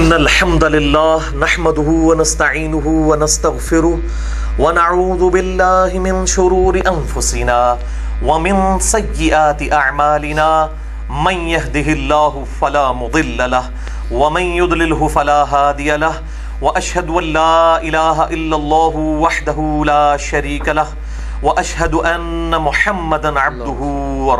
إن الحمد لله نحمده ونستعينه ونستغفره ونعوذ بالله من شرور أنفسنا ومن سيئات أعمالنا من يهده الله فلا مضل له ومن يضلله فلا هادي له وأشهد أن لا إله إلا الله وحده لا شريك له وأشهد أن محمدا عبده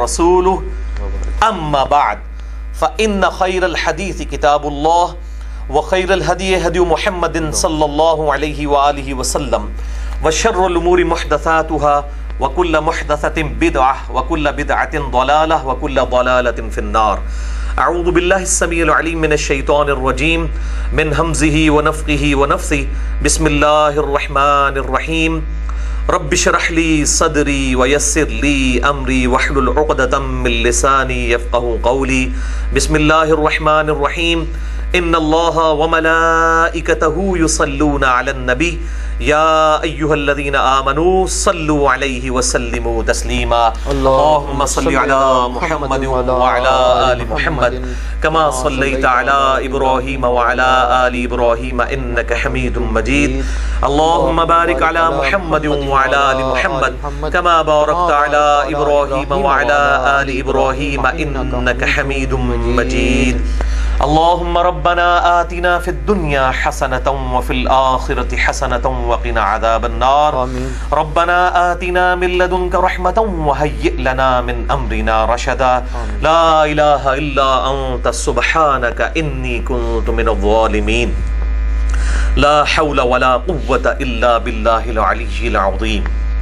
ورسوله أما بعد فإن خير الحديث كتاب الله وخير الهدي هدي محمد صلى الله عليه وآله وسلم وشر الأمور محدثاتها وكل محدثة بدعة وكل بدعة ضلالة وكل ضلالة في النار. أعوذ بالله السميع العليم من الشيطان الرجيم من همزه ونفخه ونفثه. بسم الله الرحمن الرحيم. رب اشرح لي صدري ويسر لي امري واحلل عقدة من لساني يفقهوا قولي. بسم الله الرحمن الرحيم. ان الله وملائكته يصلون على النبي يا ايها الذين امنوا صلوا عليه وسلموا تسليما. اللهم صل على محمد وعلى ال محمد كما صليت على ابراهيم وعلى ال ابراهيم انك حميد مجيد. اللهم بارك على محمد وعلى ال محمد كما باركت على ابراهيم وعلى ال ابراهيم انك حميد مجيد. اللهم ربنا آتنا في الدنيا حسنة وفي الآخرة حسنة وقنا عذاب النار. ربنا آتنا من لدنك رحمة وهيئ لنا من أمرنا رشدا. لا إله إلا أنت سبحانك إني كنت من الظالمين. لا حول ولا قوة إلا بالله العلي العظيم.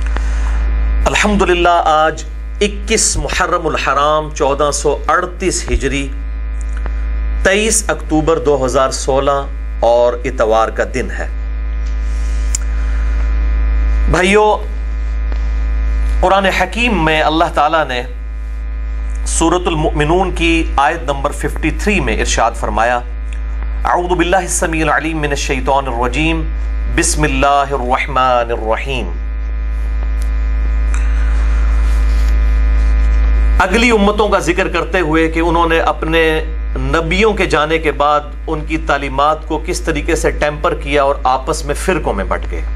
الحمدللہ آج 21 محرم الحرام 1438 ہجری 23 اکتوبر 2016 اور اتوار کا دن ہے. بھائیو، قرآن حکیم میں اللہ تعالیٰ نے سورۃ المؤمنون کی آیت نمبر 53 میں ارشاد فرمایا: اعوذ باللہ السمیع العلیم من الشیطان الرجیم بسم اللہ الرحمن الرحیم. اگلی امتوں کا ذکر کرتے ہوئے کہ انہوں نے اپنے نبیوں کے جانے کے بعد ان کی تعلیمات کو کس طریقے سے ٹیمپر کیا اور آپس میں فرقوں میں بٹ گئے.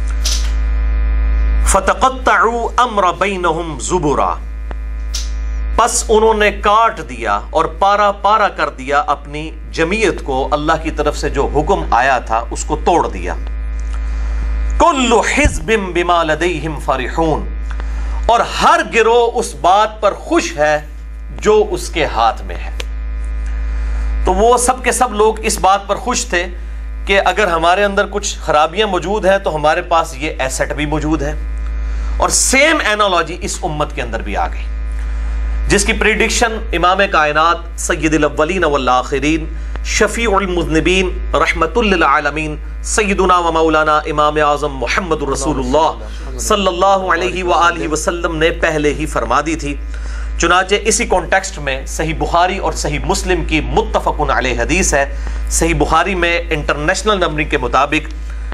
فَتَقَطَّعُوا أَمْرَ بَيْنَهُمْ زُبُرًا، پس انہوں نے کاٹ دیا اور پارا پارا کر دیا اپنی جمعیت کو. اللہ کی طرف سے جو حکم آیا تھا اس کو توڑ دیا. كُلُّ حِزْبٍ بِمَا لَدَيْهِمْ فَرِحُونَ، اور ہر گروہ اس بات پر خوش ہے جو اس کے ہاتھ میں ہے. تو وہ سب کے سب لوگ اس بات پر خوش تھے کہ اگر ہمارے اندر کچھ خرابیاں موجود ہیں تو ہمارے پاس یہ ایسٹ بھی موجود ہے. اور سیم اینالوجی اس امت کے اندر بھی آ گئی، جس کی پریڈکشن امام کائنات سید الاولین والآخرین شفیع المذنبین رحمت للعالمین سیدنا و مولانا امام اعظم محمد رسول اللہ صلی اللہ علیہ وآلہ وسلم نے پہلے ہی فرما دی تھی. چنانچہ اسی کانٹیکسٹ میں صحیح بخاری اور صحیح مسلم کی متفقن علیہ حدیث ہے. صحیح بخاری میں انٹرنیشنل نمبرنگ کے مطابق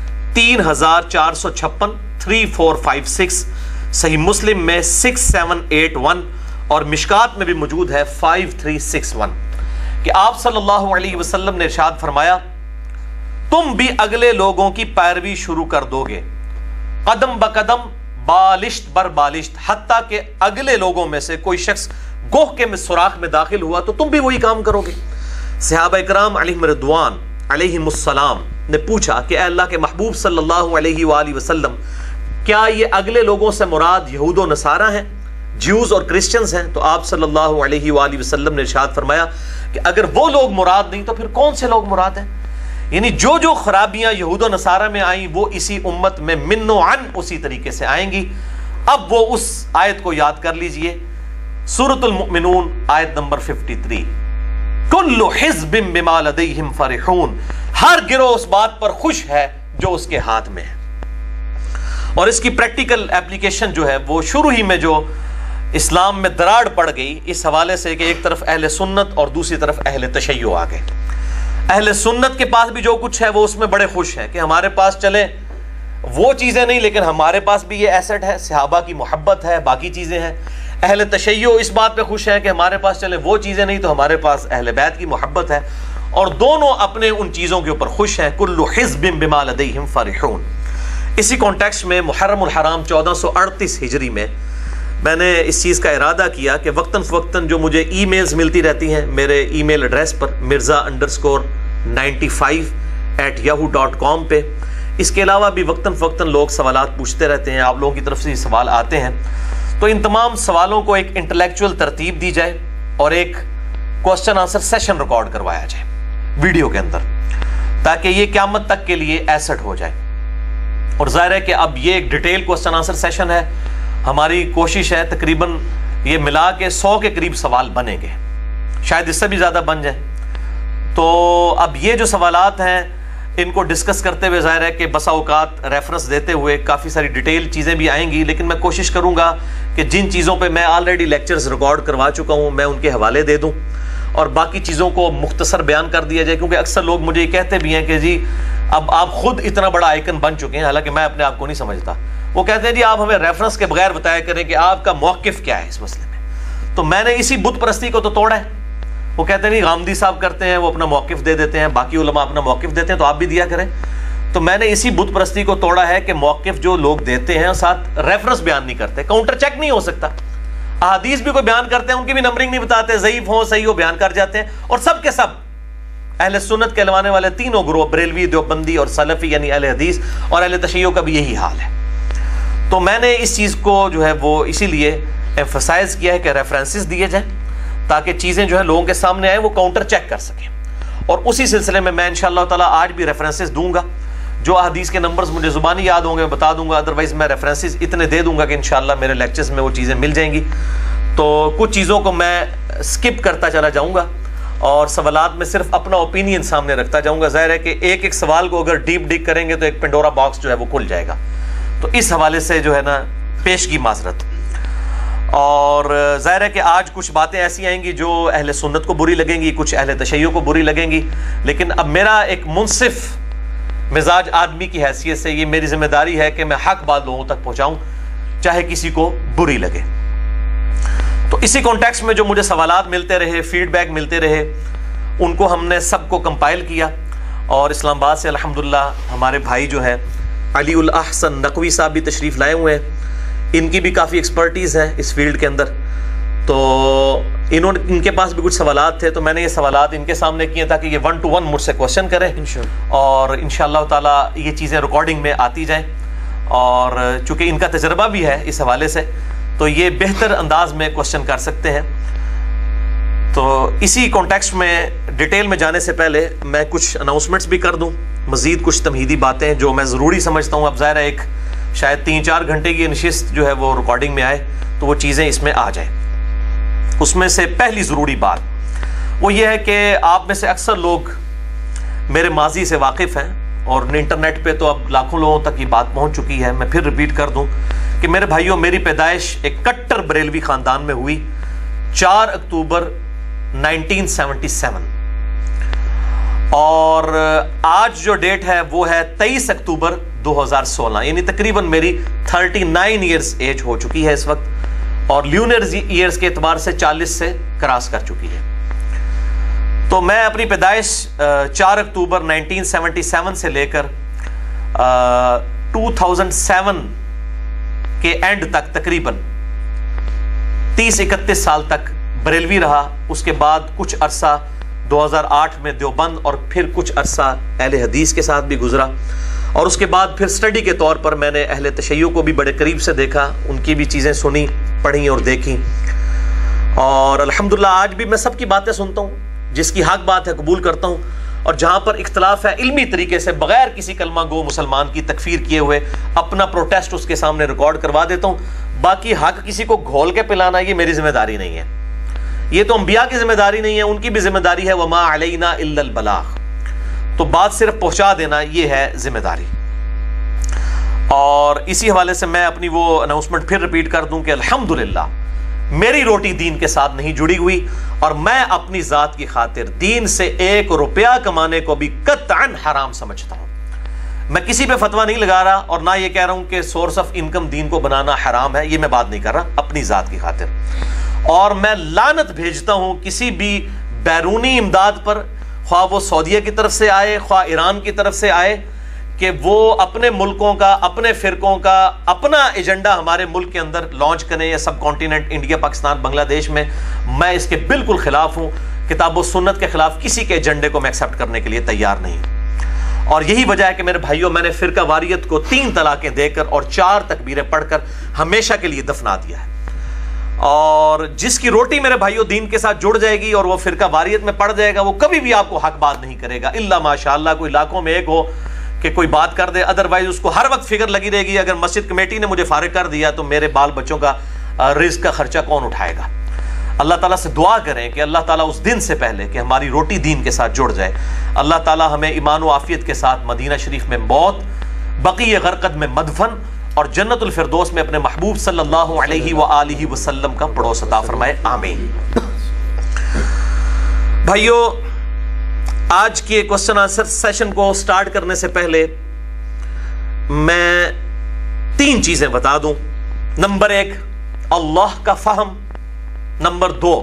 3456 3456، صحیح مسلم میں 6781 اور مشکات میں بھی موجود ہے 5361 کہ آپ صلی اللہ علیہ وسلم نے ارشاد فرمایا: تم بھی اگلے لوگوں کی پیروی شروع کر دو گے قدم بقدم، بالشت بر بالشت، حتیٰ کہ اگلے لوگوں میں سے کوئی شخص گوہ کے سوراخ میں داخل ہوا تو تم بھی وہی کام کرو گے. صحابہ اکرام علیہم رضوان علیہم السلام نے پوچھا کہ اے اللہ کے محبوب صلی اللہ علیہ وآلہ وسلم، کیا یہ اگلے لوگوں سے مراد یہود و نصارہ ہیں، جیوز اور کرسچنز ہیں؟ تو آپ صلی اللہ علیہ وآلہ وسلم نے ارشاد فرمایا کہ اگر وہ لوگ مراد نہیں تو پھر کون سے لوگ مراد ہیں؟ یعنی جو جو خرابیاں یہود و نصارہ میں آئیں وہ اسی امت میں من و عن اسی طریقے سے آئیں گی. اب وہ اس آیت کو یاد کر لیجئے، سورۃ المؤمنون آیت نمبر 53، کل حزب بما لدیہم فرحون، ہر گروہ اس بات پر خوش ہے جو اس کے ہاتھ میں ہے. اور اس کی پریکٹیکل اپلیکیشن جو ہے وہ شروع ہی میں جو اسلام میں دراڑ پڑ گئی اس حوالے سے کہ ایک طرف اہل سنت اور دوسری طرف اہل تشیع آ گئے. اہل سنت کے پاس بھی جو کچھ ہے وہ اس میں بڑے خوش ہیں کہ ہمارے پاس چلے وہ چیزیں نہیں لیکن ہمارے پاس بھی یہ ایسٹ ہے، صحابہ کی محبت ہے، باقی چیزیں ہیں. اہل تشیع اس بات پہ خوش ہیں کہ ہمارے پاس چلے وہ چیزیں نہیں تو ہمارے پاس اہل بیت کی محبت ہے. اور دونوں اپنے ان چیزوں کے اوپر خوش ہیں. کل حزب بما لدیہم فرحون. اسی کانٹیکسٹ میں محرم الحرام 1438 ہجری میں نے اس چیز کا ارادہ کیا کہ وقتاً فوقتاً جو مجھے ای میلز ملتی رہتی ہیں میرے ای میل ایڈریس پر mirza_95@yahoo.com پہ، اس کے علاوہ بھی وقتاً فوقتاً لوگ سوالات پوچھتے رہتے ہیں، آپ لوگوں کی طرف سے یہ سوال آتے ہیں، تو ان تمام سوالوں کو ایک انٹلیکچوئل ترتیب دی جائے اور ایک کوسچن آنسر سیشن ریکارڈ کروایا جائے ویڈیو کے اندر، تاکہ یہ قیامت تک کے لیے ایسٹ ہو جائے. اور ظاہر ہے کہ اب یہ ایک ڈیٹیل کوسچن آنسر سیشن ہے. ہماری کوشش ہے تقریباً یہ ملا کے 100 کے قریب سوال بنیں گے، شاید اس سے بھی زیادہ بن جائیں. تو اب یہ جو سوالات ہیں ان کو ڈسکس کرتے ہوئے ظاہر ہے کہ بسا اوقات ریفرنس دیتے ہوئے کافی ساری ڈیٹیل چیزیں بھی آئیں گی، لیکن میں کوشش کروں گا کہ جن چیزوں پہ میں آلریڈی لیکچرز ریکارڈ کروا چکا ہوں میں ان کے حوالے دے دوں اور باقی چیزوں کو مختصر بیان کر دیا جائے. کیونکہ اکثر لوگ مجھے یہ کہتے بھی ہیں کہ جی اب آپ خود اتنا بڑا آئیکن بن چکے ہیں، حالانکہ میں اپنے آپ کو نہیں سمجھتا. وہ کہتے ہیں جی آپ ہمیں ریفرنس کے بغیر بتایا کریں کہ آپ کا موقف کیا ہے اس مسئلے میں. تو میں نے اسی بت پرستی کو تو توڑا ہے. وہ کہتے ہیں نہیں غامدی صاحب کرتے ہیں، وہ اپنا موقف دے دیتے ہیں، باقی علماء اپنا موقف دیتے ہیں، تو آپ بھی دیا کریں. تو میں نے اسی بت پرستی کو توڑا ہے کہ موقف جو لوگ دیتے ہیں ساتھ ریفرنس بیان نہیں کرتے، کاؤنٹر چیک نہیں ہو سکتا. احادیث بھی کوئی بیان کرتے ہیں ان کی بھی نمبرنگ نہیں بتاتے، ضعیف ہو صحیح ہو بیان کر جاتے ہیں. اور سب کے سب اہل سنت کہلوانے والے تینوں گروہ بریلوی، دیوبندی اور سلفی یعنی اہل حدیث اور اہل تشیع کا بھی یہی حال ہے. تو میں نے اس چیز کو جو ہے وہ اسی لیے ایمفسائز کیا ہے کہ ریفرنسز دیے جائیں تاکہ چیزیں جو ہے لوگوں کے سامنے آئیں، وہ کاؤنٹر چیک کر سکیں. اور اسی سلسلے میں انشاءاللہ تعالیٰ آج بھی ریفرنسز دوں گا. جو احادیث کے نمبرز مجھے زبانی یاد ہوں گے میں بتا دوں گا، ادروائز میں ریفرنسز اتنے دے دوں گا کہ انشاءاللہ میرے لیکچرز میں وہ چیزیں مل جائیں گی. تو کچھ چیزوں کو میں سکپ کرتا چلا جاؤں گا اور سوالات میں صرف اپنا اوپینین سامنے رکھتا جاؤں گا. ظاہر ہے کہ ایک ایک سوال کو اگر ڈیپ ڈگ کریں گے تو ایک پنڈورا باکس جو ہے وہ کھل جائے گا. تو اس حوالے سے جو ہے نا پیشگی معذرت. اور ظاہر ہے کہ آج کچھ باتیں ایسی آئیں گی جو اہل سنت کو بری لگیں گی، کچھ اہل تشیع کو بری لگیں گی، لیکن اب میرا ایک منصف مزاج آدمی کی حیثیت سے یہ میری ذمہ داری ہے کہ میں حق بات لوگوں تک پہنچاؤں چاہے کسی کو بری لگے. تو اسی کانٹیکسٹ میں جو مجھے سوالات ملتے رہے، فیڈ بیک ملتے رہے، ان کو ہم نے سب کو کمپائل کیا. اور اسلام آباد سے الحمدللہ ہمارے بھائی جو ہیں علی الاحسن نقوی صاحب بھی تشریف لائے ہوئے ہیں. ان کی بھی کافی ایکسپرٹیز ہے اس فیلڈ کے اندر. تو ان کے پاس بھی کچھ سوالات تھے تو میں نے یہ سوالات ان کے سامنے کیے تاکہ یہ 1 to 1 مجھ سے کوشچن کریں اور انشاءاللہ تعالیٰ یہ چیزیں ریکارڈنگ میں آتی جائیں. اور چونکہ ان کا تجربہ بھی ہے اس حوالے سے تو یہ بہتر انداز میں کوشچن کر سکتے ہیں. تو اسی کانٹیکسٹ میں ڈیٹیل میں جانے سے پہلے میں کچھ اناؤنسمنٹس بھی کر دوں، مزید کچھ تمہیدی باتیں جو میں ضروری سمجھتا ہوں. اب ظاہر ہے ایک شاید 3-4 گھنٹے کی نشست جو ہے وہ ریکارڈنگ میں آئے تو وہ چیزیں اس میں آ جائیں. اس میں سے پہلی ضروری بات وہ یہ ہے کہ آپ میں سے اکثر لوگ میرے ماضی سے واقف ہیں اور انٹرنیٹ پہ تو اب لاکھوں لوگوں تک یہ بات پہنچ چکی ہے. میں پھر ریپیٹ کر دوں کہ میرے بھائیوں میری پیدائش ایک کٹر بریلوی خاندان میں ہوئی 4 اکتوبر 1977 اور آج جو ڈیٹ ہے وہ ہے 23 اکتوبر 2016، یعنی تقریباً میری 39 ایئرز ایج ہو چکی ہے اس وقت اور لیونر ایئرز کے اعتبار سے 40 سے کراس کر چکی ہے. تو میں اپنی پیدائش 4 اکتوبر 1977 سے لے کر 2007 کے اینڈ تک تقریباً 30-31 سال تک بریلوی رہا. اس کے بعد کچھ عرصہ 2008 میں دیوبند اور پھر کچھ عرصہ اہل حدیث کے ساتھ بھی گزرا اور اس کے بعد پھر سٹڈی کے طور پر میں نے اہل تشیع کو بھی بڑے قریب سے دیکھا، ان کی بھی چیزیں سنی، پڑھی اور دیکھی. اور الحمدللہ آج بھی میں سب کی باتیں سنتا ہوں، جس کی حق بات ہے قبول کرتا ہوں اور جہاں پر اختلاف ہے علمی طریقے سے بغیر کسی کلمہ گو مسلمان کی تکفیر کیے ہوئے اپنا پروٹیسٹ اس کے سامنے ریکارڈ کروا دیتا ہوں. باقی حق کسی کو گھول کے پلانا یہ میری ذمہ داری نہیں ہے، یہ تو انبیاء کی ذمہ داری نہیں ہے، ان کی بھی ذمہ داری ہے وما علینا الا البلاغ. تو بات صرف پہنچا دینا یہ ہے ذمہ داری. اور اسی حوالے سے میں اپنی وہ اناؤنسمنٹ پھر ریپیٹ کر دوں کہ الحمدللہ میری روٹی دین کے ساتھ نہیں جڑی ہوئی اور میں اپنی ذات کی خاطر دین سے 1 روپیہ کمانے کو بھی قطعاً حرام سمجھتا ہوں. میں کسی پہ فتویٰ نہیں لگا رہا اور نہ یہ کہہ رہا ہوں کہ سورس آف انکم دین کو بنانا حرام ہے، یہ میں بات نہیں کر رہا، اپنی ذات کی خاطر. اور میں لعنت بھیجتا ہوں کسی بھی بیرونی امداد پر، خواہ وہ سعودیہ کی طرف سے آئے خواہ ایران کی طرف سے آئے، کہ وہ اپنے ملکوں کا، اپنے فرقوں کا اپنا ایجنڈا ہمارے ملک کے اندر لانچ کریں، یا سب کانٹیننٹ انڈیا، پاکستان، بنگلہ دیش میں، میں اس کے بالکل خلاف ہوں۔ کتاب و سنت کے خلاف کسی کے ایجنڈے کو میں ایکسیپٹ کرنے کے لیے تیار نہیں ہوں۔ اور یہی وجہ ہے کہ میرے بھائیوں، میں نے فرقہ واریت کو 3 طلاقیں دے کر اور 4 تکبیریں پڑھ کر ہمیشہ کے لیے دفنا دیا ہے۔ اور جس کی روٹی میرے بھائیوں دین کے ساتھ جڑ جائے گی اور وہ فرقہ واریت میں پڑ جائے گا، وہ کبھی بھی آپ کو حق بات نہیں کرے گا، الا ماشاءاللہ کوئی لاکھوں میں ایک ہو کہ کوئی بات کر دے، ادروائز اس کو ہر وقت فکر لگی رہے گی اگر مسجد کمیٹی نے مجھے فارغ کر دیا تو میرے بال بچوں کا رزق کا خرچہ کون اٹھائے گا۔ اللہ تعالیٰ سے دعا کریں کہ اللہ تعالیٰ اس دن سے پہلے کہ ہماری روٹی دین کے ساتھ جڑ جائے، اللہ تعالیٰ ہمیں ایمان و عافیت کے ساتھ مدینہ شریف میں موت، بقیع غرقد میں مدفن اور جنت الفردوس میں اپنے محبوب صلی اللہ علیہ وآلہ وسلم کا پڑوس عطا فرمائے، آمین۔ بھائیو، آج کی کوسچن آنسر سیشن کو سٹارٹ کرنے سے پہلے میں 3 چیزیں بتا دوں۔ نمبر 1 اللہ کا فہم، نمبر 2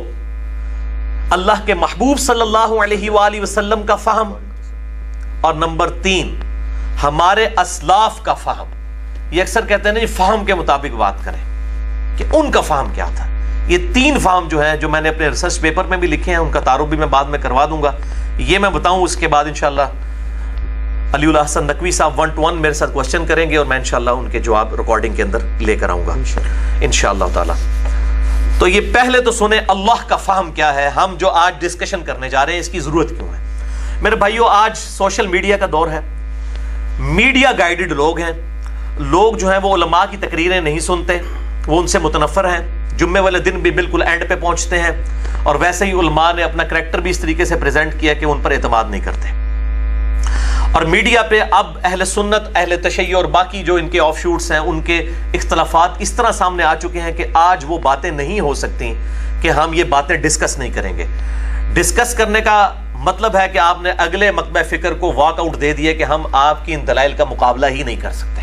اللہ کے محبوب صلی اللہ علیہ وآلہ وسلم کا فہم، اور نمبر 3 ہمارے اسلاف کا فہم۔ یہ اکثر کہتے ہیں نا فہم کے مطابق بات کریں، کہ ان کا فہم کیا تھا۔ یہ 3 فہم جو ہیں، جو میں نے اپنے ریسرچ پیپر میں بھی لکھے ہیں، ان کا تعارف بھی میں بعد میں کروا دوں گا، یہ میں بتاؤں۔ اس کے بعد انشاءاللہ علی الحسن نقوی صاحب 1 to 1 میرے ساتھ کوسچن کریں گے اور میں انشاءاللہ ان کے جواب ریکارڈنگ کے اندر لے کر آؤں گا انشاءاللہ تعالی۔ تو یہ پہلے تو سنیں اللہ کا فہم کیا ہے، ہم جو آج ڈسکشن کرنے جا رہے ہیں اس کی ضرورت کیوں ہے۔ میرے بھائیو، آج سوشل میڈیا کا دور ہے، میڈیا گائیڈڈ لوگ ہیں، لوگ جو ہیں وہ علماء کی تقریریں نہیں سنتے، وہ ان سے متنفر ہیں، جمعے والے دن بھی بالکل اینڈ پہ پہنچتے ہیں، اور ویسے ہی علماء نے اپنا کریکٹر بھی اس طریقے سے پریزنٹ کیا کہ ان پر اعتماد نہیں کرتے۔ اور میڈیا پہ اب اہل سنت، اہل تشیع اور باقی جو ان کے آف شوٹس ہیں، ان کے اختلافات اس طرح سامنے آ چکے ہیں کہ آج وہ باتیں نہیں ہو سکتی کہ ہم یہ باتیں ڈسکس نہیں کریں گے۔ ڈسکس کرنے کا مطلب ہے کہ آپ نے اگلے مکتبہ فکر کو واک آؤٹ دے دیا کہ ہم آپ کی ان دلائل کا مقابلہ ہی نہیں کر سکتے۔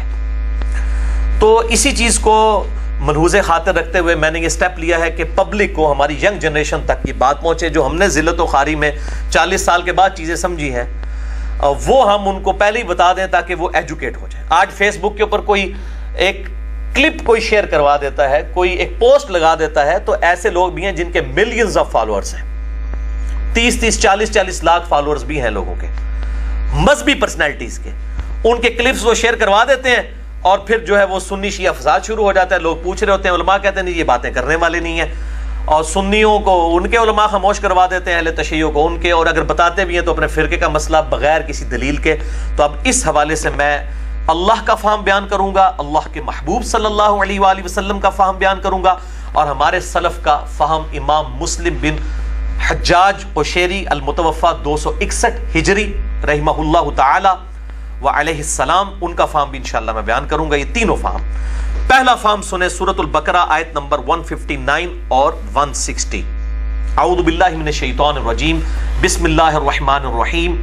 تو اسی چیز کو ملحوظ خاطر رکھتے ہوئے میں نے یہ سٹیپ لیا ہے کہ پبلک کو، ہماری ینگ جنریشن تک یہ بات پہنچے، جو ہم نے ذلت و خواری میں 40 سال کے بعد چیزیں سمجھی ہیں، وہ ہم ان کو پہلے ہی بتا دیں تاکہ وہ ایجوکیٹ ہو جائے۔ آج فیس بک کے اوپر کوئی ایک کلپ کوئی شیئر کروا دیتا ہے، کوئی ایک پوسٹ لگا دیتا ہے، تو ایسے لوگ بھی ہیں جن کے ملینز آف فالوورز ہیں، 30 40 لاکھ فالوورز بھی ہیں لوگوں کے، مذہبی پرسنالٹیز کے، ان کے کلپس وہ شیئر کروا دیتے ہیں، اور پھر جو ہے وہ سنی شیعہ فساد شروع ہو جاتا ہے۔ لوگ پوچھ رہے ہوتے ہیں، علماء کہتے ہیں نہیں، یہ باتیں کرنے والے نہیں ہیں، اور سنیوں کو ان کے علماء خاموش کروا دیتے ہیں، اہل تشیع کو ان کے، اور اگر بتاتے بھی ہیں تو اپنے فرقے کا مسئلہ بغیر کسی دلیل کے۔ تو اب اس حوالے سے میں اللہ کا فہم بیان کروں گا، اللہ کے محبوب صلی اللہ علیہ وآلہ وسلم کا فہم بیان کروں گا، اور ہمارے سلف کا فہم امام مسلم بن حجاج قشیری المتوفى 261 ہجری رحمہ اللہ تعالی وعلیہ السلام، ان کا فہم بھی انشاءاللہ میں بیان کروں گا۔ یہ تینوں فہم۔ پہلا فہم سنیں، سورۃ البقرہ آیت نمبر 159 اور 160۔ اعوذ باللہ من الشیطان الرجیم، بسم اللہ الرحمن الرحیم۔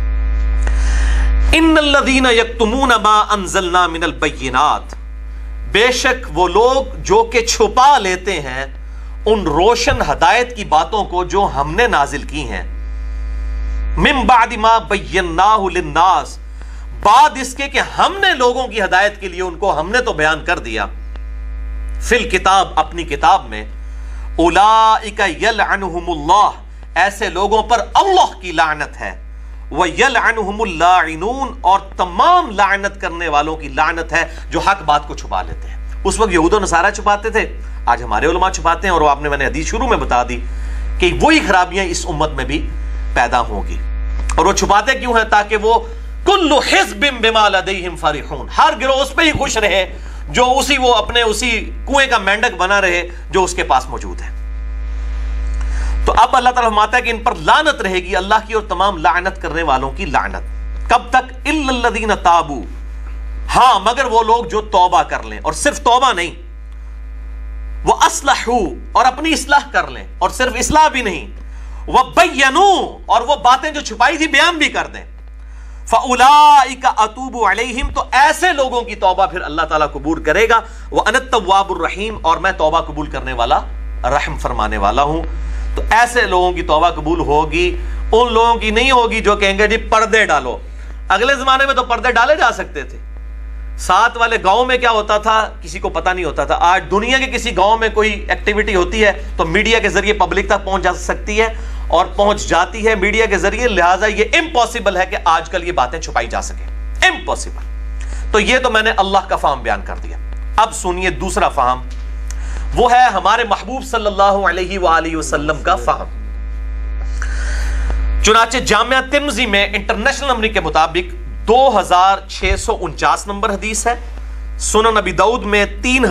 ان الذین یکتمون ما انزلنا من البینات، بے شک وہ لوگ جو کہ چھپا لیتے ہیں ان روشن ہدایت کی باتوں کو جو ہم نے نازل کی ہیں، من بعد ما بیناہ للناس، بعد اس کے کہ ہم نے لوگوں کی ہدایت کے لیے ان کو ہم نے تو بیان کر دیا، فی الکتاب، اپنی کتاب میں، اولئک یلعنہم اللہ، ایسے لوگوں پر اللہ کی لعنت ہے، ویلعنہم اللاعنون، اور تمام لعنت کرنے والوں کی لعنت ہے جو حق بات کو چھپا لیتے ہیں۔ اس وقت یہود و نصارہ چھپاتے تھے، آج ہمارے علماء چھپاتے ہیں، اور آپ نے، میں نے حدیث شروع میں بتا دی کہ وہی خرابیاں اس امت میں بھی پیدا ہوں گی۔ اور وہ چھپاتے کیوں ہیں؟ تاکہ وہ کل حزب بما لدیہم فرحون، ہر گروہ اس پہ ہی خوش رہے جو وہ اپنے اسی کنویں کا مینڈک بنا رہے جو اس کے پاس موجود ہے۔ تو اب اللہ تعالیٰ فرماتا ہے کہ ان پر لعنت رہے گی، اللہ کی اور تمام لعنت کرنے والوں کی لعنت۔ کب تک؟ الا الذین تابوا، ہاں مگر وہ لوگ جو توبہ کر لیں، اور صرف توبہ نہیں، وہ اصلحوا، اور اپنی اصلاح کر لیں، اور صرف اصلاح بھی نہیں، وہ بینوا، اور وہ باتیں جو چھپائی تھی بیان بھی کر دیں، فَأُولَئِكَ أَتُوبُ عَلَيْهِمْ، تو ایسے لوگوں کی توبہ پھر اللہ تعالیٰ قبول کرے گا، وَأَنَا التَّوَّابُ الرَّحِيمُ، اور میں توبہ قبول کرنے والا، رحم فرمانے والا ہوں۔ تو ایسے لوگوں کی توبہ قبول ہوگی ان لوگوں کی نہیں ہوگی جو کہیں گے جی پردے ڈالو. اگلے زمانے میں تو پردے ڈالے جا سکتے تھے. ساتھ والے گاؤں میں کیا ہوتا تھا کسی کو پتہ نہیں ہوتا تھا. آج دنیا کے کسی گاؤں میں کوئی ایکٹیویٹی ہوتی ہے تو میڈیا کے ذریعے پبلک تک پہنچ جا سکتی ہے اور پہنچ جاتی ہے میڈیا کے ذریعے. لہٰذا یہ امپاسبل ہے کہ آج کل یہ باتیں چھپائی جا سکیں. امپاسبل. تو یہ تو میں نے اللہ کا فہم بیان کر دیا. اب سنیے دوسرا فہم, وہ ہے ہمارے محبوب صلی اللہ علیہ وآلہ وسلم کا فہم. چنانچہ جامعہ ترمذی میں انٹرنیشنل نمبر کے مطابق 2649 نمبر حدیث ہے. سنن ابی داؤد میں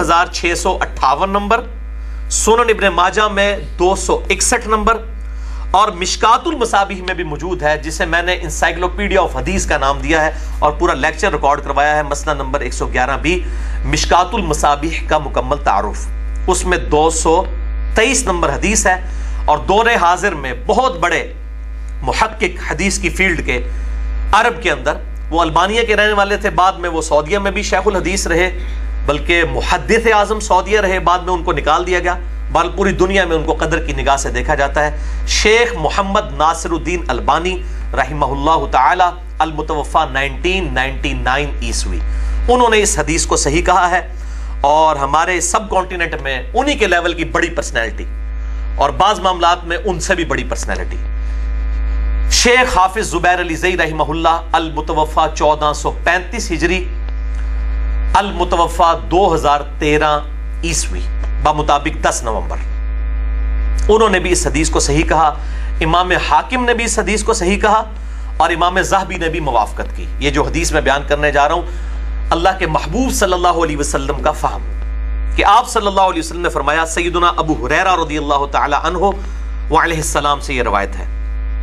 3658 نمبر, سنن ابن ماجہ میں 261 نمبر, اور مشکات المصابیح میں بھی موجود ہے, جسے میں نے انسائکلوپیڈیا آف حدیث کا نام دیا ہے اور پورا لیکچر ریکارڈ کروایا ہے. مسئلہ نمبر 111 بھی مشکات المصابیح کا مکمل تعارف, اس میں 223 نمبر حدیث ہے. اور دور حاضر میں بہت بڑے محقق حدیث کی فیلڈ کے عرب کے اندر, وہ البانیہ کے رہنے والے تھے, بعد میں وہ سعودیہ میں بھی شیخ الحدیث رہے, بلکہ محدث اعظم سعودیہ رہے, بعد میں ان کو نکال دیا گیا, بل پوری دنیا میں ان کو قدر کی نگاہ سے دیکھا جاتا ہے. شیخ محمد ناصر الدین البانی رحمہ اللہ تعالی المتوفا 1999 عیسوی, انہوں نے اس حدیث کو صحیح کہا ہے. اور ہمارے سب کانٹیننٹ میں انہی کے لیول کی بڑی پرسنالٹی, اور بعض معاملات میں ان سے بھی بڑی پرسنالٹی, شیخ حافظ زبیر علی زئی رحمہ اللہ المتوفا 1435 ہجری المتوفا 2013 عیسوی بمطابق 10 نومبر, انہوں نے بھی اس حدیث کو صحیح کہا. امام حاکم نے بھی اس حدیث کو صحیح کہا اور امام ذہبی نے بھی موافقت کی. یہ جو حدیث میں بیان کرنے جا رہا ہوں, اللہ کے محبوب صلی اللہ علیہ وسلم کا فہم, کہ آپ صلی اللہ علیہ وسلم نے فرمایا, سیدنا ابو ہریرہ رضی اللہ تعالی عنہ وعلیہ السلام سے یہ روایت ہے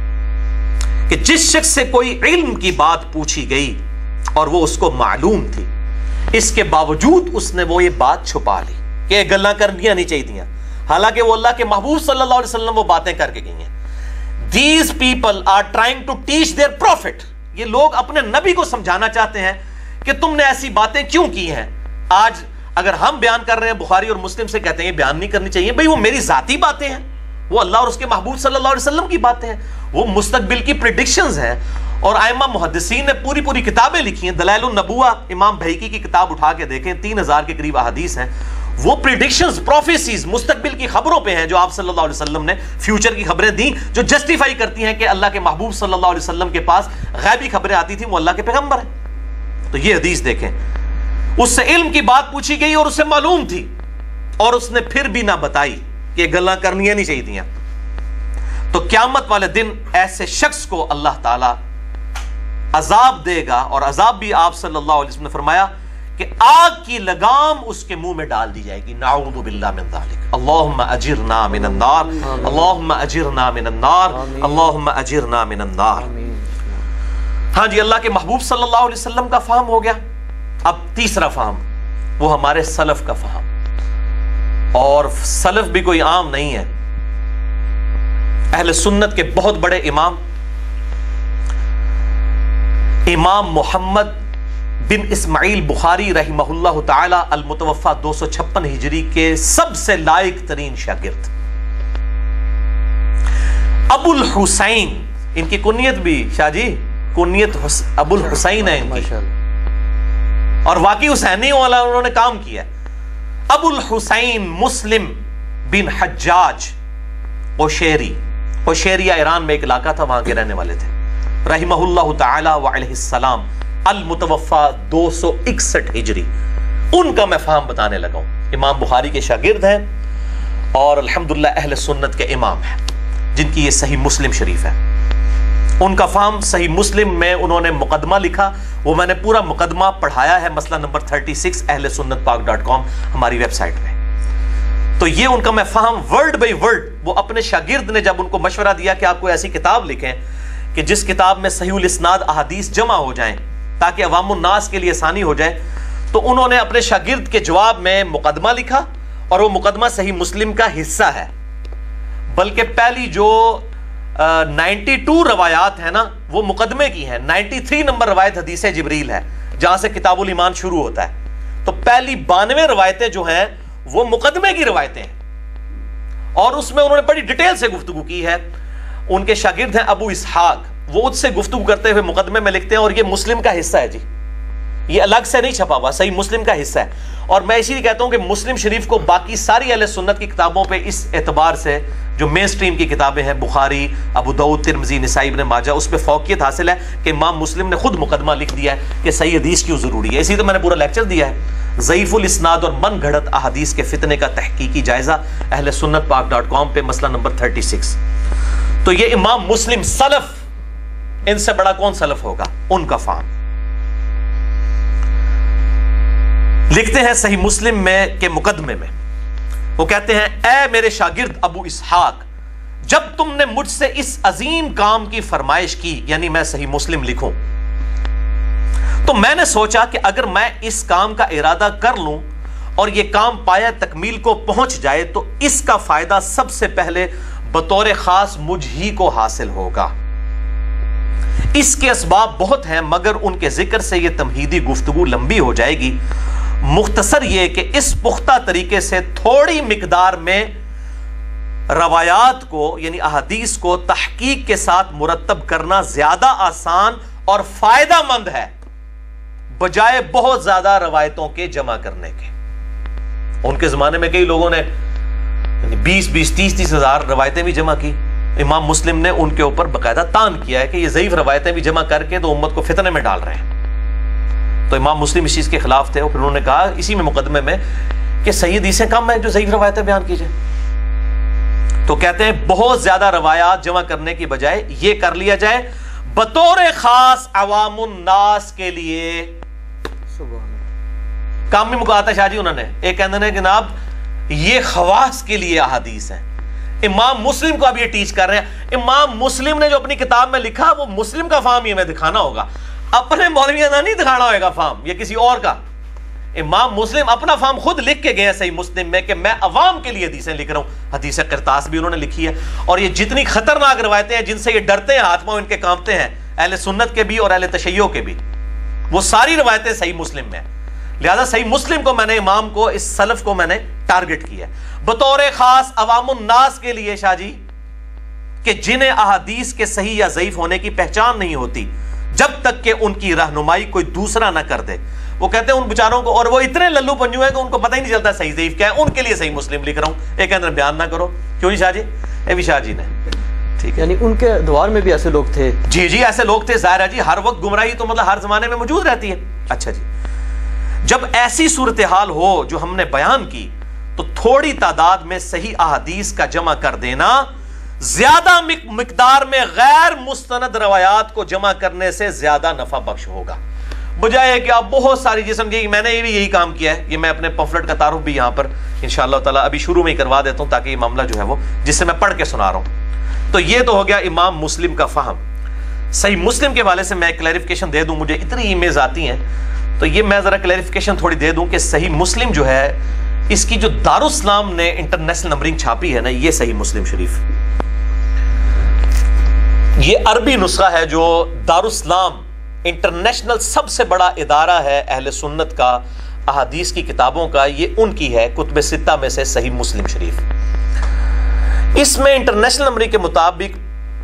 کہ جس شخص سے کوئی علم کی بات پوچھی گئی اور وہ اس کو معلوم تھی, اس کے باوجود اس نے وہ یہ بات چھپا لی کہ یہ گلاں کرنیاں نہیں چاہیے تھیں, حالانکہ وہ اللہ کے محبوب صلی اللہ علیہ وسلم وہ باتیں کر کے گئی ہیں. These people are trying to teach their prophet. یہ لوگ اپنے نبی کو سمجھانا چاہتے ہیں کہ تم نے ایسی باتیں کیوں کی ہیں. آج اگر ہم بیان کر رہے ہیں بخاری اور مسلم سے, کہتے ہیں یہ بیان نہیں کرنی چاہیے, بھئی وہ میری ذاتی باتیں ہیں, وہ اللہ اور اس کے محبوب صلی اللہ علیہ وسلم کی باتیں ہیں, وہ مستقبل کی پریڈکشنز ہیں. اور ائمہ محدثین نے پوری کتابیں لکھی ہیں. دلائل النبوہ امام بہیقی کی کتاب اٹھا کے دیکھیں, 3000 کے قریب احادیث ہیں. وہ پریڈکشنز, پروفیسیز, مستقبل کی خبروں پہ ہیں جو آپ صلی اللہ علیہ وسلم نے فیوچر کی خبریں دیں, جو جسٹیفائی کرتی ہیں کہ اللہ کے محبوب صلی اللہ علیہ وسلم کے پاس غیبی خبریں آتی تھیں, وہ اللہ کے پیغمبر ہیں. تو یہ حدیث دیکھیں, اس سے علم کی بات پوچھی گئی اور اسے معلوم تھی, اور اس نے پھر بھی نہ بتائی کہ گلاں کرنیاں نہیں چاہیے تھیں. تو قیامت والے دن ایسے شخص کو اللہ تعالی عذاب دے گا, اور عذاب بھی آپ صلی اللہ علیہ وسلم نے فرمایا کہ آگ کی لگام اس کے منہ میں ڈال دی جائے گی. نعوذ باللہ من ذالک. اللہم اجرنا من النار, اللہم اجرنا من النار, اللہم اجرنا من النار. ہاں جی, اللہ کے محبوب صلی اللہ علیہ وسلم کا فہم ہو گیا. اب تیسرا فہم, وہ ہمارے سلف کا فہم. اور سلف بھی کوئی عام نہیں ہے, اہل سنت کے بہت بڑے امام, امام محمد بن اسماعیل بخاری رحمہ اللہ تعالی المتوفا 256 ہجری کے سب سے لائق ترین شاگرد, ابو الحسین, ان کی کنیت بھی شاہ جی, کنیت ابو الحسین ہے ان کی, اور واقعی حسینی والا انہوں نے کام کیا. ابو الحسین مسلم بن حجاج اوشیری, اوشیریہ ایران میں ایک علاقہ تھا, وہاں کے رہنے والے تھے, رحمہ اللہ تعالی وعلیہ السلام المتوفا 261 ہجری. ان کا میں فہم بتانے لگا ہوں. امام بخاری کے شاگرد ہیں اور الحمدللہ اہل سنت کے امام ہیں, جن کی یہ صحیح مسلم شریف ہے. ان کا فہم صحیح مسلم میں انہوں نے مقدمہ لکھا, وہ میں نے پورا مقدمہ پڑھایا ہے, مسئلہ نمبر 36 اہل سنت پاک .com ہماری ویب سائٹ پہ. تو یہ ان کا میں فہم ورڈ بائی ورڈ, وہ اپنے شاگرد نے جب ان کو مشورہ دیا کہ آپ کو ایسی کتاب لکھیں کہ جس کتاب میں صحیح الاسناد احادیث جمع ہو جائیں تاکہ عوام الناس کے لیے آسانی ہو جائے, تو انہوں نے اپنے شاگرد کے جواب میں مقدمہ لکھا, اور وہ مقدمہ صحیح مسلم کا حصہ ہے. بلکہ پہلی جو 92 روایات ہیں نا, وہ مقدمے کی ہیں. 93 نمبر روایت حدیث جبریل ہے, جہاں سے کتاب الایمان شروع ہوتا ہے. تو پہلی 92 روایتیں جو ہیں وہ مقدمے کی روایتیں ہیں, اور اس میں انہوں نے بڑی ڈیٹیل سے گفتگو کی ہے. ان کے شاگرد ہیں ابو اسحاق، وہ اس سے گفتگو کرتے ہوئے مقدمے میں لکھتے ہیں، اور یہ مسلم کا حصہ ہے جی، یہ الگ سے نہیں چھپا ہوا، صحیح مسلم کا حصہ ہے. اور میں اسی لیے کہتا ہوں کہ مسلم شریف کو باقی ساری اہل سنت کی کتابوں پہ اس اعتبار سے جو مین سٹریم کی کتابیں ہیں، بخاری، ابو داؤد، ترمذی، نسائی، ابن ماجہ، اس پہ فوقیت حاصل ہے کہ امام مسلم نے خود مقدمہ لکھ دیا ہے کہ صحیح حدیث کیوں ضروری ہے. اسی تو میں نے پورا لیکچر دیا ہے، ضعیف الاسناد اور من گھڑت احادیث کے فتنے کا تحقیقی جائزہ، اہل سنت پاک.com پہ، مسئلہ نمبر 36. تو یہ امام مسلم سلف، ان سے بڑا کون سلف ہوگا؟ ان کا فہم. لکھتے ہیں صحیح مسلم میں کے مقدمے میں، وہ کہتے ہیں، اے میرے شاگرد ابو اسحاق، جب تم نے مجھ سے اس عظیم کام کی فرمائش کی، یعنی میں صحیح مسلم لکھوں، تو میں نے سوچا کہ اگر میں اس کام کا ارادہ کر لوں اور یہ کام پایہ تکمیل کو پہنچ جائے تو اس کا فائدہ سب سے پہلے بطور خاص مجھ ہی کو حاصل ہوگا. اس کے اسباب بہت ہیں، مگر ان کے ذکر سے یہ تمہیدی گفتگو لمبی ہو جائے گی. مختصر یہ کہ اس پختہ طریقے سے تھوڑی مقدار میں روایات کو یعنی احادیث کو تحقیق کے ساتھ مرتب کرنا زیادہ آسان اور فائدہ مند ہے بجائے بہت زیادہ روایتوں کے جمع کرنے کے. ان کے زمانے میں کئی لوگوں نے 20-30 ہزار روایتیں بھی جمع کی. امام مسلم نے ان کے اوپر باقاعدہ تان کیا ہے کہ یہ ضعیف روایتیں بھی جمع کر کے تو امت کو فتنے میں ڈال رہے ہیں. تو امام مسلم اس چیز کے خلاف تھے، اور پھر انہوں نے کہا اسی میں مقدمے میں کہ صحیح حدیثیں کم ہیں جو ضعیف روایتیں بیان کی جائیں. تو کہتے ہیں بہت زیادہ روایات جمع کرنے کی بجائے یہ کر لیا جائے بطور خاص عوام الناس کے لیے. کام بھی مکاتا شاہ جی انہوں نے، ایک کہتے ہیں جناب یہ خواص کے لیے احادیث ہیں. امام مسلم کو اب یہ ٹیچ کر رہے ہیں. امام مسلم نے جو اپنی کتاب میں لکھا وہ مسلم کا فہم ہی ہمیں دکھانا ہوگا، اپنے مولویانہ نہیں دکھانا ہوگا فہم یہ کسی اور کا. امام مسلم اپنا فہم خود لکھ کے گئے ہیں صحیح مسلم میں کہ میں عوام کے لیے حدیثیں لکھ رہا ہوں. حدیث قرطاس بھی انہوں نے لکھی ہے، اور یہ جتنی خطرناک روایتیں ہیں جن سے یہ ڈرتے ہیں، ہاتھ پاؤں ان کے کانپتے ہیں، اہل سنت کے بھی اور اہل تشیع کے بھی، وہ ساری روایتیں صحیح مسلم میں ہیں. لہذا صحیح مسلم کو میں نے امام کو، اس سلف کو میں نے ٹارگٹ کیا ہے بطور خاص عوام الناس کے لیے شاہ جی، کہ جنہیں احادیث کے صحیح یا ضعیف ہونے کی پہچان نہیں ہوتی جب تک کہ ان کی رہنمائی کوئی دوسرا نہ کر دے. وہ کہتے ہیں ان بیچاروں کو، اور وہ اتنے للو پنجو ہیں کہ ان کو پتہ ہی نہیں چلتا صحیح ضعیف کیا ہے، ان کے لیے صحیح مسلم لکھ رہا ہوں. ایک اندر بیان نہ کرو، کیوں نہیں شاہ جی؟ اے بھی شاہ جی نے ٹھیک ہے، یعنی ان کے دوار میں بھی ایسے لوگ تھے. جی جی ایسے لوگ تھے. ظاہر ہے جی ہر وقت گمراہی تو مطلب ہر زمانے میں موجود رہتی ہے. اچھا جی، جب ایسی صورتحال ہو جو ہم نے بیان کی تو تھوڑی تعداد میں صحیح احادیث کا جمع کر دینا زیادہ مقدار میں غیر مستند روایات کو جمع کرنے سے زیادہ نفع بخش ہوگا، بجائے کہ آپ بہت ساری جسم کی. میں نے بھی یہی کام کیا ہے. یہ میں اپنے پمفلٹ کا تعارف بھی یہاں پر انشاءاللہ تعالیٰ ابھی شروع میں ہی کروا دیتا ہوں تاکہ یہ معاملہ جو ہے وہ جس سے میں پڑھ کے سنا رہا ہوں. تو یہ تو ہو گیا امام مسلم کا فہم. صحیح مسلم کے والے سے میں کلیریفیکیشن دے دوں، مجھے اتنی ای میلز آتی ہیں تو یہ میں ذرا کلیریفیکیشن تھوڑی دے دوں کہ صحیح مسلم جو ہے اس کی جو دارالاسلام نے انٹرنیشنل نمبرنگ چھاپی ہے نا، یہ صحیح مسلم شریف، یہ عربی نسخہ ہے جو دارالاسلام انٹرنیشنل سب سے بڑا ادارہ ہے اہل سنت کا احادیث کی کتابوں کا، یہ ان کی ہے کتب ستہ میں سے صحیح مسلم شریف. اس میں انٹرنیشنل نمبرنگ کے مطابق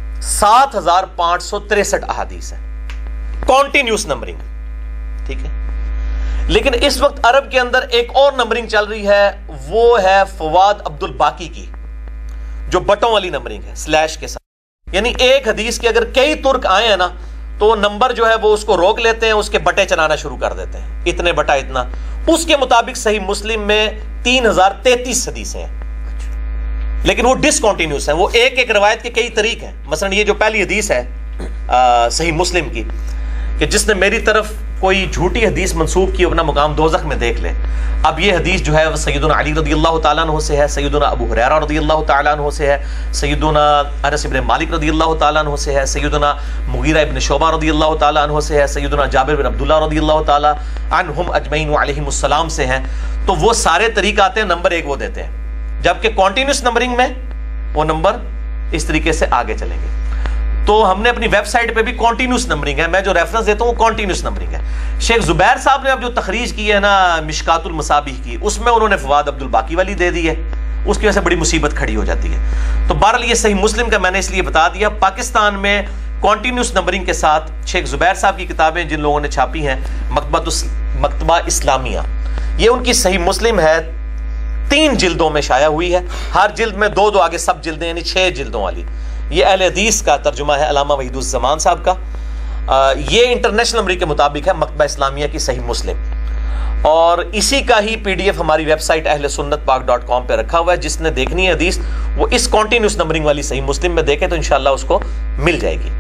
7563 احادیث ہیں، کانٹینیوس نمبرنگ، ٹھیک ہے. لیکن اس وقت عرب کے اندر ایک اور نمبرنگ چل رہی ہے، وہ ہے فواد عبد الباقی کی، جو بٹوں والی نمبرنگ ہے سلیش کے ساتھ. یعنی ایک حدیث کے اگر کئی ترک آئے ہیں نا تو نمبر جو ہے وہ اس کو روک لیتے ہیں، اس کے بٹے چلانا شروع کر دیتے ہیں، اتنے بٹا اتنا. اس کے مطابق صحیح مسلم میں 3033 حدیثیں ہیں، لیکن وہ ڈسکنٹینیوس ہیں. وہ ایک ایک روایت کے کئی طریق ہیں. مثلا یہ جو پہلی حدیث ہے صحیح مسلم کی کہ جس نے میری طرف کوئی جھوٹی حدیث منسوب کی اپنا مقام دوزخ میں دیکھ لے. اب یہ حدیث جو ہے وہ سیدنا علی رضی اللہ تعالیٰ عنہ سے ہے، سیدنا ابو ہریرہ رضی اللہ تعالیٰ عنہ سے ہے، سیدنا انس بن مالک رضی اللہ تعالیٰ عنہ سے ہے، سیدنا مغیرہ ابن شعبہ رضی اللہ تعالیٰ عنہ سے ہے، سیدنا جابر بن عبداللہ رضی اللہ تعالیٰ عنہم اجمعین علیہم السلام سے ہیں. تو وہ سارے طریق آتے ہیں، نمبر ایک وہ دیتے ہیں. جبکہ کانٹینیوس نمبرنگ میں وہ نمبر اس طریقے سے آگے چلیں گے. تو ہم نے اپنی ویب سائٹ پہ بھی کانٹینیوس نمبرنگ ہے، میں جو ریفرنس دیتا ہوں وہ کانٹینیوس نمبرنگ ہے. شیخ زبیر صاحب نے اب جو تخریج کی ہے نا مشکات المصابیح کی، اس میں انہوں نے فواد عبد الباقی والی دے دی ہے، اس کی وجہ سے بڑی مصیبت کھڑی ہو جاتی ہے. تو بہرحال یہ صحیح مسلم کا میں نے اس لیے بتا دیا. پاکستان میں کنٹینیوس نمبرنگ کے ساتھ شیخ زبیر صاحب کی کتابیں جن لوگوں نے چھاپی ہیں مکتبہ اسلامیہ، یہ ان کی صحیح مسلم ہے، 3 جلدوں میں شائع ہوئی ہے. ہر جلد میں 2 آگے سب جلدیں، یعنی 6 جلدوں والی. یہ اہل حدیث کا ترجمہ ہے علامہ وحید الزمان صاحب کا. یہ انٹرنیشنل نمبر کے مطابق ہے مکتبہ اسلامیہ کی صحیح مسلم، اور اسی کا ہی PDF ہماری ویب سائٹ ahlsunnatpak.com پہ رکھا ہوا ہے. جس نے دیکھنی ہے حدیث وہ اس کنٹینیوس نمبرنگ والی صحیح مسلم میں دیکھے تو انشاءاللہ اس کو مل جائے گی،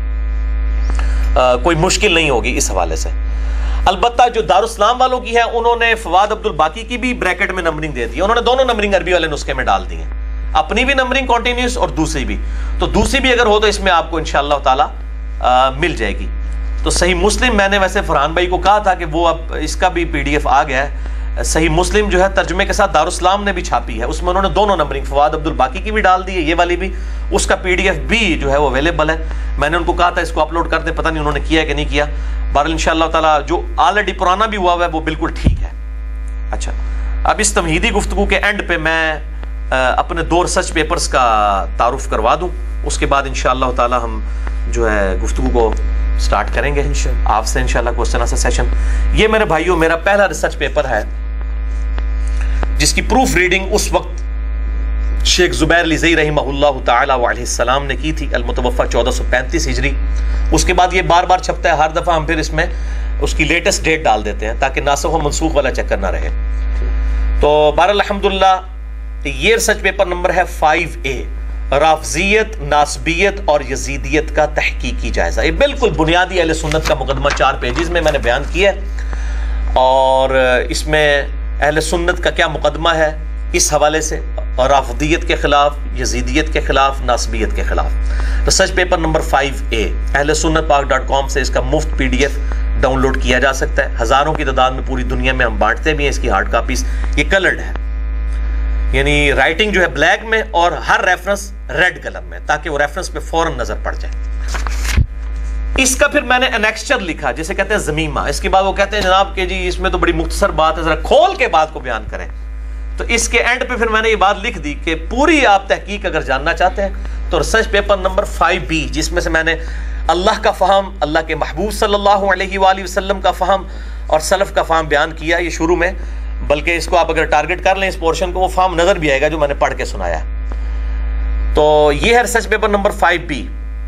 کوئی مشکل نہیں ہوگی اس حوالے سے. البتہ جو دارالاسلام والوں کی ہے انہوں نے فواد عبد الباقی کی بھی بریکٹ میں نمبرنگ دے دی. انہوں نے دونوں نمبرنگ عربی والے نسخے میں ڈال دی ہیں، اپنی بھی نمبرنگ کنٹینیوس اور دوسری بھی. تو دوسری بھی اگر ہو تو اس میں آپ کو انشاءاللہ تعالی مل جائے گی. تو صحیح مسلم میں نے ویسے فرحان بھائی کو کہا تھا کہ وہ اب اس کا بھی PDF آ گیا ہے. صحیح مسلم جو ہے ترجمے کے ساتھ دارالاسلام نے بھی چھاپی ہے، اس میں انہوں نے دونوں نمبرنگ فواد عبد الباقی کی بھی ڈال دی ہے، یہ والی بھی. اس کا PDF بھی جو ہے وہ اویلیبل ہے. میں نے ان کو کہا تھا اس کو اپلوڈ کر دیں، پتہ نہیں انہوں نے کیا ہے کہ نہیں کیا. بہرحال انشاءاللہ تعالیٰ جو آلریڈی پرانا بھی ہوا ہے وہ بالکل ٹھیک ہے. اچھا، اب اس تمہیدی گفتگو کے اینڈ پہ میں اپنے 2 ریسرچ پیپرز کا تعارف کروا دوں، اس کے بعد انشاءاللہ تعالیٰ ہم جو ہے گفتگو کو سٹارٹ کریں گے آپ سے انشاءاللہ کوسچن آنسر سیشن. یہ میرے بھائیوں میرا پہلا ریسرچ پیپر ہے جس کی پروف ریڈنگ اس وقت شیخ زبیر لزئی رحمہ اللہ تعالی وعلیہ السلام نے کی تھی، المتوفہ 1435 ہجری. اس کے بعد یہ بار بار چھپتا ہے، ہر دفعہ ہم پھر اس میں اس کی لیٹسٹ ڈیٹ ڈال دیتے ہیں تاکہ ناسخ و منسوخ والا چکر نہ رہے. تو بہرحال الحمدللہ یہ ریسرچ پیپر نمبر ہے 5A، رافضیت، ناسبیت اور یزیدیت کا تحقیقی جائزہ. یہ بالکل بنیادی اہل سنت کا مقدمہ 4 پیجز میں نے بیان کیا ہے، اور اس میں اہل سنت کا کیا مقدمہ ہے اس حوالے سے، اور رافضیت کے خلاف، یزیدیت کے خلاف، ناسبیت کے خلاف. Research paper number 5A ahlsunnatpak.com سے اس کا مفت PDF ڈاؤن لوڈ کیا جا سکتا ہے. ہزاروں کی تعداد میں پوری دنیا میں ہم بانٹتے بھی ہیں اس کی ہارڈ کاپیز. یہ کلرڈ ہے، یعنی رائٹنگ جو ہے بلیک میں اور ہر ریفرنس ریڈ کلر میں، تاکہ وہ ریفرنس پہ فوراً نظر پڑ جائے. اس کا پھر میں نے انیکسچر لکھا جسے کہتے ہیں زمیمہ. اس کے بعد وہ کہتے ہیں جناب کہ جی اس میں تو بڑی مختصر بات ہے، ذرا کھول کے بات کو بیان کریں. تو اس کے اینڈ پہ پھر میں نے یہ بات لکھ دی کہ پوری آپ تحقیق اگر جاننا چاہتے ہیں تو ریسرچ پیپر نمبر 5B، جس میں سے میں نے اللہ کا فہم، اللہ کے محبوب صلی اللہ علیہ وآلہ وسلم کا فہم اور سلف کا فہم بیان کیا یہ شروع میں، بلکہ اس کو آپ اگر ٹارگٹ کر لیں اس پورشن کو وہ فہم نظر بھی آئے گا جو میں نے پڑھ کے سنایا. تو یہ ہے ریسرچ پیپر نمبر 5B،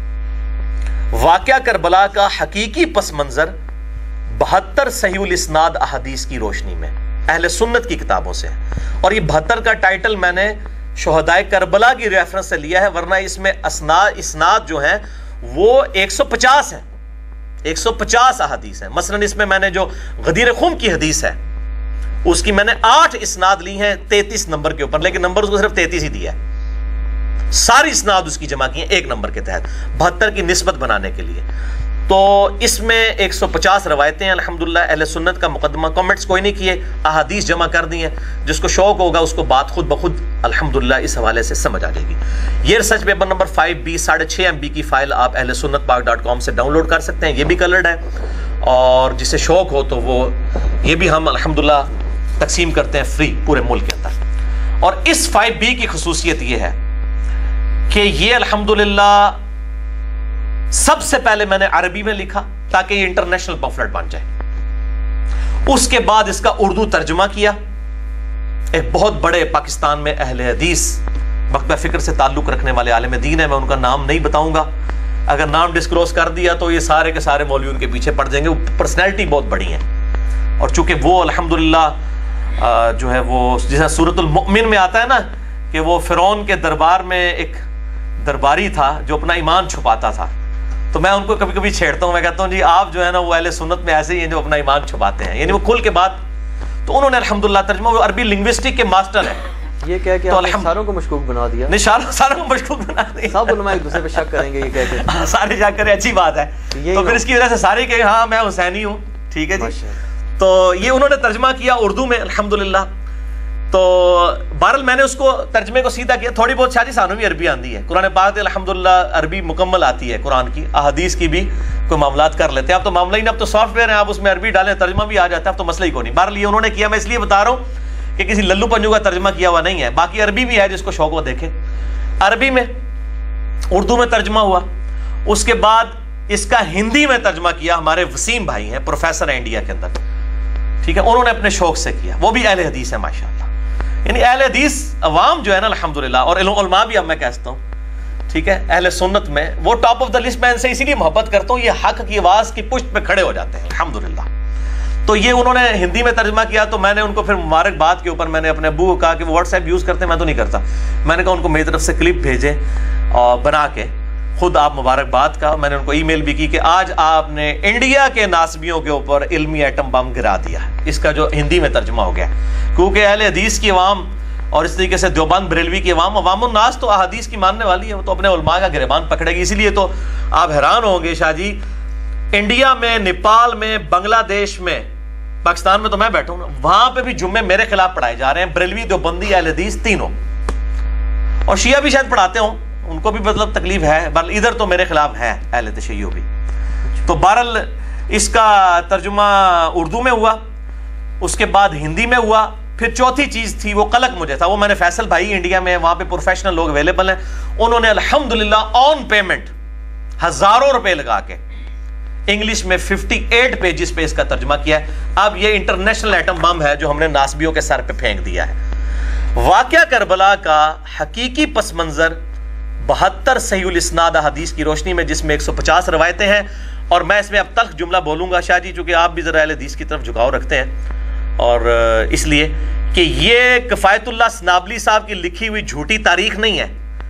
واقعہ کربلا کا حقیقی پس منظر 72 صحیح الاسناد احادیث کی روشنی میں، اہل سنت کی کتابوں سے. اور یہ 72 کا ٹائٹل میں نے شہدائے کربلا کی ریفرنس سے لیا ہے، ورنہ اس میں اسناد جو ہیں وہ 150 ہیں، 150 احادیث ہیں. مثلا اس میں میں نے جو غدیر خم کی حدیث ہے اس کی میں نے 8 اسناد لی ہیں 33 نمبر کے اوپر، لیکن نمبر اس کو صرف 33 ہی دیا ہے. ساری اسناد اس کی جمع کی ہیں 1 نمبر کے تحت 72 کی نسبت بنانے کے لیے. تو اس میں 150 روایتیں ہیں الحمدللہ. اہل سنت کا مقدمہ، کمنٹس کوئی نہیں کیے، احادیث جمع کر دی ہیں. جس کو شوق ہوگا اس کو بات خود بخود الحمدللہ اس حوالے سے سمجھ آ جائے گی. یہ research paper number 5B 6.5 MB کی فائل آپ ahlsunnatpak.com سے ڈاؤن لوڈ کر سکتے ہیں. یہ بھی کلرڈ ہے، اور جسے شوق ہو تو وہ یہ بھی ہم الحمدللہ تقسیم کرتے ہیں فری پورے ملک کے اندر. اور اس 5B کی خصوصیت یہ ہے کہ یہ الحمدللہ سب سے پہلے میں نے عربی میں لکھا تاکہ یہ انٹرنیشنل پمفلٹ بن جائے. اس کے بعد اس کا اردو ترجمہ کیا. ایک بہت بڑے پاکستان میں اہل حدیث مکتبہ فکر سے تعلق رکھنے والے عالم دین ہے، میں ان کا نام نہیں بتاؤں گا، اگر نام ڈسکلوز کر دیا تو یہ سارے کے سارے مولوی ان کے پیچھے پڑ جائیں گے. وہ پرسنالٹی بہت بڑی ہیں، اور چونکہ وہ الحمدللہ جو ہے وہ جیسا سورۃ المؤمن میں آتا ہے نا کہ وہ فرعون کے دربار میں ایک درباری تھا جو اپنا ایمان چھپاتا تھا، تو میں ان کو کبھی کبھی چھیڑتا ہوں، میں کہتا ہوں جی آپ جو ہے نا وہ اہل سنت میں ایسے ہی ہیں جو اپنا ایمان چھپاتے ہیں، یعنی وہ کھل کے بات. تو انہوں نے الحمدللہ ترجمہ، وہ عربی لنگوسٹک کے ماسٹر ہیں. یہ کہہ کے آپ نے ساروں کو مشکوک بنا دیا. نہیں، ساروں کو مشکوک بنا دیا، سب علماء ایک دوسرے پہ شک کریں گے یہ کہہ کے. سارے شک کریں، اچھی بات ہے. تو پھر اس کی وجہ سے سارے کہیں ہاں میں حسینی ہوں. ٹھیک ہے جی. تو یہ انہوں نے ترجمہ کیا اردو میں الحمدللہ. تو بہرحال میں نے اس کو ترجمے کو سیدھا کیا. تھوڑی بہت شاہجی سانو بھی عربی آتی ہے، قرآن پاک الحمدللہ عربی مکمل آتی ہے قرآن کی، احادیث کی بھی کوئی معاملات کر لیتے ہیں. اب تو معاملہ ہی نہیں، اب تو سافٹ ویئر ہے، آپ اس میں عربی ڈالیں ترجمہ بھی آ جاتا ہے، اب تو مسئلہ ہی کوئی نہیں. بہرحال یہ انہوں نے کیا. میں اس لیے بتا رہا ہوں کہ کسی للو پنجو کا ترجمہ کیا ہوا نہیں ہے. باقی عربی بھی ہے جس کو شوق ہو دیکھے, عربی میں, اردو میں ترجمہ ہوا. اس کے بعد اس کا ہندی میں ترجمہ کیا ہمارے وسیم بھائی ہیں, پروفیسر ہیں انڈیا کے اندر, ٹھیک ہے, انہوں نے اپنے شوق سے کیا, وہ بھی اہل حدیث ہے ماشاءاللہ. یعنی اہل حدیث عوام جو ہے نا الحمدللہ, اور علماء بھی اب میں کہتا ہوں, ٹھیک ہے, اہل سنت میں وہ ٹاپ آف دا لسٹ. میں ان سے اسی لیے محبت کرتا ہوں, یہ حق کی آواز کی پشت پہ کھڑے ہو جاتے ہیں الحمدللہ. تو یہ انہوں نے ہندی میں ترجمہ کیا, تو میں نے ان کو پھر مبارکباد کے اوپر میں نے اپنے ابو کو کہا کہ وہ واٹس ایپ یوز کرتے ہیں, میں تو نہیں کرتا. میں نے کہا ان کو میری طرف سے کلپ بھیجیں اور بنا کے, خود آپ مبارکباد کا. میں نے ان کو ای میل بھی کی کہ آج آپ نے انڈیا کے ناسبیوں کے اوپر علمی ایٹم بم گرا دیا ہے, اس کا جو ہندی میں ترجمہ ہو گیا. کیونکہ اہل حدیث کی عوام اور اس طریقے سے دیوبند بریلوی کی عوام, عوام الناس تو احادیث کی ماننے والی ہے, وہ تو اپنے علماء کا گریبان پکڑے گی. اسی لیے تو آپ حیران ہوں گے شاہ جی, انڈیا میں, نیپال میں, بنگلہ دیش میں, پاکستان میں تو میں بیٹھا ہوں نا, وہاں پہ بھی جمعے میرے خلاف پڑھائے جا رہے ہیں, بریلوی, دیوبندی, اہل حدیث تینوں. اور شیعہ بھی شاید پڑھاتے ہوں, ان کو بھی مطلب تکلیف ہے, بل ادھر تو میرے خلاف ہے اہل تشیع بھی. تو بہرحال اس کا ترجمہ اردو میں ہوا, اس کے بعد ہندی میں ہوا. پھر چوتھی چیز تھی وہ قلق مجھے تھا, وہ میں نے فیصل بھائی انڈیا میں, وہاں پہ پروفیشنل لوگ اویلیبل ہیں, انہوں نے الحمدللہ آن پیمنٹ ہزاروں روپے لگا کے انگلش میں 58 پیجز پہ اس کا ترجمہ کیا ہے. اب یہ انٹرنیشنل ایٹم بم ہے جو ہم نے ناسبیوں کے سر پہ پھینک دیا ہے. واقعہ کربلا کا حقیقی پس منظر 72 صحیح الاسناد حدیث کی روشنی میں, جس میں 150 روایتیں ہیں. اور میں اس میں اب تلخ جملہ بولوں گا شاہ جی, چونکہ آپ بھی ذرا اہل حدیث کی طرف جھکاؤ رکھتے ہیں, اور اس لیے کہ یہ کفایت اللہ سنابلی صاحب کی لکھی ہوئی جھوٹی تاریخ نہیں ہے.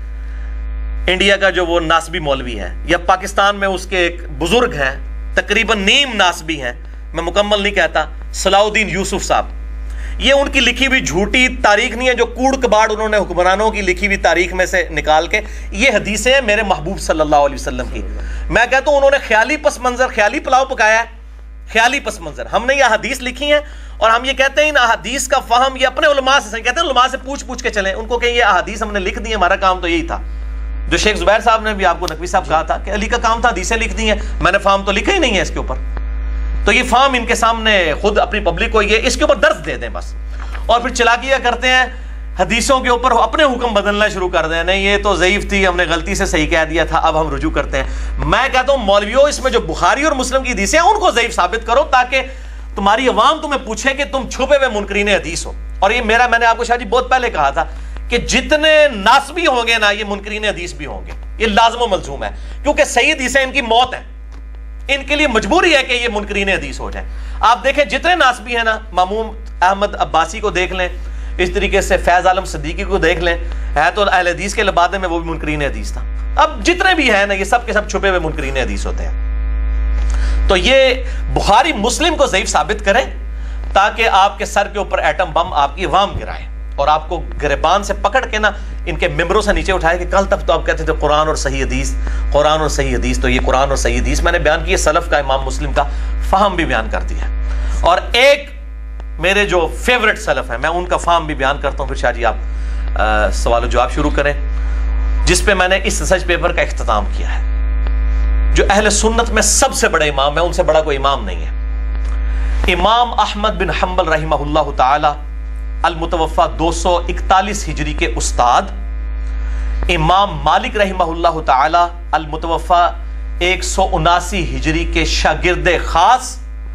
انڈیا کا جو وہ ناسبی مولوی ہے, یا پاکستان میں اس کے ایک بزرگ ہیں, تقریباً نیم ناسبی ہیں, میں مکمل نہیں کہتا, صلاح الدین یوسف صاحب, یہ ان کی لکھی ہوئی جھوٹی تاریخ نہیں ہے جو کوڑ کباڑ انہوں نے حکمرانوں کی لکھی ہوئی تاریخ میں سے نکال کے, یہ حدیثیں ہیں میرے محبوب صلی اللہ علیہ وسلم کی. میں کہتا ہوں انہوں نے خیالی پس منظر, خیالی پلاؤ پکایا ہے, خیالی پس منظر. ہم نے یہ حدیث لکھی ہیں اور ہم یہ کہتے ہیں ان احادیث کا فہم یہ اپنے علماء سے کہتے ہیں, علماء سے پوچھ کے چلیں, ان کو کہ یہ احادیث ہم نے لکھ دی ہیں, ہمارا کام تو یہی تھا. جو شیخ زبیر صاحب نے بھی آپ کو نقوی صاحب کہا تھا کہ علی کا کام تھا حدیثیں لکھ دی ہیں, میں نے فہم تو لکھا ہی نہیں ہے اس کے اوپر. تو یہ فہم ان کے سامنے خود اپنی پبلک کو یہ اس کے اوپر درس دے دیں بس, اور پھر چلاکیاں کرتے ہیں حدیثوں کے اوپر, اپنے حکم بدلنا شروع کر دیں, نہیں یہ تو ضعیف تھی, ہم نے غلطی سے صحیح کہہ دیا تھا, اب ہم رجوع کرتے ہیں. میں کہتا ہوں مولویوں, اس میں جو بخاری اور مسلم کی حدیثیں ہیں ان کو ضعیف ثابت کرو, تاکہ تمہاری عوام تمہیں پوچھے کہ تم چھپے ہوئے منکرین حدیث ہو. اور یہ میں نے آپ کو شاہ جی بہت پہلے کہا تھا کہ جتنے ناسبی ہوں گے نا, یہ منکرین حدیث بھی ہوں گے, یہ لازم و ملزوم ہے, کیونکہ صحیح حدیثیں ان کی موت ہے, ان کے لیے مجبوری ہے کہ یہ منکرین حدیث ہو جائیں. آپ دیکھیں جتنے ناسبی ہیں نا, ماموم احمد عباسی کو دیکھ لیں, اس طریقے سے فیض عالم صدیقی کو دیکھ لیں, ہے تو اہل حدیث کے لبادے میں وہ بھی منکرین حدیث تھا. اب جتنے بھی ہیں نا, یہ سب کے سب چھپے ہوئے منکرین حدیث ہوتے ہیں. تو یہ بخاری مسلم کو ضعیف ثابت کریں تاکہ آپ کے سر کے اوپر ایٹم بم آپ کی عوام گرائے, اور آپ کو گریبان سے پکڑ کے نا ان کے ممبروں سے نیچے اٹھائے کہ کل تک تو آپ کہتے تھے قرآن اور صحیح حدیث, قرآن اور صحیح حدیث, تو یہ قرآن اور صحیح حدیث میں نے بیان کی, سلف کا امام مسلم کا فہم بھی بیان کر دیا. اور ایک میرے جو فیورٹ سلف ہیں, میں ان کا فہم بھی بیان کرتا ہوں, پھر شاہ جی آپ سوال و جواب شروع کریں, جس پہ میں نے اس ریسرچ پیپر کا اختتام کیا ہے. جو اہل سنت میں سب سے بڑے امام ہے, ان سے بڑا کوئی امام نہیں ہے, امام احمد بن حنبل رحمہ اللہ تعالی, المتوفی 241 ہجری کے استاد, امام مالک رحمہ اللہ تعالی, المتوفی 179 ہجری کے شاگرد خاص,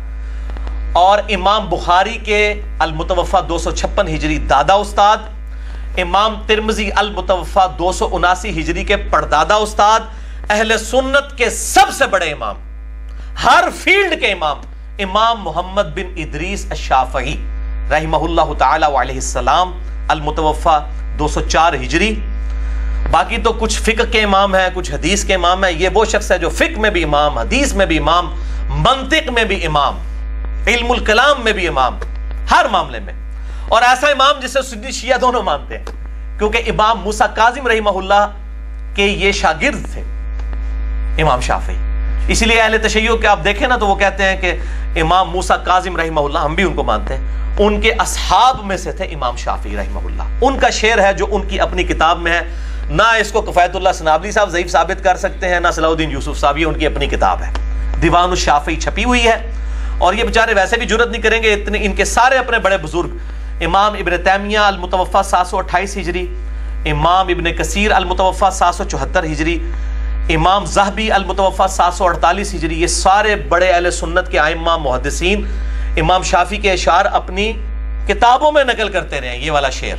اور امام بخاری کے المتوفی 256 ہجری دادا استاد, امام ترمذی المتوفی 279 ہجری کے پردادا استاد, اہل سنت کے سب سے بڑے امام, ہر فیلڈ کے امام, امام محمد بن ادریس الشافعی رحمہ اللہ تعالی وعلیہ السلام, المتوفی 204 ہجری. باقی تو کچھ فقہ کے امام ہیں, کچھ حدیث کے امام ہیں. یہ وہ شخص ہے جو فقہ میں بھی امام, حدیث میں بھی امام, منطق میں بھی امام, علم الکلام میں بھی امام, ہر معاملے میں. اور ایسا امام جسے سنی شیعہ دونوں مانتے ہیں, کیونکہ امام موسیٰ کاظم رحمہ اللہ کے یہ شاگرد تھے امام شافعی. اسی لیے اہل تشیع کے آپ دیکھیں نا تو وہ کہتے ہیں کہ امام موسیٰ کاظم رحمہ اللہ, ہم بھی ان کو مانتے ہیں, ان کے اصحاب میں سے تھے امام شافعی رحمہ اللہ. ان کا شعر ہے جو ان کی اپنی کتاب میں ہے, نہ اس کو کفایت اللہ سنابلی صاحب ضعیف ثابت کر سکتے ہیں, نہ صلاح الدین یوسف صاحب, یہ ان کی اپنی کتاب ہے, دیوان الشافعی چھپی ہوئی ہے. اور یہ بیچارے ویسے بھی جرت نہیں کریں گے, اتنے ان کے سارے اپنے بڑے بزرگ امام ابن تیمیہ المتوفا 728 ہجری، امام ابن کثیر المتوفا 774 ہجری، امام ذہبی المتوفا 748 ہجری، یہ سارے بڑے اہل سنت کے ائمہ محدثین امام شافعی کے اشعار اپنی کتابوں میں نقل کرتے رہے ہیں۔ یہ والا شعر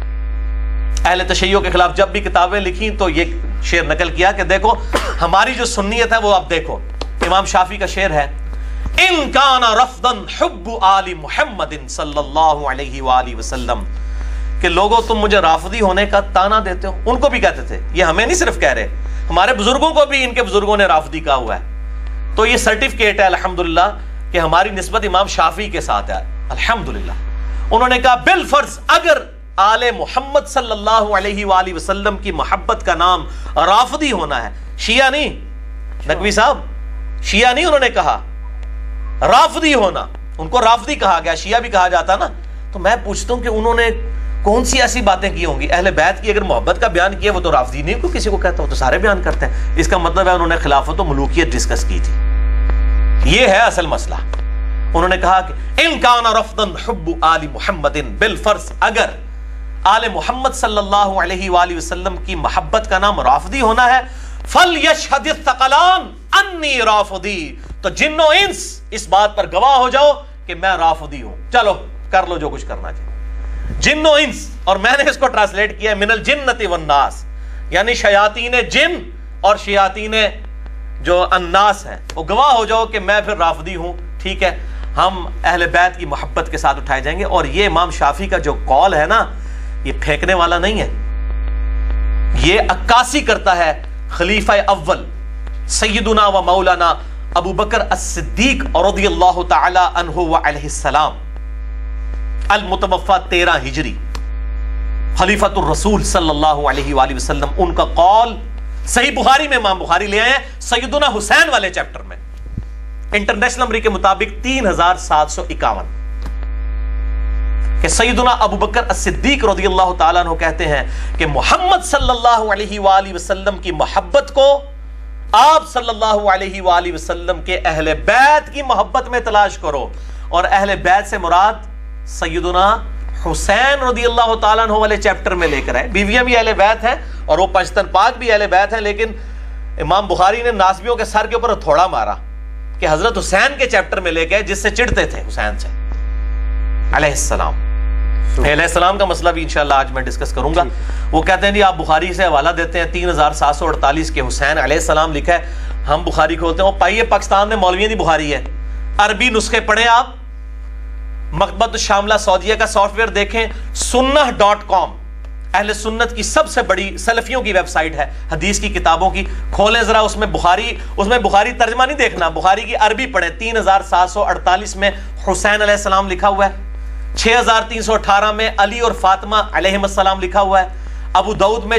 اہل تشیع کے خلاف جب بھی کتابیں لکھی تو یہ شعر نقل کیا کہ دیکھو ہماری جو سنیت ہے وہ آپ دیکھو۔ امام شافعی کا شعر ہے ان کان رفضا حب آل محمد صلی اللہ علیہ وآلہ وسلم، کہ لوگوں تم مجھے رافضی ہونے کا تانا دیتے ہو۔ ان کو بھی کہتے تھے، یہ ہمیں نہیں صرف کہہ رہے، ہمارے بزرگوں کو بھی ان کے بزرگوں نے رافضی کہا ہوا ہے۔ تو یہ سرٹیفکیٹ ہے الحمدللہ کہ ہماری نسبت امام شافعی کے ساتھ ہے الحمدللہ۔ انہوں نے کہا بالفرض اگر آل محمد صلی اللہ علیہ وآلہ وسلم کی محبت کا نام رافضی ہونا ہے، شیعہ نہیں، نقوی صاحب شیعہ نہیں، انہوں نے کہا رافضی ہونا، ان کو رافضی کہا گیا، شیعہ بھی کہا جاتا نا۔ تو میں پوچھتا ہوں کہ انہوں نے کون سی ایسی باتیں کی ہوں گی؟ اہل بیت کی اگر محبت کا بیان کیا وہ تو رافضی نہیں کوئی کسی کو کہتا، وہ تو سارے بیان کرتے ہیں۔ اس کا مطلب ہے انہوں نے خلافت و ملوکیت ڈسکس کی تھی، یہ ہے اصل مسئلہ۔ انہوں نے کہا کہ ان کان رفضا حب آل محمد، بالفرض اگر آل محمد صلی اللہ علیہ وآلہ وسلم کی محبت کا نام رافضی ہونا ہے، فَلْيَشْهَدِ الثَّقَلَانِ أَنِّي رَافِضِي، تو جن و انس اس بات پر گواہ ہو جاؤ کہ میں رافضی ہوں، چلو کر لو جو کچھ کرنا چاہیے۔ جن و انس، اور میں نے اس کو ٹرانسلیٹ کیا ہے من الجنۃ والناس، یعنی شیاطین جن اور شیاطین جو الناس ہیں، وہ گواہ ہو جاؤ کہ میں پھر رافضی ہوں، ٹھیک ہے، ہم اہل بیت کی محبت کے ساتھ اٹھائے جائیں گے۔ اور یہ امام شافعی کا جو قول ہے نا، یہ پھینکنے والا نہیں ہے، یہ عکاسی کرتا ہے خلیفہ اول سیدنا و مولانا ابو بکر الصدیق رضی اللہ تعالی عنہ وعلیہ السلام، المتوفا 13 ہجری، خلیفۃ الرسول صلی اللہ علیہ وآلہ وسلم۔ ان کا قول صحیح بخاری میں امام بخاری لے آئے ہیں سیدنا حسین والے چیپٹر میں، انٹرنیشنل نمبر کے مطابق 3751، کہ سیدنا ابو بکر الصدیق رضی اللہ تعالیٰ عنہ کہتے ہیں کہ محمد صلی اللہ علیہ وآلہ وسلم کی محبت کو آپ صلی اللہ علیہ وآلہ وسلم کے اہل بیت کی محبت میں تلاش کرو، اور اہل بیت سے مراد سیدنا حسین رضی اللہ تعالیٰ عنہ والے چیپٹر میں لے کر آئے۔ بیویاں بھی اہل بیت ہیں اور وہ پنجتن پاک بھی اہل بیت ہیں، لیکن امام بخاری نے ناسبیوں کے سر کے اوپر تھوڑا مارا کہ حضرت حسین کے چیپٹر میں لے کے جس سے چڑھتے تھے حسین سے علیہ السلام۔ علیہ السلام کا مسئلہ بھی انشاءاللہ آج میں ڈسکس کروں گا۔ وہ کہتے ہیں جی آپ بخاری سے حوالہ دیتے ہیں 3748 کے حسین علیہ السلام لکھا ہے، ہم بخاری کھولتے ہیں وہ پائیے پاکستان میں مولویوں دی بخاری ہے، عربی نسخے پڑھیں آپ، مکتبۃ الشاملہ سعودیہ کا سافٹ ویئر دیکھیں، sunnah.com اہل سنت کی سب سے بڑی سلفیوں کی ویب سائٹ ہے حدیث کی کتابوں کی، کھولیں ذرا، اس میں بخاری ترجمہ نہیں دیکھنا، بخاری کی عربی پڑھیں، 3748 میں حسین علیہ السلام لکھا ہوا ہے، 6318 میں علی اور فاطمہ علیہم السلام لکھا ہوا ہے، ابو داؤد میں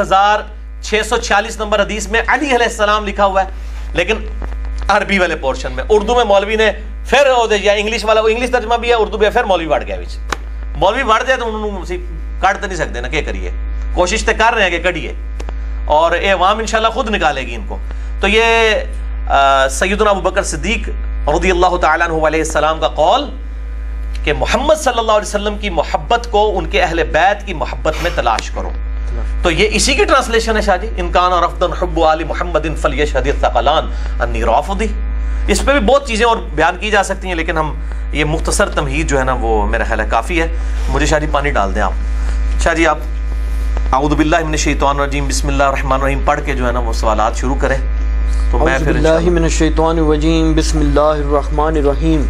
4646 نمبر حدیث میں علی علیہ السلام لکھا ہوا ہے، لیکن عربی والے پورشن میں۔ اردو میں مولوی نے پھر یا انگلش والا، وہ انگلش ترجمہ بھی ہے، اردو بھی ہے، پھر مولوی بڑھ گیا بچ، مولوی بڑھ جائے تو انہوں نے کاٹ تو نہیں سکتے نا، کیا کریے، کوشش تو کر رہے ہیں کہ کڑیے، اور اے عوام انشاءاللہ خود نکالے گی ان کو۔ تو یہ سیدنا ابو بکر صدیق رضی اللہ تعالیٰ عنہ علیہ السلام کا قول کہ محمد صلی اللہ علیہ وسلم کی محبت کو ان کے اہل بیت کی محبت میں تلاش کرو، تو یہ اسی کی ٹرانسلیشن ہے شاہ جی، ان کان رفضا حب آل محمد فلیشہد الثقلان انی رافضی۔ اس پہ بھی بہت چیزیں اور بیان کی جا سکتی ہیں، لیکن ہم یہ مختصر تمہید جو ہے نا وہ میرا خیال ہے کافی ہے۔ مجھے شاہ جی پانی ڈال دیں آپ، شاہ جی آپ اعوذ باللہ من الشیطان الرجیم بسم اللہ الرحمن الرحیم پڑھ کے جو ہے نا وہ سوالات شروع کریں، تو میں اعوذ پھر باللہ من الشیطان الرجیم بسم اللہ الرحمن الرحیم۔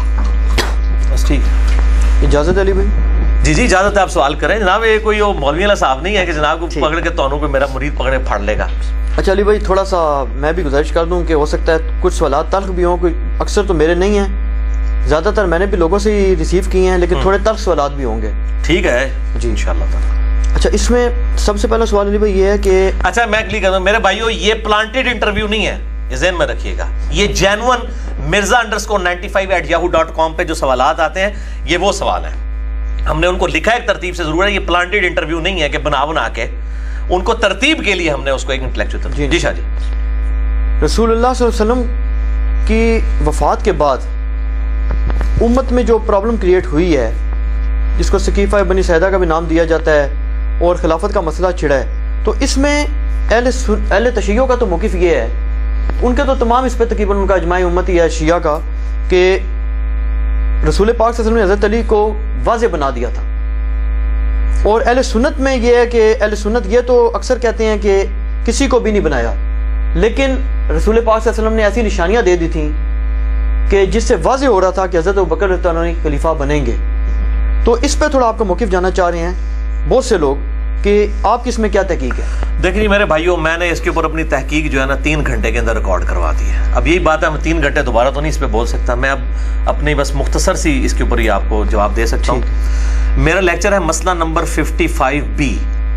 بس ٹھیک ہے، اجازت علی بھائی؟ جی جی اجازت ہے، آپ سوال کریں جناب۔ یہ کوئی مولوی والا صاحب نہیں ہے کہ جناب کو پکڑ کے تونوں کو میرا مرید پکڑے پھاڑ لے گا۔ اچھا علی بھائی تھوڑا سا میں بھی گزارش کر دوں کہ ہو سکتا ہے کچھ سوالات تلخ بھی ہوں، اکثر تو میرے نہیں ہیں، زیادہ تر میں نے بھی لوگوں سے ہی ریسیو کیے ہیں، لیکن تھوڑے تلخ سوالات بھی ہوں گے۔ ٹھیک ہے جی انشاءاللہ تعالی۔ اچھا اس میں سب سے پہلا سوال علی بھائی یہ ہے کہ اچھا میں کلیئر کر دوں میرے بھائیو، یہ پلانٹڈ انٹرویو نہیں ہے، یہ ذہن میں رکھیے گا، یہ جینون mirza_95@yahoo.com پہ جو سوالات آتے ہیں یہ وہ سوال ہیں، ہم نے ان کو لکھا ایک ترتیب سے ضرور ہے، یہ پلانٹڈ انٹرویو نہیں ہے کہ بنا کے، ان کو ترتیب کے لیے ہم نے اس کو ایک انٹلیکچوئل ترتیب۔ جی شاہ جی۔ رسول اللہ صلی اللہ علیہ وسلم کی وفات کے بعد امت میں جو پرابلم کریٹ ہوئی ہے جس کو سقیفہ بنی سعدہ کا بھی نام دیا جاتا ہے، اور خلافت کا مسئلہ چھڑا ہے، تو اس میں اہل تشیع کا تو موقف یہ ہے، ان کے تو تمام اس پہ تقریباً ان کا اجماع امتی ہے شیعہ کا، کہ رسول پاک صلی اللہ علیہ وسلم نے حضرت علی کو واضح بنا دیا تھا. اور اہل سنت میں یہ ہے کہ اہل سنت یہ تو اکثر کہتے ہیں کہ کسی کو بھی نہیں بنایا، لیکن رسول پاک صلی اللہ علیہ وسلم نے ایسی نشانیاں دے دی تھیں کہ جس سے واضح ہو رہا تھا کہ حضرت ابوبکر رضی اللہ عنہ خلیفہ بنیں گے. تو اس پہ تھوڑا آپ کا موقف جاننا چاہ رہے ہیں بہت سے لوگ کہ آپ کی اس میں کیا تحقیق ہے؟ دیکھیں جی میرے بھائیوں، میں نے اس کے اوپر اپنی تحقیق جو ہے نا 3 گھنٹے کے اندر ریکارڈ کروا دی ہے. اب یہی بات ہے، میں 3 گھنٹے دوبارہ تو نہیں اس پہ بول سکتا، میں اب اپنی بس مختصر سی اس کے اوپر ہی آپ کو جواب دے سکتا ہوں. میرا لیکچر ہے مسئلہ نمبر 55B.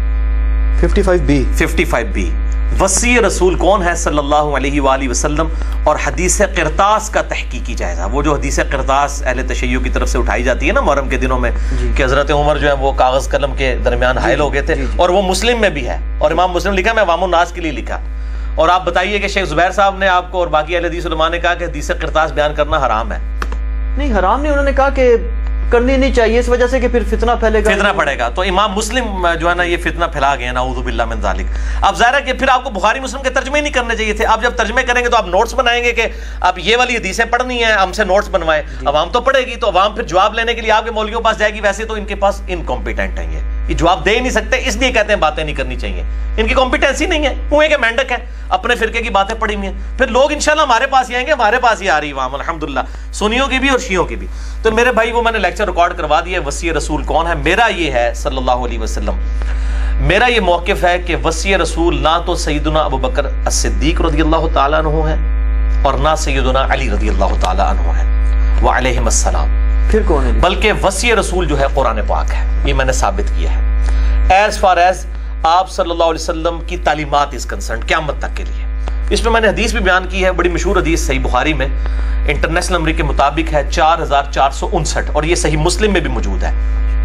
55B وصی رسول کون ہے صلی اللہ علیہ وآلہ وسلم اور حدیث قرطاس کا تحقیقی جائزہ. وہ جو حدیث قرطاس اہل تشیع کی طرف سے اٹھائی جاتی ہے نا محرم کے دنوں میں، کہ حضرت عمر جو ہے وہ کاغذ قلم کے درمیان حائل ہو گئے تھے، اور وہ مسلم میں بھی ہے، اور امام مسلم لکھا، میں عوام الناس کے لیے لکھا. اور آپ بتائیے کہ شیخ زبیر صاحب نے آپ کو اور باقی اہل حدیث علماء نے کہا کہ حدیث قرطاس بیان کرنا حرام ہے. نہیں حرام نہیں، انہوں نے کہا کہ کرنی نہیں چاہیے اس وجہ سے کہ پھر فتنہ پھیلے گا، فتنہ پڑے گا. تو امام مسلم جو ہے نا یہ فتنہ پھیلا گئے، نعوذ باللہ من ذالک. اب ظاہر ہے کہ پھر آپ کو بخاری مسلم کے ترجمے نہیں کرنے چاہیے تھے. آپ جب ترجمے کریں گے تو آپ نوٹس بنائیں گے کہ آپ یہ والی حدیثیں پڑھنی ہیں، ہم سے نوٹس بنوائیں. عوام تو پڑھے گی، تو عوام پھر جواب لینے کے لیے آپ کے مولویوں پاس جائے گی. ویسے تو ان کے پاس انکمپیٹنٹ ہیں، یہ جواب دے ہی نہیں سکتے، اس لیے کہتے ہیں باتیں نہیں کرنی چاہیے. ان کی کمپیٹنسی نہیں ہے، کنویں کے مینڈک ہے، اپنے فرقے کی باتیں پڑھی ہوئی ہیں. پھر لوگ انشاءاللہ ہمارے پاس ہی آئیں گے، ہمارے پاس ہی آ رہی عوام الحمدللہ، سنیوں کی بھی اور شیعوں کی بھی. تو میرے بھائی وہ میں نے لیکچر ریکارڈ کروا دیا ہے. وصی رسول کون ہے؟ میرا یہ ہے صلی اللہ علیہ وسلم، میرا یہ موقف ہے کہ وصی رسول نہ تو سیدنا ابوبکر الصدیق رضی اللہ تعالیٰ عنہ ہے اور نہ سیدنا علی رضی اللہ تعالیٰ عنہ ہے وعلیہم السلام. پھر کون ہے؟ بلکہ وصی رسول جو ہے قرآن پاک ہے. یہ میں نے ثابت کیا ہے ایز فار ایز آپ صلی اللہ علیہ وسلم کی تعلیمات از کنسرنڈ قیامت تک کے لیے. اس میں نے حدیث بھی بیان کی ہے، بڑی مشہور حدیث صحیح بخاری میں انٹرنیشنل نمبر کے مطابق ہے 4459، اور یہ صحیح مسلم میں بھی موجود ہے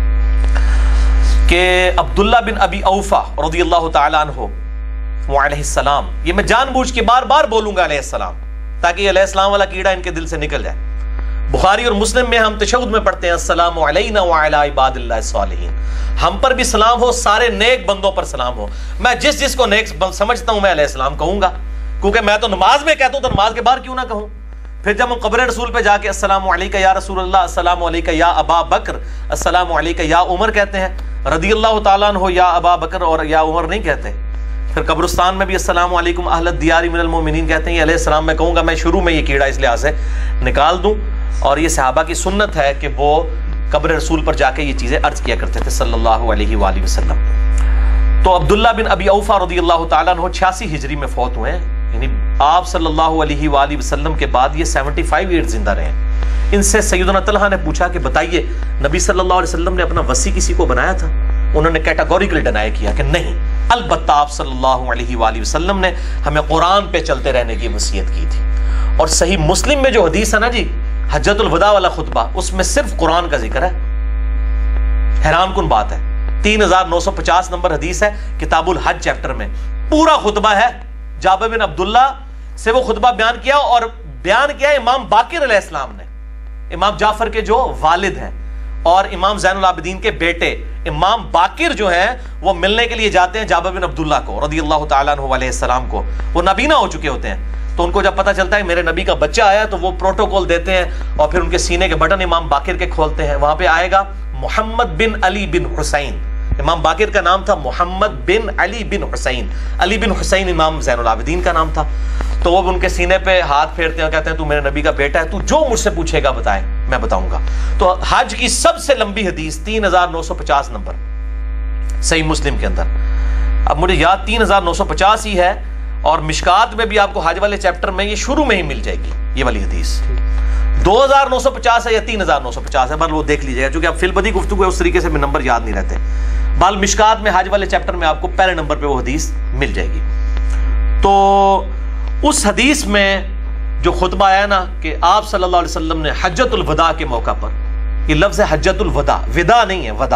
کہ عبداللہ بن ابی اوفا رضی اللہ تعالیٰ عنہ علیہ السلام، یہ میں جان بوجھ کے بار بار بولوں گا علیہ السلام تاکہ علیہ السلام والا کیڑا ان کے دل سے نکل جائے. بخاری اور مسلم میں ہم تشہد میں پڑھتے ہیں السلام علینا وعلی عباد اللہ الصالحین، ہم پر بھی سلام ہو، سارے نیک بندوں پر سلام ہو. میں جس کو نیک سمجھتا ہوں میں علیہ السلام کہوں گا، کیونکہ میں تو نماز میں کہتا ہوں تو نماز کے بعد کیوں نہ کہوں. پھر جب ہم قبر رسول پہ جا کے السلام علیکہ یا رسول اللہ، السلام علیکہ یا ابا بکر، السلام علیکہ یا عمر کہتے ہیں، رضی اللہ تعالیٰ عنہ یا ابا بکر اور یا عمر نہیں کہتے. پھر قبرستان میں بھی السلام علیکم اہل الدیار من المؤمنین کہتے ہیں. یہ علیہ السلام میں کہوں گا، میں شروع میں یہ کیڑا اس لحاظ سے نکال دوں. اور یہ صحابہ کی سنت ہے کہ وہ قبر رسول پر جا کے یہ چیزیں عرض کیا کرتے تھے صلی اللہ علیہ وآلہ وسلم. تو عبداللہ بن ابی اوفا رضی اللہ تعالیٰ عنہ 86 ہجری میں فوت ہوئے ہیں، یعنی آپ صلی اللہ علیہ وآلہ وسلم کے بعد یہ 75 ایئر زندہ رہے ہیں. ان سے سیدنا طلحہ نے پوچھا کہ بتائیے نبی صلی اللہ علیہ وسلم نے اپنا وصی کسی کو بنایا تھا؟ انہوں نے کیٹاگوریکلی ڈینائی کیا کہ نہیں، البتہ آپ صلی اللہ علیہ وآلہ وسلم نے ہمیں قرآن پہ چلتے رہنے کی وصیت کی تھی. اور صحیح مسلم میں جو حدیث ہے نا جی، حجۃ الوداع والا خطبہ، اس میں صرف قرآن کا ذکر ہے. حیران کن بات ہے، 3950 نمبر حدیث ہے کتاب الحج چیپٹر میں، پورا خطبہ ہے. جابر بن عبداللہ سے وہ خطبہ بیان کیا، اور بیان کیا امام باقر علیہ السلام نے، امام جعفر کے جو والد ہیں اور امام زین العابدین کے بیٹے امام باقر جو ہیں وہ ملنے کے لیے جاتے ہیں جابر بن عبداللہ کو رضی اللہ تعالیٰ عنہ علیہ السلام کو. وہ نابینا ہو چکے ہوتے ہیں، تو ان کو جب پتہ چلتا ہے میرے نبی کا بچہ آیا تو وہ پروٹوکول دیتے ہیں اور پھر ان کے سینے کے بٹن امام باقر کے کھولتے ہیں. وہاں پہ آئے گا محمد بن علی بن حسین، امام باقر کا نام تھا محمد بن علی بن حسین، علی بن حسین امام زین العابدین کا نام تھا. تو وہ ان کے سینے پہ ہاتھ پھیرتے ہیں اور کہتے ہیں تو میرے نبی کا بیٹا ہے، تو جو مجھ سے پوچھے گا بتائیں میں بتاؤں گا. تو حج کی سب سے لمبی حدیث 3950 نمبر صحیح مسلم کے اندر، اب مجھے یاد 3950 ہی ہے، اور مشکات میں بھی آپ کو حج والے چیپٹر میں یہ شروع میں ہی مل جائے گی یہ والی حدیث. 2950 ہے یا 3950 ہے، بل وہ دیکھ لیجیے گا، چونکہ اب فی البدی گفتگو ہے اس طریقے سے بھی نمبر یاد نہیں رہتے. بال مشکات میں حج والے چیپٹر میں آپ کو پہلے نمبر پہ وہ حدیث مل جائے گی. تو اس حدیث میں جو خطبہ آیا نا کہ آپ صلی اللہ علیہ وسلم نے حجۃ الوداع کے موقع پر، یہ لفظ ہے حجۃ الوداع، ودا نہیں ہے ودا،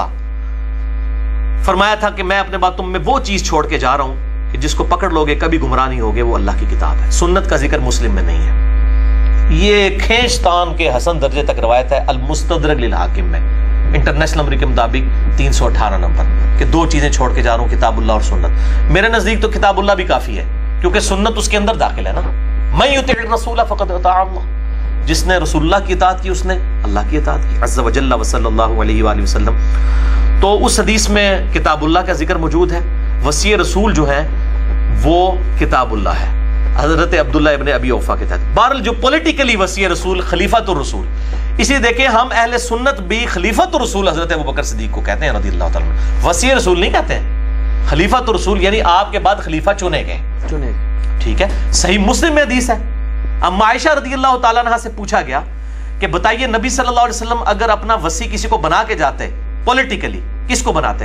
فرمایا تھا کہ میں اپنے بعد تم میں وہ چیز چھوڑ کے جا رہا ہوں کہ جس کو پکڑ لوگے کبھی گمراہ نہیں ہوگے، وہ اللہ کی کتاب ہے. سنت کا ذکر مسلم میں نہیں ہے. یہ کھینچتان کے حسن درجے تک روایت ہے المستدرک للحاکم میں، انٹرنیشنل نمبر کے مطابق 318 نمبر، کہ 2 چیزیں چھوڑ کے جا رہا ہوں، کتاب اللہ اور سنت۔ میرے نزدیک تو کتاب اللہ بھی کافی ہے، کیونکہ سنت اس کے اندر داخل ہے نا۔ من یطع الرسول فقد اطاع اللہ، جس نے رسول اللہ کی اطاعت کی اس نے اللہ کی اطاعت کی عز وجل وصلی اللہ علیہ وآلہ وسلم۔ تو اس حدیث میں کتاب اللہ کا ذکر موجود ہے، وصی رسول جو ہے وہ کتاب اللہ ہے، حضرت عبداللہ ابن ابی اوفا کے تحت۔ بہرحال جو پولیٹیکلی وصی رسول خلیفۃ الرسول، اسی دیکھیں ہم اہل سنت بھی خلیفۃ الرسول حضرت ابوبکر صدیق کو کہتے ہیں رضی اللہ تعالیٰ عنہ، وصی رسول نہیں کہتے ہیں، خلیفۃ الرسول یعنی آپ کے بعد خلیفہ چنے گئے، ٹھیک ہے۔ صحیح مسلم میں حدیث ہے، اما عائشہ رضی اللہ تعالیٰ عنہ سے پوچھا گیا کہ بتائیے نبی صلی اللہ علیہ وسلم اگر اپنا وصی کسی کو بنا کے جاتے پولیٹیکلی کس کو بناتے؟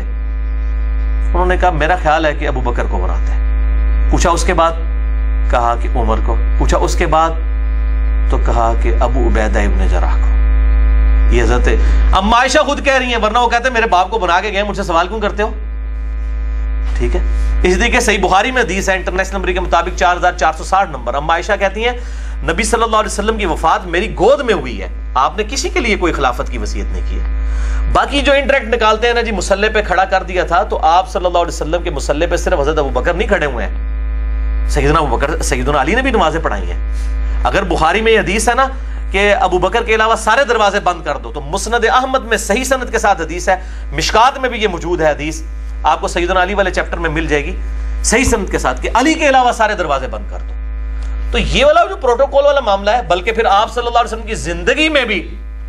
انہوں نے کہا میرا خیال ہے کہ ابو بکر کو بناتے ہیں۔ پوچھا اس کے بعد، کہا کہ عمر کو۔ پوچھا اس کے بعد تو کہا کہ ابو عبیدہ ابن جراح کو۔ یہ حضرت اما عائشہ خود کہہ رہی ہیں، ورنہ وہ کہتے ہیں میرے باپ کو بنا کے گئے، مجھ سے سوال کیوں کرتے ہو؟ ٹھیک ہے، اس لیے کہ صحیح بخاری میں حدیث ہے انٹرنیشنل نمبر کے مطابق 4460 نمبر، اما عائشہ کہتی ہیں نبی صلی اللہ علیہ وسلم کی وفات میری گود میں ہوئی ہے، آپ نے کسی کے لیے کوئی خلافت کی وصیت نہیں کی ہے۔ باقی جو انڈائریکٹ نکالتے ہیں نا جی مصلی پہ کھڑا کر دیا تھا، تو آپ صلی اللہ علیہ وسلم کے مصلی پہ صرف حضرت ابو بکر نہیں کھڑے ہوئے ہیں، سیدنا ابو بکر سیدنا علی نے بھی نمازیں پڑھائی ہیں۔ اگر بخاری میں یہ حدیث ہے نا کہ ابو بکر کے علاوہ سارے دروازے بند کر دو، تو مسند احمد میں صحیح سند کے ساتھ حدیث ہے، مشکات میں بھی یہ موجود ہے حدیث، آپ کو سیدنا علی والے چیپٹر میں مل جائے گی صحیح سند کے ساتھ، کہ علی کے علاوہ سارے دروازے بند کر دو۔ تو یہ والا جو پروٹوکول والا معاملہ ہے، بلکہ پھر آپ صلی اللہ علیہ وسلم کی زندگی میں بھی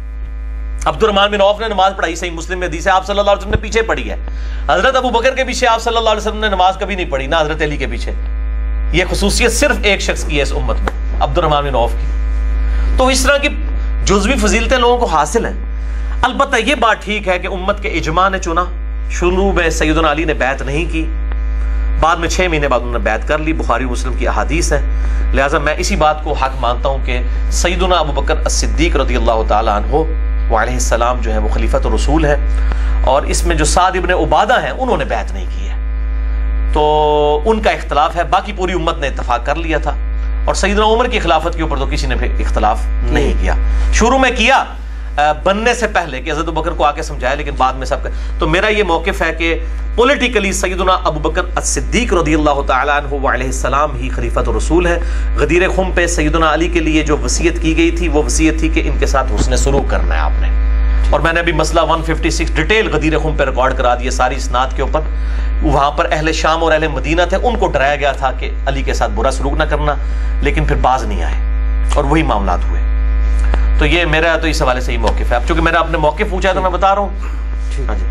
عبد الرحمن بن عوف نے نماز پڑھائی، صحیح مسلم میں حدیث ہے، آپ صلی اللہ علیہ وسلم نے پیچھے پڑھی ہے۔ حضرت ابو بکر کے پیچھے آپ صلی اللہ علیہ وسلم نے نماز کبھی نہیں پڑھی، نہ حضرت علی کے پیچھے۔ یہ خصوصیت صرف ایک شخص کی ہے اس امت میں، عبد الرحمن بن عوف کی۔ تو اس طرح کی جزوی فضیلتیں لوگوں کو حاصل ہیں۔ البتہ یہ بات ٹھیک ہے کہ امت کے اجماع نے چنا، شروع میں سیدنا علی نے بیعت نہیں کی، بعد میں 6 مہینے بعد انہوں نے بیعت کر لی، بخاری مسلم کی احادیث ہے۔ لہٰذا میں اسی بات کو حق مانتا ہوں کہ سیدنا ابو بکر الصدیق رضی اللہ تعالیٰ عنہ وعلیہ السلام جو ہے وہ خلیفۃ الرسول ہے، اور اس میں جو سعد ابن عبادہ ہیں انہوں نے بیعت نہیں کی ہے، تو ان کا اختلاف ہے، باقی پوری امت نے اتفاق کر لیا تھا۔ اور سیدنا عمر کی خلافت کے اوپر تو کسی نے بھی اختلاف نہیں کیا، شروع میں کیا بننے سے پہلے کہ حضرت ابوبکر کو آ کے سمجھایا، لیکن بعد میں سب کا۔ تو میرا یہ موقف ہے کہ پولیٹیکلی سیدنا ابو بکر الصدیق رضی اللہ تعالیٰ عنہ وعلیہ السلام ہی خلیفۃ الرسول ہے۔ غدیر خم پہ سیدنا علی کے لیے جو وصیت کی گئی تھی وہ وصیت تھی کہ ان کے ساتھ حسن سلوک کرنا ہے آپ نے، اور میں نے ابھی مسئلہ 156 ڈیٹیل غدیر خم پہ ریکارڈ کرا دیا ساری اسناد کے اوپر۔ وہاں پر اہل شام اور اہل مدینہ تھے، ان کو ڈرایا گیا تھا کہ علی کے ساتھ برا سلوک نہ کرنا، لیکن پھر باز نہیں آئے اور وہی معاملات ہوئے۔ تو یہ میرا تو اس حوالے سے ہی موقف ہے۔ اب چونکہ میرا اپنے موقف پوچھا ہے تو میں بتا رہا ہوں۔ ہاں جی،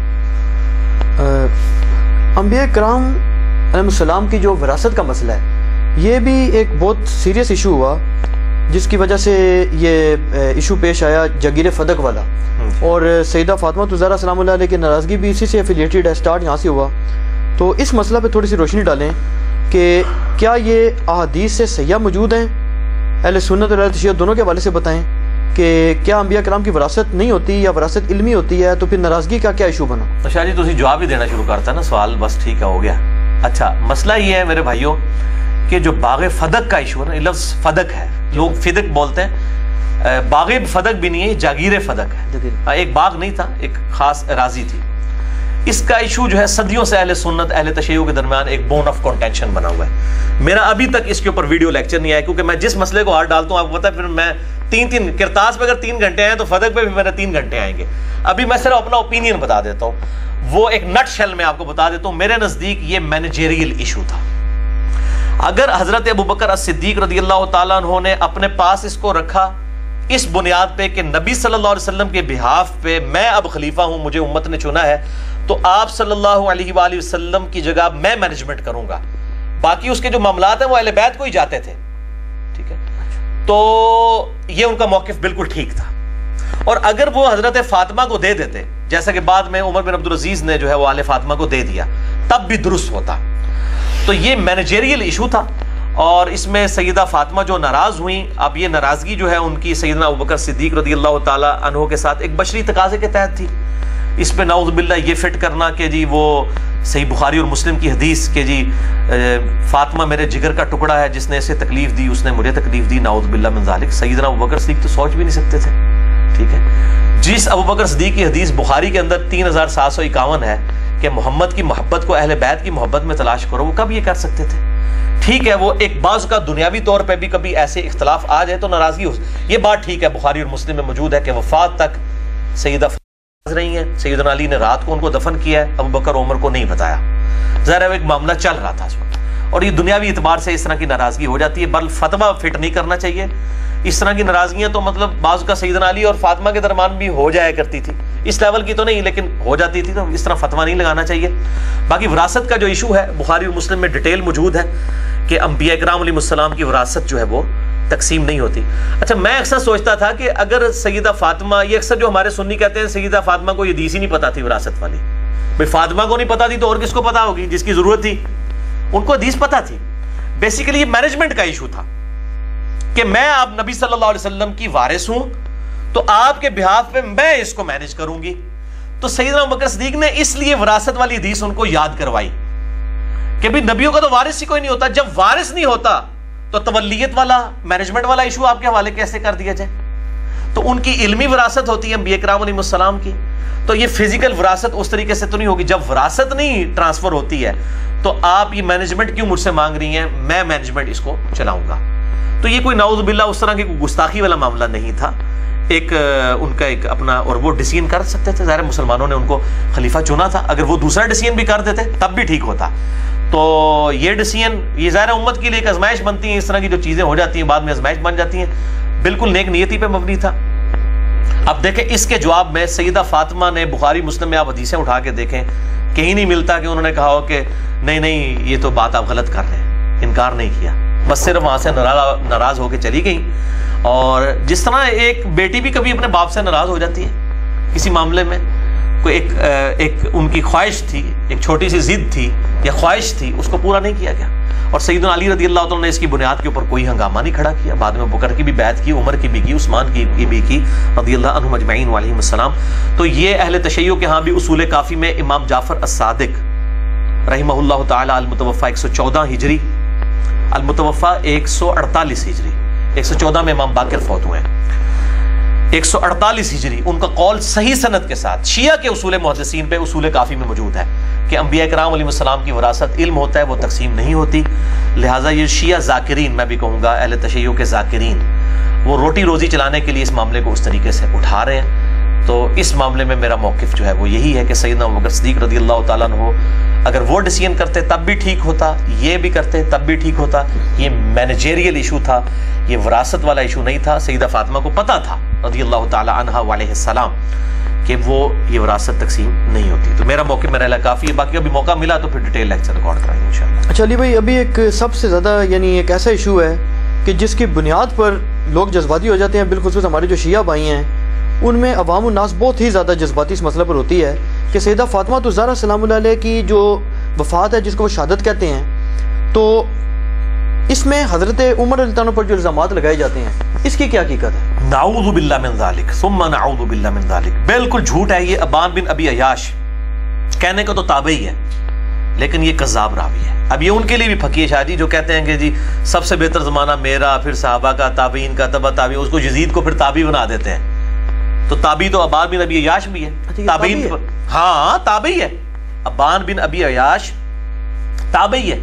انبیاء کرام علیہ السلام کی جو وراثت کا مسئلہ ہے، یہ بھی ایک بہت سیریس ایشو ہوا، جس کی وجہ سے یہ ایشو پیش آیا جگیر فدق والا، اور سیدہ فاطمہ الزہرا سلام اللہ علیہ کی ناراضگی بھی اسی سے ایفیلیٹڈ ہے، سٹارٹ یہاں سے ہوا۔ تو اس مسئلہ پہ تھوڑی سی روشنی ڈالیں کہ کیا یہ احادیث سے صحیح موجود ہیں، اہل سنت اور اہل تشیع دونوں کے حوالے سے بتائیں کہ کیا انبیاء کرام کی وراثت نہیں ہوتی یا وراثت علمی ہوتی ہے، تو پھر ناراضگی کا کیا ایشو بنا؟ شاہ جی تسی جواب ہی دینا شروع کرتا ہے نا، سوال بس ٹھیک ہے ہو گیا۔ اچھا مسئلہ یہ ہے میرے بھائیوں کہ جو باغ فدق کا ایشو ہے نا، لفظ فدق ہے، لوگ فدق بولتے ہیں، باغ فدق بھی نہیں ہے، جاگیر فدق ہے، ایک باغ نہیں تھا، ایک خاص اراضی تھی۔ اس کا ایشو جو ہے صدیوں سے اہل سنت اہل تشیع کے درمیان ایک بون آف کنٹینشن بنا ہوا ہے۔ میرا ابھی تک اس کے اوپر ویڈیو لیکچر نہیں آیا، کیونکہ میں جس مسئلے کو ہاتھ ڈالتا ہوں آپ کو پتہ ہے، پھر میں 3 کرتاس پہ اگر 3 گھنٹے آئیں تو فدق پہ بھی میرے 3 گھنٹے آئیں گے۔ ابھی میں صرف اپنا اوپینین بتا دیتا ہوں، وہ ایک نٹ شیل میں آپ کو بتا دیتا ہوں۔ میرے نزدیک یہ مینیجریل ایشو تھا۔ اگر حضرت ابوبکر الصدیق رضی اللہ تعالیٰ عنہ نے اپنے پاس اس کو رکھا اس بنیاد پہ کہ نبی صلی اللہ علیہ وسلم کے بہاف پہ میں اب خلیفہ ہوں، مجھے امت نے چنا ہے، تو آپ صلی اللہ علیہ وآلہ وسلم کی جگہ میں مینجمنٹ کروں گا، باقی اس کے جو معاملات ہیں وہ اہل بیت کو ہی جاتے تھے، ٹھیک ہے۔ تو یہ ان کا موقف بالکل ٹھیک تھا، اور اگر وہ حضرت فاطمہ کو دے دیتے، جیسا کہ بعد میں عمر بن عبدالعزیز نے جو ہے وہ آل فاطمہ کو دے دیا، تب بھی درست ہوتا۔ تو یہ مینیجریل ایشو تھا، اور اس میں سیدہ فاطمہ جو ناراض ہوئیں، اب یہ ناراضگی جو ہے ان کی سیدنا ابوبکر صدیق رضی اللہ تعالیٰ عنہ کے ساتھ ایک بشری تقاضے کے تحت تھی۔ اس پہ نعوذ باللہ یہ فٹ کرنا کہ جی وہ صحیح بخاری اور مسلم کی حدیث کہ جی فاطمہ میرے جگر کا ٹکڑا ہے، جس نے اسے تکلیف دی اس نے مجھے تکلیف دی، نعوذ باللہ من ذالک۔ سیدنا ابوبکر صدیق تو سوچ بھی نہیں سکتے تھے، ٹھیک ہے۔ جس ابو بکر صدیق کی حدیث بخاری کے اندر 3751 ہے کہ محمد کی محبت کو اہل بیت کی محبت میں تلاش کرو، وہ کب یہ کر سکتے تھے؟ ٹھیک ہے، وہ ایک بعض کا دنیاوی طور پہ بھی کبھی ایسے اختلاف آ جائے تو ناراضگی ہو، یہ بات ٹھیک ہے، بخاری اور مسلم میں موجود ہے کہ وفات تک سیدہ رہی ہیں، سیدنا علی نے رات کو ان کو دفن کیا ہے، ابو بکر عمر کو نہیں بتایا، ظاہر ہے ایک معاملہ چل رہا تھا اس وقت، اور یہ دنیاوی اعتبار سے اس طرح کی ناراضگی ہو جاتی ہے، بل فتویٰ فٹ نہیں کرنا چاہیے اس طرح کی ناراضگیاں، تو مطلب بعض کا سیدنا علی اور فاطمہ کے درمیان بھی ہو جایا کرتی تھی، اس لیول کی تو نہیں لیکن ہو جاتی تھی، تو اس طرح فتویٰ نہیں لگانا چاہیے۔ باقی وراثت کا جو ایشو ہے بخاری اور مسلم میں ڈیٹیل موجود ہے کہ انبیاء کرام علیہ السلام کی وراثت جو ہے وہ تقسیم نہیں ہوتی۔ اچھا، میں اکثر سوچتا تھا کہ اگر سیدہ فاطمہ، یہ اکثر جو ہمارے سنی کہتے ہیں سیدہ فاطمہ کو یہ حدیث ہی نہیں پتا تھی وراثت والی، بھئی فاطمہ کو نہیں پتا تھی تو اور کس کو پتا ہوگی جس کی ضرورت تھی؟ ان کو حدیث پتا تھی۔ بیسیکلی یہ مینجمنٹ کا ایشو تھا کہ میں اب نبی صلی اللہ علیہ وسلم کی وارث ہوں تو آپ کے بہاف پہ میں اس کو مینج کروں گی، تو سیدنا ابوبکر صدیق نے اس لیے وراثت والی حدیث ان کو یاد کروائی کہ بھی نبیوں کا تو وارث ہی کوئی نہیں ہوتا، جب وارث نہیں ہوتا تو تولیت والا مینجمنٹ والا ایشو آپ کے حوالے کیسے کر دیا جائے؟ تو ان کی علمی وراثت ہوتی ہے انبیاء کرام علیہ السلام کی، تو یہ فزیکل وراثت اس طریقے سے تو نہیں ہوگی۔ جب وراثت نہیں ٹرانسفر ہوتی ہے تو آپ یہ مینجمنٹ کیوں مجھ سے مانگ رہی ہیں؟ میں مینجمنٹ اس کو چلاؤں گا۔ تو یہ کوئی نعوذ باللہ اس طرح کی کوئی گستاخی والا معاملہ نہیں تھا، ایک ان کا ایک اپنا، اور وہ ڈیسیژن کر سکتے تھے، ظاہر مسلمانوں نے ان کو خلیفہ چنا تھا، اگر وہ دوسرا ڈیسیژن بھی کر دیتے تب بھی ٹھیک ہوتا۔ تو یہ ڈیسیژن، یہ ظاہر امت کے لیے ایک آزمائش بنتی ہیں، اس طرح کی جو چیزیں ہو جاتی ہیں بعد میں آزمائش بن جاتی ہیں، بالکل نیک نیتی پہ مبنی تھا۔ اب دیکھیں اس کے جواب میں سیدہ فاطمہ نے، بخاری مسلم میں آپ حدیثیں اٹھا کے دیکھیں، کہیں نہیں ملتا کہ انہوں نے کہا ہو کہ نہیں نہیں یہ تو بات آپ غلط کر رہے ہیں، انکار نہیں کیا، بس صرف وہاں سے ناراض ہو کے چلی گئیں۔ اور جس طرح ایک بیٹی بھی کبھی اپنے باپ سے ناراض ہو جاتی ہے کسی معاملے میں، کوئی ایک ان کی خواہش تھی، ایک چھوٹی سی ضد تھی یا خواہش تھی، اس کو پورا نہیں کیا گیا، اور سیدنا علی رضی اللہ عنہ نے اس کی بنیاد کے اوپر کوئی ہنگامہ نہیں کھڑا کیا، بعد میں بکر کی بھی بیعت کی، عمر کی بھی کی، عثمان کی بھی کی رضی اللہ عنہم اجمعین وعلیہم السلام۔ تو یہ اہل تشیع کے ہاں بھی اصول کافی میں امام جعفر الصادق رحمہ اللہ تعالی المتوفی 114 ہجری، المتوفی 148 ہجری، 114 میں امام باقر فوت ہوئے ہیں، 148 ہجری، ان کا قول صحیح سند کے ساتھ شیعہ کے اصول محدثین پہ اصول کافی میں موجود ہے کہ انبیاء کرام علیہ السلام کی وراثت علم ہوتا ہے، وہ تقسیم نہیں ہوتی۔ لہٰذا یہ شیعہ ذاکرین، میں بھی کہوں گا اہل تشیع کے ذاکرین، وہ روٹی روزی چلانے کے لیے اس معاملے کو اس طریقے سے اٹھا رہے ہیں۔ تو اس معاملے میں میرا موقف جو ہے وہ یہی ہے کہ سیدنا ابوبکر صدیق رضی اللہ تعالیٰ عنہ اگر وہ ڈیسیژن کرتے تب بھی ٹھیک ہوتا، یہ بھی کرتے تب بھی ٹھیک ہوتا۔ یہ مینیجریل ایشو تھا، یہ وراثت والا ایشو نہیں تھا۔ سیدہ فاطمہ کو پتا تھا رضی اللہ تعالیٰ عنہا وعلیہ السلام کہ وہ یہ وراثت تقسیم نہیں ہوتی۔ تو میرا موقف میرا علاقہ کافی ہے، باقی ابھی موقع ملا تو پھر ڈیٹیل لیکچر ریکارڈ کرائیں گے انشاءاللہ۔ اچھا علی بھائی، ابھی ایک سب سے زیادہ یعنی ایک ایسا ایشو ہے کہ جس کی بنیاد پر لوگ جذباتی ہو جاتے ہیں، بالخصوص ہمارے جو شیعہ بھائی ہیں ان میں عوام الناس بہت ہی زیادہ جذباتی اس مسئلے پر ہوتی ہے کہ سیدہ فاطمہ الزہرا سلام اللہ علیہ کی جو وفات ہے، جس کو وہ شہادت کہتے ہیں، تو اس میں حضرت عمر رضی اللہ عنہ پر جو الزامات لگائے جاتے ہیں، اس کی کیا حقیقت ہے؟ نعوذ باللہ من ذالک ثم نعوذ باللہ من ذالک، بالکل جھوٹ ہے یہ۔ ابان بن ابی عیاش کہنے کا تو تابعی ہے لیکن یہ کذاب راوی ہے۔ اب یہ ان کے لیے بھی پھکی ہے شاہ جی، جو کہتے ہیں کہ جی سب سے بہتر زمانہ میرا، پھر صحابہ کا، تابعین کا، تبع تابعین، اس کو یزید کو پھر تابعی بنا دیتے ہیں۔ تو تابعی تو ابان بن ابی عیاش بھی ہے، تابعین، ہاں تابعی ہے، ابان بن ابی عیاش تابعی ہے۔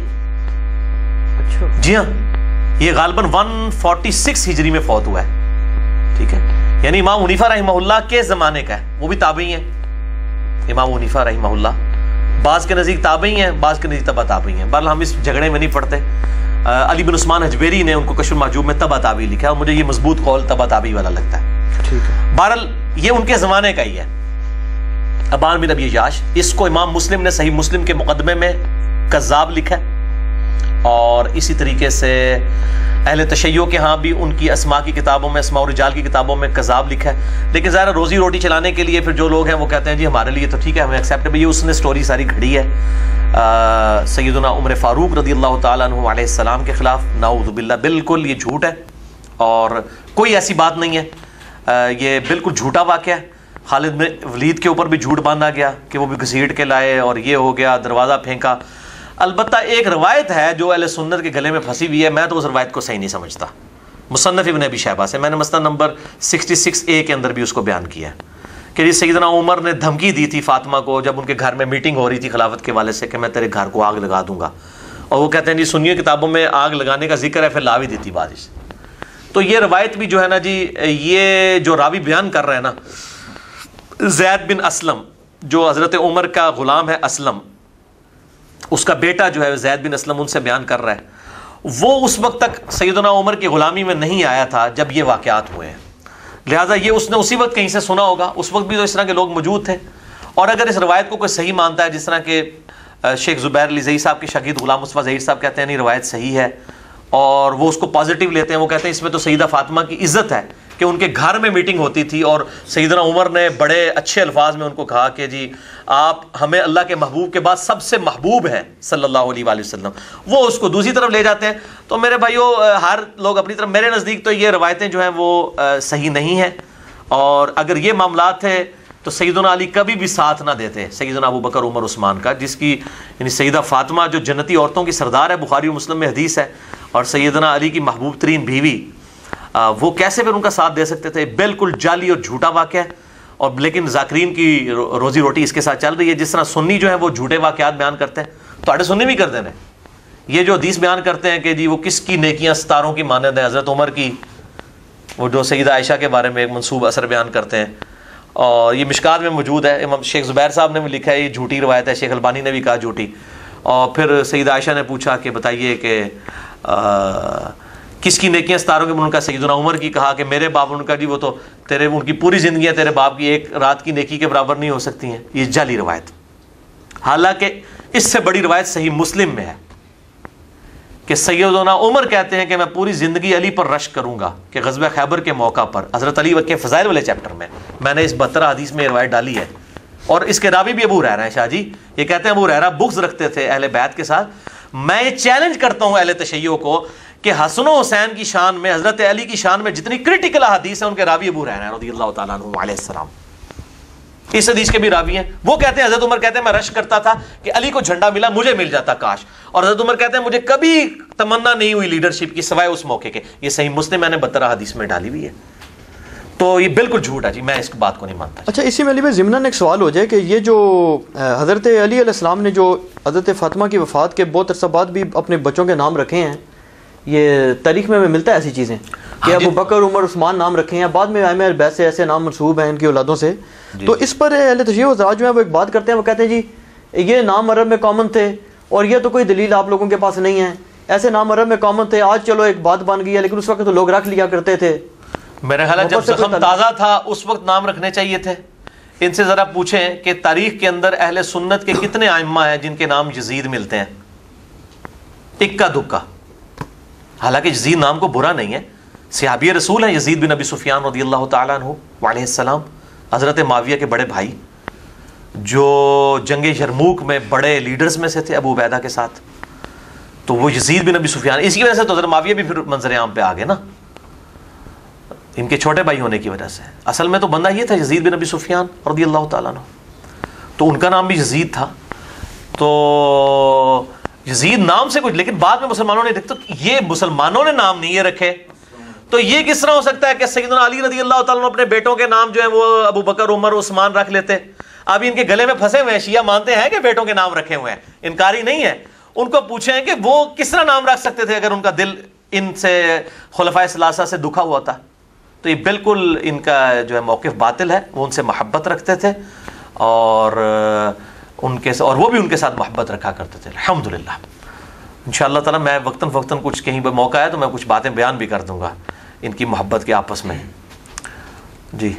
جی ہاں، یہ غالباً 146 ہجری میں فوت ہوا ہے، ٹھیک ہے، یعنی امام حنیفہ رحمہ اللہ کے زمانے کا ہے، وہ بھی تابعی ہیں۔ امام حنیفہ رحمہ اللہ بعض کے نزدیک تابعی ہیں، بعض کے نزدیک تبع تابعی ہیں، بہرحال ہم اس جھگڑے میں نہیں پڑتے۔ علی بن عثمان حجویری نے ان کو کشف المحجوب میں تبع تابعی لکھا ہے، اور مجھے یہ مضبوط قول تبع تابعی والا لگتا ہے۔ بہرحال یہ ان کے زمانے کا ہی ہے، ابان بن ابی عیاش۔ اس کو امام مسلم نے صحیح مسلم کے مقدمے میں کذاب لکھا ہے، اور اسی طریقے سے اہل تشیع کے ہاں بھی ان کی اسماء کی کتابوں میں، اسماء الرجال کی کتابوں میں کذاب لکھا ہے۔ لیکن ظاہر روزی روٹی چلانے کے لیے پھر جو لوگ ہیں وہ کہتے ہیں جی ہمارے لیے تو ٹھیک ہے، ہمیں ایکسیپٹ ہے، یہ اس نے سٹوری ساری گھڑی ہے سیدنا عمر فاروق رضی اللہ تعالیٰ عنہ علیہ السلام کے خلاف۔ نعوذ باللہ، بالکل یہ جھوٹ ہے اور کوئی ایسی بات نہیں ہے، یہ بالکل جھوٹا واقعہ ہے۔ خالد بن ولید کے اوپر بھی جھوٹ باندھا گیا کہ وہ بھی گھسیٹ کے لائے اور یہ ہو گیا، دروازہ پھینکا۔ البتہ ایک روایت ہے جو اہل سنت کے گلے میں پھنسی ہوئی ہے، میں تو اس روایت کو صحیح نہیں سمجھتا، مصنف ابن ابی شیبہ سے، میں نے مسند نمبر 66A کے اندر بھی اس کو بیان کیا ہے کہ جی سیدنا عمر نے دھمکی دی تھی فاطمہ کو جب ان کے گھر میں میٹنگ ہو رہی تھی خلافت کے والے سے کہ میں تیرے گھر کو آگ لگا دوں گا، اور وہ کہتے ہیں جی سنیے کتابوں میں آگ لگانے کا ذکر ہے، پھر لا بھی دی تھی بارش۔ تو یہ روایت بھی جو ہے نا جی، یہ جو راوی بیان کر رہے ہیں نا، زید بن اسلم جو حضرت عمر کا غلام ہے، اسلم اس کا بیٹا جو ہے زید بن اسلم، ان سے بیان کر رہا ہے، وہ اس وقت تک سیدنا عمر کی غلامی میں نہیں آیا تھا جب یہ واقعات ہوئے ہیں، لہٰذا یہ اس نے اسی وقت کہیں سے سنا ہوگا، اس وقت بھی تو اس طرح کے لوگ موجود تھے۔ اور اگر اس روایت کو کوئی صحیح مانتا ہے، جس طرح کہ شیخ زبیر علی زئی صاحب کے شاگرد غلام مصطفیٰ ظہیر صاحب کہتے ہیں نہیں روایت صحیح ہے، اور وہ اس کو پازیٹیو لیتے ہیں، وہ کہتے ہیں اس میں تو سیدہ فاطمہ کی عزت ہے کہ ان کے گھر میں میٹنگ ہوتی تھی اور سیدنا عمر نے بڑے اچھے الفاظ میں ان کو کہا کہ جی آپ ہمیں اللہ کے محبوب کے بعد سب سے محبوب ہیں صلی اللہ علیہ وآلہ وسلم، وہ اس کو دوسری طرف لے جاتے ہیں۔ تو میرے بھائیو، ہر لوگ اپنی طرف، میرے نزدیک تو یہ روایتیں جو ہیں وہ صحیح نہیں ہیں، اور اگر یہ معاملات تھے تو سیدنا علی کبھی بھی ساتھ نہ دیتے سیدنا ابو بکر عمر عثمان کا، جس کی یعنی سیدہ فاطمہ جو جنتی عورتوں کی سردار ہے، بخاری و مسلم میں حدیث ہے، اور سیدنا علی کی محبوب ترین بیوی، وہ کیسے پھر ان کا ساتھ دے سکتے تھے؟ بالکل جعلی اور جھوٹا واقعہ ہے، اور لیکن ذاکرین کی روزی روٹی اس کے ساتھ چل رہی ہے۔ جس طرح سنی جو ہے وہ جھوٹے واقعات بیان کرتے ہیں، تو آڑے سنی بھی کرتے ہیں، یہ جو حدیث بیان کرتے ہیں کہ جی وہ کس کی نیکیاں ستاروں کی مانند ہیں، حضرت عمر کی، وہ جو سیدہ عائشہ کے بارے میں ایک منسوب اثر بیان کرتے ہیں، اور یہ مشکات میں موجود ہے، امام شیخ زبیر صاحب نے بھی لکھا ہے یہ جھوٹی روایت ہے، شیخ البانی نے بھی کہا جھوٹی۔ اور پھر سیدہ عائشہ نے پوچھا کہ بتائیے کہ کس کی نیکیاں ستاروں کے؟ ان کا سیدنا عمر کی، کہا کہ میرے باپ، ان کا جی وہ تو تیرے، ان کی پوری زندگیاں تیرے باپ کی ایک رات کی نیکی کے برابر نہیں ہو سکتی ہیں۔ یہ جعلی روایت، حالانکہ اس سے بڑی روایت صحیح مسلم میں ہے کہ سیدنا عمر کہتے ہیں کہ میں پوری زندگی علی پر رشک کروں گا، کہ غزوہ خیبر کے موقع پر حضرت علی کے فضائل والے چیپٹر میں نے اس 72 حدیث میں یہ روایت ڈالی ہے، اور اس کے راوی بھی ابو ہریرہ ہیں۔ شاہ جی یہ کہتے ہیں ابو ہریرہ بغض رکھتے تھے اہل بیت کے ساتھ۔ میں یہ چیلنج کرتا ہوں اہل تشیع کو کہ حسن و حسین کی شان میں، حضرت علی کی شان میں جتنی کرٹیکل حدیث ہیں ان کے راوی ابو ہریرہ ہیں رضی اللہ تعالیٰ عنہ علیہ السلام، اس حدیث کے بھی راوی ہیں۔ وہ کہتے ہیں حضرت عمر کہتے ہیں میں رشک کرتا تھا کہ علی کو جھنڈا ملا، مجھے مل جاتا کاش، اور حضرت عمر کہتے ہیں مجھے کبھی تمنا نہیں ہوئی لیڈرشپ کی سوائے اس موقع کے۔ یہ صحیح مسلم میں نے 72 حدیث میں ڈالی ہوئی ہے، تو یہ بالکل جھوٹ ہے جی، میں اس بات کو نہیں مانتا۔ اچھا، اسی میں علی بھائی ضمناً ایک سوال ہو جائے کہ یہ جو حضرت علی علیہ السلام نے جو حضرت فاطمہ کی وفات کے بہت عرصہ بعد بھی اپنے بچوں کے نام رکھے ہیں، یہ تاریخ میں ملتا ہے ایسی چیزیں کہ ابو بکر عمر عثمان نام رکھے ہیں، بعد میں ائمہ بیت سے ایسے نام منسوب ہیں ان کی اولادوں سے، تو اس پر اہل تشیع حضرات جو ہیں وہ ایک بات کرتے ہیں، وہ کہتے ہیں جی یہ نام عرب میں کامن تھے اور یہ تو کوئی دلیل آپ لوگوں کے پاس نہیں ہے، ایسے نام عرب میں کامن تھے، آج چلو ایک بات بن گئی ہے، لیکن اس وقت تو لوگ رکھ لیا کرتے تھے۔ میرا خیال ہے جب زخم تازہ تھا اس وقت نام رکھنے چاہیے تھے۔ ان سے ذرا پوچھیں کہ تاریخ کے اندر اہل سنت کے کتنے ائمہ ہیں جن کے نام یزید ملتے ہیں؟ اکا دکا۔ حالانکہ یزید نام کو برا نہیں ہے، صحابی رسول ہیں یزید بن ابی سفیان رضی اللہ تعالیٰ عنہ وعلیہ السلام، حضرت معاویہ کے بڑے بھائی، جو جنگ یرموک میں بڑے لیڈرز میں سے تھے ابو عبیدہ کے ساتھ، تو وہ یزید بن ابی سفیان، اسی وجہ سے تو حضرت معاویہ بھی پھر منظر عام پہ آ گئے نا، ان کے چھوٹے بھائی ہونے کی وجہ سے۔ اصل میں تو بندہ یہ تھا یزید بن ابی سفیان رضی اللہ تعالیٰ عنہ، تو ان کا نام بھی یزید تھا، تو یزید نام سے کچھ، لیکن بعد میں مسلمانوں نے دیکھا تو یہ مسلمانوں نے نام نہیں یہ رکھے، تو یہ کس طرح ہو سکتا ہے کہ سیدنا علی رضی اللہ تعالیٰ عنہ اپنے بیٹوں کے نام جو ہیں وہ ابو بکر عمر عثمان رکھ لیتے؟ اب ان کے گلے میں پھنسے ہوئے ہیں، شیعہ مانتے ہیں کہ بیٹوں کے نام رکھے ہوئے ہیں، انکاری نہیں ہے، ان کو پوچھیں کہ وہ کس طرح نام رکھ سکتے تھے اگر ان کا دل ان سے خلفائے ثلاثہ سے دکھا ہوا تھا؟ تو یہ بالکل ان کا جو ہے موقف باطل ہے، وہ ان سے محبت رکھتے تھے اور ان کے اور وہ بھی ان کے ساتھ محبت رکھا کرتے تھے الحمدللہ۔ انشاءاللہ تعالیٰ میں وقتاً فوقتاً کچھ کہیں پہ موقع ہے تو میں کچھ باتیں بیان بھی کر دوں گا ان کی محبت کے آپس میں جی۔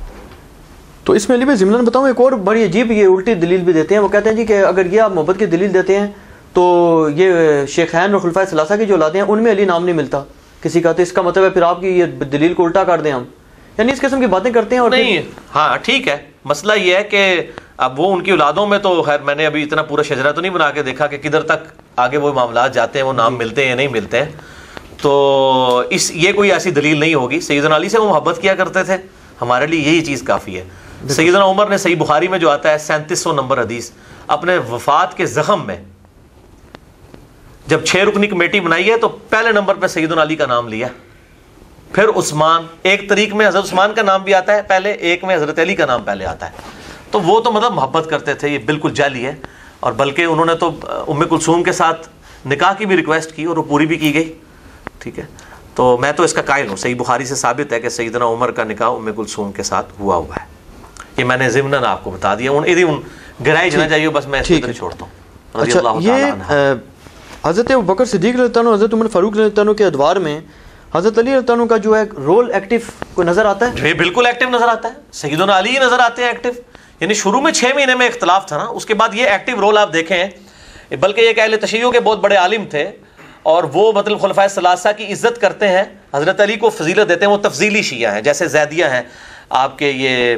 تو اس میں علی بھائی ضمناً بتاؤں ایک اور بڑی عجیب یہ الٹی دلیل بھی دیتے ہیں، وہ کہتے ہیں جی کہ اگر یہ آپ محبت کی دلیل دیتے ہیں تو یہ شیخین اور خلفائے ثلاثہ کی جو اولادیں ہیں ان میں علی نام نہیں ملتا کسی کا، تو اس کا مطلب ہے پھر آپ کی یہ دلیل کو الٹا کر دیں ہم، یعنی اس قسم کی باتیں کرتے ہیں۔ اور نہیں ہاں ٹھیک ہے، مسئلہ یہ ہے کہ اب وہ ان کی اولادوں میں تو خیر میں نے ابھی اتنا پورا شجرہ تو نہیں بنا کے دیکھا کہ کدھر تک آگے وہ معاملات جاتے ہیں، وہ نام ملتے ہیں یا نہیں ملتے ہیں، تو یہ کوئی ایسی دلیل نہیں ہوگی۔ سیدنا علی سے وہ محبت کیا کرتے تھے، ہمارے لیے یہی چیز کافی ہے۔ سیدنا عمر نے صحیح بخاری میں جو آتا ہے 3700 نمبر حدیث، اپنے وفات کے زخم میں جب 6 رکنی کمیٹی بنائی ہے تو پہلے نمبر پہ سیدنا علی کا نام لیا، پھر عثمان. ایک طریق میں حضرت عثمان کا نام بھی آتا ہے پہلے, ایک میں حضرت علی کا نام پہلے آتا ہے. تو وہ تو مطلب محبت کرتے تھے, یہ بالکل جعلی ہے. اور بلکہ انہوں نے تو ام کلثوم کے ساتھ نکاح کی بھی ریکویسٹ کی اور وہ پوری بھی کی گئی. ٹھیک ہے, تو میں تو اس کا قائل ہوں. صحیح بخاری سے ثابت ہے کہ سیدنا عمر کا نکاح ام کلثوم کے ساتھ ہوا ہے. یہ میں نے ضمناً آپ کو بتا دیا. گہرائی جانا چاہیے, بس میں اس کو چھوڑتا ہوں. رضی اللہ تعالیٰ عنہ. حضرت ابوبکر صدیق رضی اللہ عنہ, حضرت عمر فاروق رضی اللہ عنہ کے ادوار میں حضرت علی رضی اللہ عنہ کا جو ہے رول ایکٹیو کو نظر آتا ہے. یہ بالکل ایکٹیو نظر آتا ہے. سیدنا علی نظر آتے ہیں ایکٹیو. یعنی شروع میں 6 مہینے میں اختلاف تھا نا, اس کے بعد یہ ایکٹیو رول آپ دیکھیں. بلکہ یہ اہل تشیع کے بہت بڑے عالم تھے اور وہ مطلب خلفائے ثلاثہ کی عزت کرتے ہیں, حضرت علی کو فضیلت دیتے ہیں. وہ تفضیلی شیعہ ہیں, جیسے زیدیہ ہیں آپ کے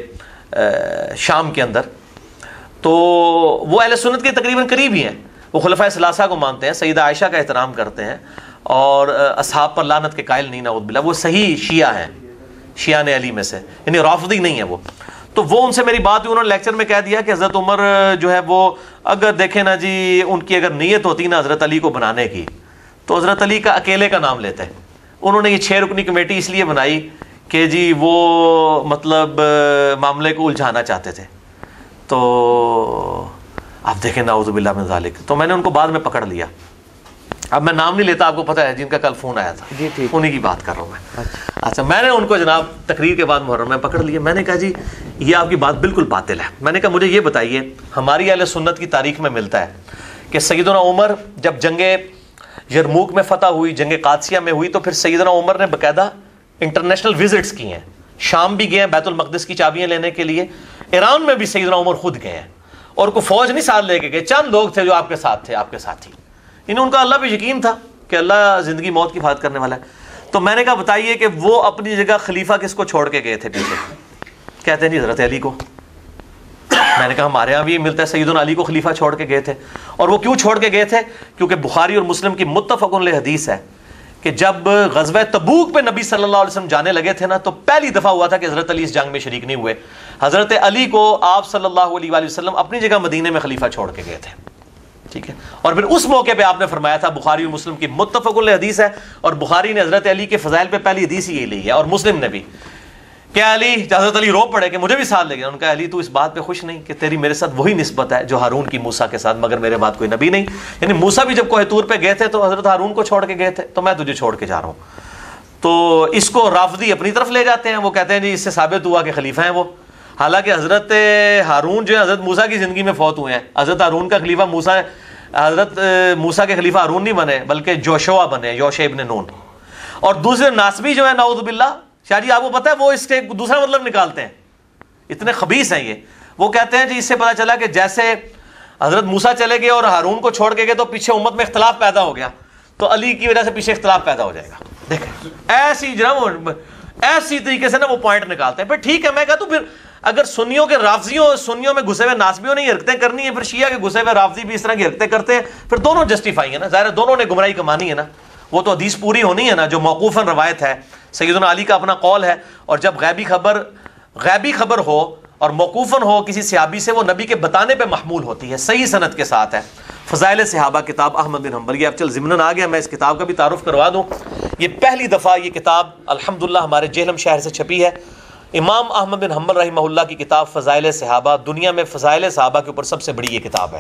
یہ شام کے اندر. تو وہ اہل سنت کے تقریباً قریب ہی ہیں. وہ خلفائے ثلاثہ کو مانتے ہیں, سیدہ عائشہ کا احترام کرتے ہیں اور اصحاب پر لعنت کے قائل نہیں, نعوذ باللہ. وہ صحیح شیعہ ہیں, شیعہ نے علی میں سے, یعنی رافضی نہیں ہے وہ. تو وہ ان سے میری بات ہوئی, انہوں نے لیکچر میں کہہ دیا کہ حضرت عمر جو ہے وہ اگر دیکھیں نا جی, ان کی اگر نیت ہوتی نا حضرت علی کو بنانے کی تو حضرت علی کا اکیلے کا نام لیتے. انہوں نے یہ 6 رکنی کمیٹی اس لیے بنائی کہ جی وہ مطلب معاملے کو الجھانا چاہتے تھے. تو آپ دیکھیں نعوذ باللہ من ذالک. تو میں نے ان کو بعد میں پکڑ لیا. اب میں نام نہیں لیتا, آپ کو پتہ ہے جن کا کل فون آیا تھا, جی ٹھیک, انہی کی بات کر رہا ہوں میں. اچھا, میں نے ان کو جناب تقریر کے بعد محرم میں پکڑ لیا. میں نے کہا جی یہ آپ کی بات بالکل باطل ہے. میں نے کہا مجھے یہ بتائیے, ہماری اہل سنت کی تاریخ میں ملتا ہے کہ سیدنا عمر جب جنگ یرموک میں فتح ہوئی, جنگ قادسیہ میں ہوئی, تو پھر سیدنا عمر نے باقاعدہ انٹرنیشنل وزٹس کی ہیں. شام بھی گئے ہیں بیت المقدس کی چابیاں لینے کے لیے, ایران میں بھی سیدنا عمر خود گئے ہیں. اور کوئی فوج نہیں ساتھ لے کے گئے, چند لوگ تھے جو آپ کے ساتھ تھے, آپ کے ساتھی. ان کا اللہ پہ یقین تھا کہ اللہ زندگی موت کی حفاظت کرنے والا ہے. تو میں نے کہا بتائیے کہ وہ اپنی جگہ خلیفہ کس کو چھوڑ کے گئے تھے پیچھے؟ کہتے ہیں جی حضرت علی کو. میں نے کہا ہمارے یہاں بھی ملتا ہے سیدنا علی کو خلیفہ چھوڑ کے گئے تھے. اور وہ کیوں چھوڑ کے گئے تھے؟ کیونکہ بخاری اور مسلم کی متفق علیہ حدیث ہے کہ جب غزوہ تبوک پہ نبی صلی اللہ علیہ وسلم جانے لگے تھے نا, تو پہلی دفعہ ہوا تھا کہ حضرت علی اس جنگ میں شریک نہیں ہوئے. حضرت علی کو آپ صلی اللہ علیہ وآلہ وسلم اپنی جگہ مدینے میں خلیفہ چھوڑ کے گئے تھے. ٹھیک ہے, اور پھر اس موقع پہ آپ نے فرمایا تھا, بخاری اور مسلم کی متفق علیہ حدیث ہے, اور بخاری نے حضرت علی کے فضائل پہ پہلی حدیث ہی لی ہے, اور مسلم نے بھی, کہ علی, حضرت علی رو پڑے کہ مجھے بھی ساتھ لے گیا. ان کا علی تو اس بات پہ خوش نہیں کہ تیری میرے ساتھ وہی نسبت ہے جو ہارون کی موسیٰ کے ساتھ, مگر میرے بعد کوئی نبی نہیں. یعنی موسیٰ بھی جب کوہ طور پہ گئے تھے تو حضرت ہارون کو چھوڑ کے گئے تھے, تو میں تجھے چھوڑ کے جا رہا ہوں. تو اس کو رافضی اپنی طرف لے جاتے ہیں. وہ کہتے ہیں جی اس سے ثابت ہوا کہ خلیفہ ہیں وہ, حالانکہ حضرت ہارون جو ہے حضرت موسیٰ کی زندگی میں فوت ہوئے ہیں. حضرت ہارون کا خلیفہ موسیٰ, حضرت موسیٰ کے خلیفہ ہارون نہیں بنے بلکہ جوشوا بنے, یوشع ابن نون. اور دوسرے ناسبی جو ہے نعوذ باللہ, شاہ جی آپ کو پتہ ہے وہ اس کے دوسرا مطلب نکالتے ہیں, اتنے خبیث ہیں یہ. وہ کہتے ہیں جی اس سے پتہ چلا کہ جیسے حضرت موسیٰ چلے گئے اور ہارون کو چھوڑ کے گئے تو پیچھے امت میں اختلاف پیدا ہو گیا, تو علی کی وجہ سے پیچھے اختلاف پیدا ہو جائے گا. دیکھیں ایسی جناب ایسی طریقے سے نا وہ پوائنٹ نکالتے ہیں. پھر ٹھیک ہے, میں کہتا ہوں پھر اگر سنیوں کے رافضیوں, سنیوں میں گھسے ہوئے ناسبیوں نے یہ حرکتیں کرنی ہے, پھر شیعہ کے گھسے ہوئے رافضی بھی اس طرح کی حرکتیں کرتے ہیں, پھر دونوں جسٹیفائی ہیں نا. ظاہر ہے دونوں نے گمراہی کمانی ہے نا. وہ تو حدیث پوری ہونی ہے نا جو موقوفاً روایت ہے, سیدنا علی کا اپنا قول ہے. اور جب غیبی خبر ہو اور موقوفاً ہو کسی صحابی سے, وہ نبی کے بتانے پہ محمول ہوتی ہے, صحیح سند کے ساتھ ہے. فضائل صحابہ کتاب احمد بن حنبل, یہ اب چل ضمناً آ گیا, میں اس کتاب کا بھی تعارف کروا دوں. یہ پہلی دفعہ یہ کتاب الحمدللہ ہمارے جہلم شہر سے چھپی ہے. امام احمد بن حنبل رحمہ اللہ کی کتاب فضائل صحابہ, دنیا میں فضائل صحابہ کے اوپر سب سے بڑی یہ کتاب ہے.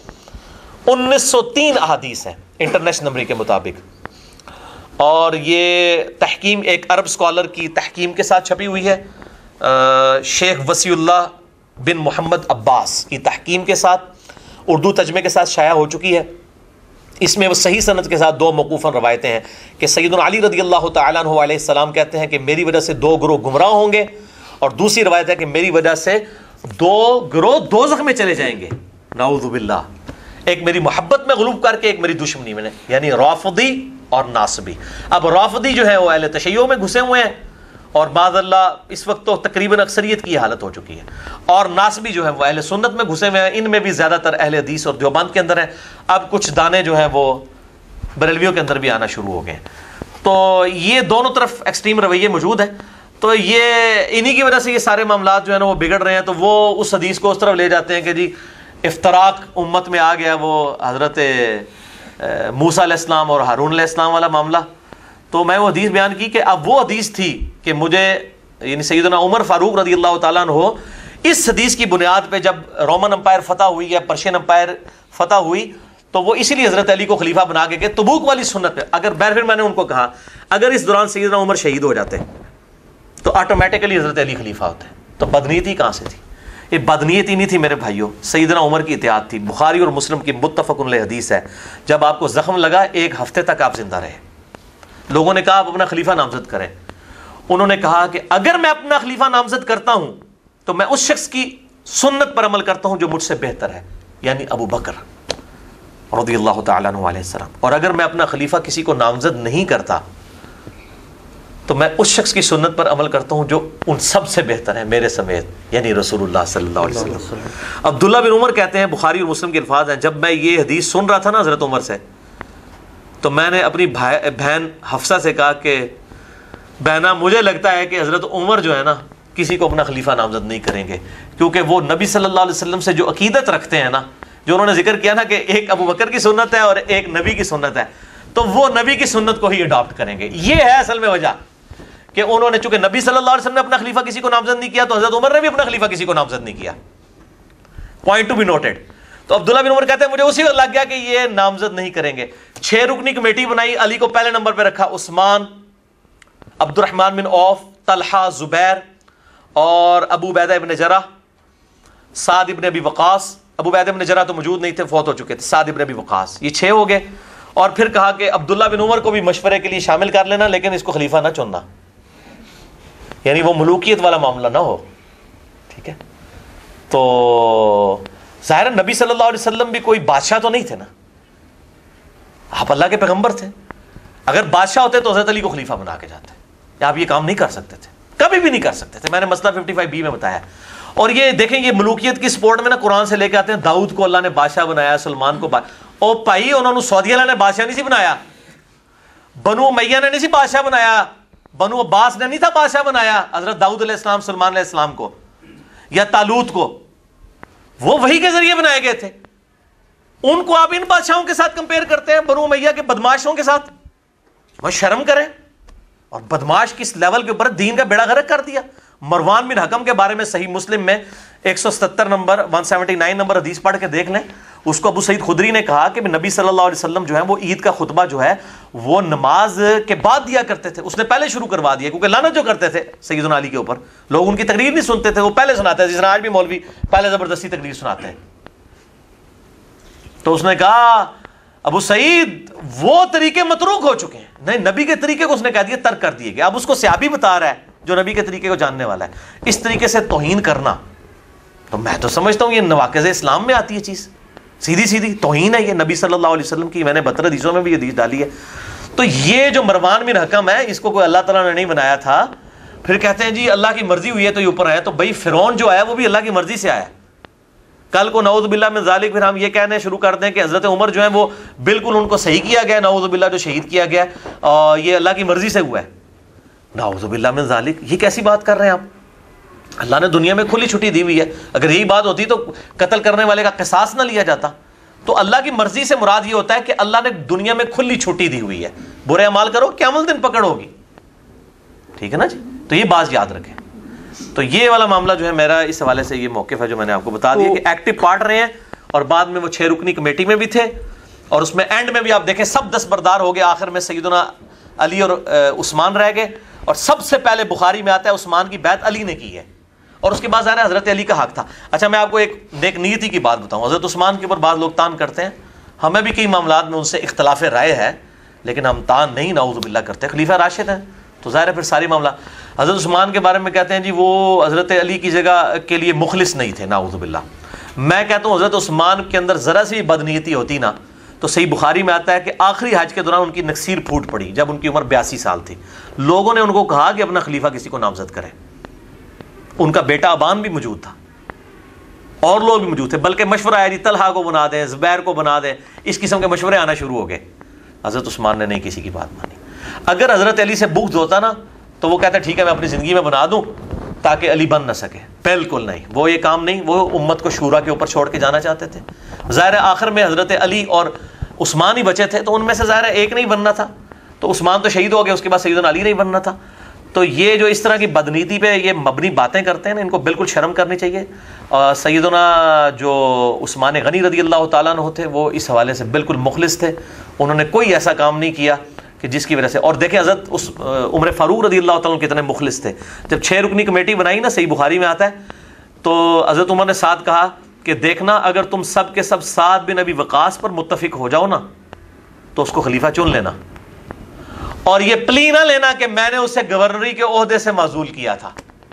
1903 احادیث ہیں انٹرنیشنل نمبر کے مطابق, اور یہ تحکیم ایک عرب اسکالر کی تحکیم کے ساتھ چھپی ہوئی ہے, شیخ وسیع اللہ بن محمد عباس کی تحکیم کے ساتھ, اردو ترجمے کے ساتھ شائع ہو چکی ہے. اس میں وہ صحیح سند کے ساتھ 2 موقوفاً روایتیں ہیں کہ سیدنا علی رضی اللہ تعالیٰ عنہ علیہ السلام کہتے ہیں کہ میری وجہ سے 2 گروہ گمراہ ہوں گے, اور دوسری روایت ہے کہ میری وجہ سے 2 گروہ دوزخ میں چلے جائیں گے, نعوذ باللہ. ایک میری محبت میں غلوب کر کے, ایک میری دشمنی میں, یعنی رافضی اور ناصبی. اب رافضی جو ہے وہ اہل تشیع میں گھسے ہوئے ہیں, اور معاذ اللہ اس وقت تو تقریباً اکثریت کی حالت ہو چکی ہے. اور ناصبی جو ہے وہ اہل سنت میں گھسے ہوئے ہیں, ان میں بھی زیادہ تر اہل حدیث اور دیوبند کے اندر ہیں. اب کچھ دانے جو ہیں وہ بریلویوں کے اندر بھی آنا شروع ہو گئے. تو یہ دونوں طرف ایکسٹریم رویے موجود ہیں. تو یہ انہی کی وجہ سے یہ سارے معاملات جو ہیں نا وہ بگڑ رہے ہیں. تو وہ اس حدیث کو اس طرف لے جاتے ہیں کہ جی افتراق امت میں آ گیا, وہ حضرت موسیٰ علیہ السلام اور ہارون علیہ السلام والا معاملہ. تو میں وہ حدیث بیان کی کہ اب وہ حدیث تھی کہ مجھے یعنی سیدنا عمر فاروق رضی اللہ تعالیٰ عنہ اس حدیث کی بنیاد پہ جب رومن امپائر فتح ہوئی یا پرشین امپائر فتح ہوئی تو وہ اسی لیے حضرت علی کو خلیفہ بنا کے تبوک والی سنت پہ اگر پھر میں نے ان کو کہا اگر اس دوران سیدنا عمر شہید ہو جاتے تو آٹومیٹکلی حضرت علی خلیفہ ہوتے. تو بدنیتی کہاں سے تھی؟ یہ بدنیتی نہیں تھی میرے بھائیوں, سیدنا عمر کی اطاعت تھی. بخاری اور مسلم کی متفق علیہ حدیث ہے, جب آپ کو زخم لگا 1 ہفتے تک آپ زندہ رہے. لوگوں نے کہا آپ اپنا خلیفہ نامزد کریں. انہوں نے کہا کہ اگر میں اپنا خلیفہ نامزد کرتا ہوں تو میں اس شخص کی سنت پر عمل کرتا ہوں جو مجھ سے بہتر ہے, یعنی ابو بکر رضی اللہ تعالیٰ عنہ علیہ السلام. اور اگر میں اپنا خلیفہ کسی کو نامزد نہیں کرتا تو میں اس شخص کی سنت پر عمل کرتا ہوں جو ان سب سے بہتر ہے میرے سمیت, یعنی رسول اللہ صلی اللہ علیہ وسلم. عبداللہ بن عمر کہتے ہیں, بخاری اور مسلم کے الفاظ ہیں, جب میں یہ حدیث سن رہا تھا نا حضرت عمر سے, تو میں نے اپنی بہن حفصہ سے کہا کہ بہنا مجھے لگتا ہے کہ حضرت عمر جو ہے نا کسی کو اپنا خلیفہ نامزد نہیں کریں گے, کیونکہ وہ نبی صلی اللہ علیہ وسلم سے جو عقیدت رکھتے ہیں نا, جو انہوں نے ذکر کیا نا کہ ایک ابو بکر کی سنت ہے اور ایک نبی کی سنت ہے, تو وہ نبی کی سنت کو ہی اڈاپٹ کریں گے. یہ ہے اصل میں وجہ کہ انہوں نے, چونکہ نبی صلی اللہ علیہ وسلم نے اپنا خلیفہ کسی کو نامزد نہیں کیا تو حضرت عمر نے بھی اپنا خلیفہ کسی کو نامزد نہیں کیا. Point to be noted. تو عبداللہ بن عمر کہتے ہیں مجھے اسی وقت لگ گیا کہ یہ نامزد نہیں کریں گے. 6 رکنی کمیٹی بنائی, علی کو پہلے نمبر پہ رکھا, عثمان, عبد الرحمن بن عوف, طلحہ, زبیر اور ابو عبیدہ ابن جرح, سعد ابن ابی وقاص. ابو عبیدہ ابن جرح تو موجود نہیں تھے, فوت ہو چکے تھے. سعد ابن ابی وقاص, یہ 6 ہو گئے. اور پھر کہا کہ عبداللہ بن عمر کو بھی مشورے کے لیے شامل کر لینا, لیکن اس کو خلیفہ نہ چننا, یعنی وہ ملوکیت والا معاملہ نہ ہو. ٹھیک ہے, تو ظاہر نبی صلی اللہ علیہ وسلم بھی کوئی بادشاہ تو نہیں تھے نا, آپ اللہ کے پیغمبر تھے. اگر بادشاہ ہوتے تو حضرت علی کو خلیفہ بنا کے جاتے, آپ یہ کام نہیں کر سکتے تھے, کبھی بھی نہیں کر سکتے تھے. میں نے مسئلہ 55B میں بتایا. اور یہ دیکھیں, یہ ملوکیت کی سپورٹ میں نا قرآن سے لے کے آتے ہیں, داؤد کو اللہ نے بادشاہ بنایا, سلمان کو او بھائی انہوں نے سعودی اللہ نے بادشاہ نہیں سی بنایا, بنو امیہ نے نہیں سی بادشاہ بنایا, بنو عباس نے نہیں تھا بادشاہ بنایا حضرت داؤد علیہ السلام, سلمان علیہ السلام کو یا طالوت کو, وہ وحی کے ذریعے بنائے گئے تھے. ان کو آپ ان بادشاہوں کے ساتھ کمپیئر کرتے ہیں, بنو امیہ کے بدماشوں کے ساتھ. وہ شرم کریں. اور بدماش کس لیول کے اوپر دین کا بیڑا غرق کر دیا. مروان بن حکم کے بارے میں صحیح مسلم میں 177 نمبر 179 نمبر حدیث پڑھ کے دیکھ لیں. اس کو ابو سعید خدری نے کہا کہ نبی صلی اللہ علیہ وسلم جو ہے وہ عید کا خطبہ جو ہے وہ نماز کے بعد دیا کرتے تھے. اس نے پہلے شروع کروا دیا, کیونکہ لعنت جو کرتے تھے سیدنا علی کے اوپر, لوگ ان کی تقریر نہیں سنتے تھے, وہ پہلے سناتے ہیں, جس طرح آج بھی مولوی پہلے زبردستی تقریر سناتے ہیں. تو اس نے کہا ابو سعید وہ طریقے متروک ہو چکے ہیں. نہیں, نبی کے طریقے کو اس نے کہہ دیا ترک کر دیے گئے. اب اس کو صحابی بتا رہا ہے جو نبی کے طریقے کو جاننے والا ہے. اس طریقے سے توہین کرنا, تو میں تو سمجھتا ہوں یہ نواقض اسلام میں آتی ہے چیز, سیدھی سیدھی توہین ہے یہ نبی صلی اللہ علیہ وسلم کی. میں نے 72 حدیثوں میں بھی یہ حدیث ڈالی ہے. تو یہ جو مروان بن حکم ہے, اس کو کوئی اللہ تعالیٰ نے نہیں بنایا تھا. پھر کہتے ہیں جی اللہ کی مرضی ہوئی ہے تو یہ اوپر ہے. تو بھائی فرعون جو آیا وہ بھی اللہ کی مرضی سے آیا. کل کو نعوذ باللہ من ذالک پھر ہم یہ کہنے شروع کر دیں کہ حضرت عمر جو ہیں وہ بالکل ان کو صحیح کیا گیا, نعوذ باللہ جو شہید کیا گیا اور یہ اللہ کی مرضی سے ہوا ہے. نعوذ باللہ من ذالک, یہ کیسی بات کر رہے ہیں آپ؟ اللہ نے دنیا میں کھلی چھٹی دی ہوئی ہے. اگر یہی بات ہوتی تو قتل کرنے والے کا قصاص نہ لیا جاتا. تو اللہ کی مرضی سے مراد یہ ہوتا ہے کہ اللہ نے دنیا میں کھلی چھٹی دی ہوئی ہے, برے اعمال کرو قیامت دن پکڑ ہوگی. ٹھیک ہے نا جی, تو یہ بات یاد رکھیں. تو یہ والا معاملہ جو ہے میرا اس حوالے سے یہ موقف ہے جو میں نے آپ کو بتا دیا کہ ایکٹیو پارٹ رہے ہیں, اور بعد میں وہ 6 رکنی کمیٹی میں بھی تھے, اور اس میں اینڈ میں بھی آپ دیکھیں سب دستبردار ہو گئے. آخر میں سیدنا علی اور عثمان رہ گئے, اور سب سے پہلے بخاری میں آتا ہے عثمان کی بیعت علی نے کی ہے, اور اس کے بعد ظاہر ہے حضرت علی کا حق تھا. اچھا میں آپ کو ایک نیک نیتی کی بات بتاؤں. حضرت عثمان کے اوپر بعض لوگ تان کرتے ہیں, ہمیں بھی کئی معاملات میں ان سے اختلاف رائے ہے, لیکن ہم تان نہیں نعوذ باللہ کرتے. خلیفہ راشد ہیں تو ظاہر ہے پھر ساری معاملہ. حضرت عثمان کے بارے میں کہتے ہیں جی وہ حضرت علی کی جگہ کے لیے مخلص نہیں تھے, نعوذ باللہ. میں کہتا ہوں حضرت عثمان کے اندر ذرا سی بدنیتی ہوتی نا تو صحیح بخاری میں آتا ہے کہ آخری حج کے دوران ان کی نکسیر پھوٹ پڑی جب ان کی عمر 82 سال تھی. لوگوں نے ان کو کہا کہ اپنا خلیفہ کسی کو نامزد کرے. ان کا بیٹا ابان بھی موجود تھا اور لوگ بھی موجود تھے, بلکہ مشورہ آیا جی طلحہ کو بنا دیں, زبیر کو بنا دیں, اس قسم کے مشورے آنا شروع ہو گئے. حضرت عثمان نے نہیں کسی کی بات مانی. اگر حضرت علی سے بغض ہوتا نا تو وہ کہتا ٹھیک ہے میں اپنی زندگی میں بنا دوں تاکہ علی بن نہ سکے. بالکل نہیں, وہ یہ کام نہیں. وہ امت کو شورا کے اوپر چھوڑ کے جانا چاہتے تھے. ظاہر آخر میں حضرت علی اور عثمان ہی بچے تھے, تو ان میں سے ظاہر ایک نہیں بننا تھا. تو تو عثمان تو شہید ہو گئے، اس کے بعد سیدنا علی نہیں بننا تھا. تو یہ جو اس طرح کی بدنیتی پہ یہ مبنی باتیں کرتے ہیں نا، ان کو بالکل شرم کرنی چاہیے. سیدنا جو عثمان غنی رضی اللہ تعالیٰ عنہ تھے وہ اس حوالے سے بالکل مخلص تھے، انہوں نے کوئی ایسا کام نہیں کیا کہ جس کی وجہ سے. اور دیکھیں حضرت عمر فاروق رضی اللہ تعالیٰ عنہ کتنے مخلص تھے. جب 6 رکنی کمیٹی بنائی نا، صحیح بخاری میں آتا ہے، تو حضرت عمر نے ساتھ کہا کہ دیکھنا اگر تم سب کے سب سعد بن ابی وقاص پر متفق ہو جاؤ نا تو اس کو خلیفہ چن لینا، اور یہ پلی نہ لینا کہ میں نے اسے گورنری کے عہدے سے معزول کیا تھا.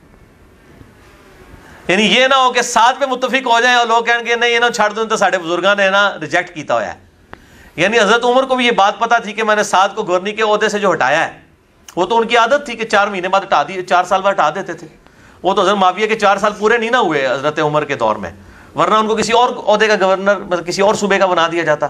یعنی یہ نہ ہو کہ ساتھ پہ متفق ہو جائیں اور لوگ کہیں گے نہیں یہ نہ چھاڑ دوں تو ساڑھے بزرگاں نے نا ریجیکٹ کیتا ہوا ہے. یعنی حضرت عمر کو بھی یہ بات پتا تھی کہ میں نے ساتھ کو گورنری کے عہدے سے جو ہٹایا ہے، وہ تو ان کی عادت تھی کہ 4 مہینے بعد ہٹا دی، 4 سال بعد ہٹا دیتے تھے. وہ تو حضرت معاویہ کے 4 سال پورے نہیں نہ ہوئے حضرت عمر کے دور میں، ورنہ ان کو کسی اور عہدے کا گورنر مطلب کسی اور صوبے کا بنا دیا جاتا.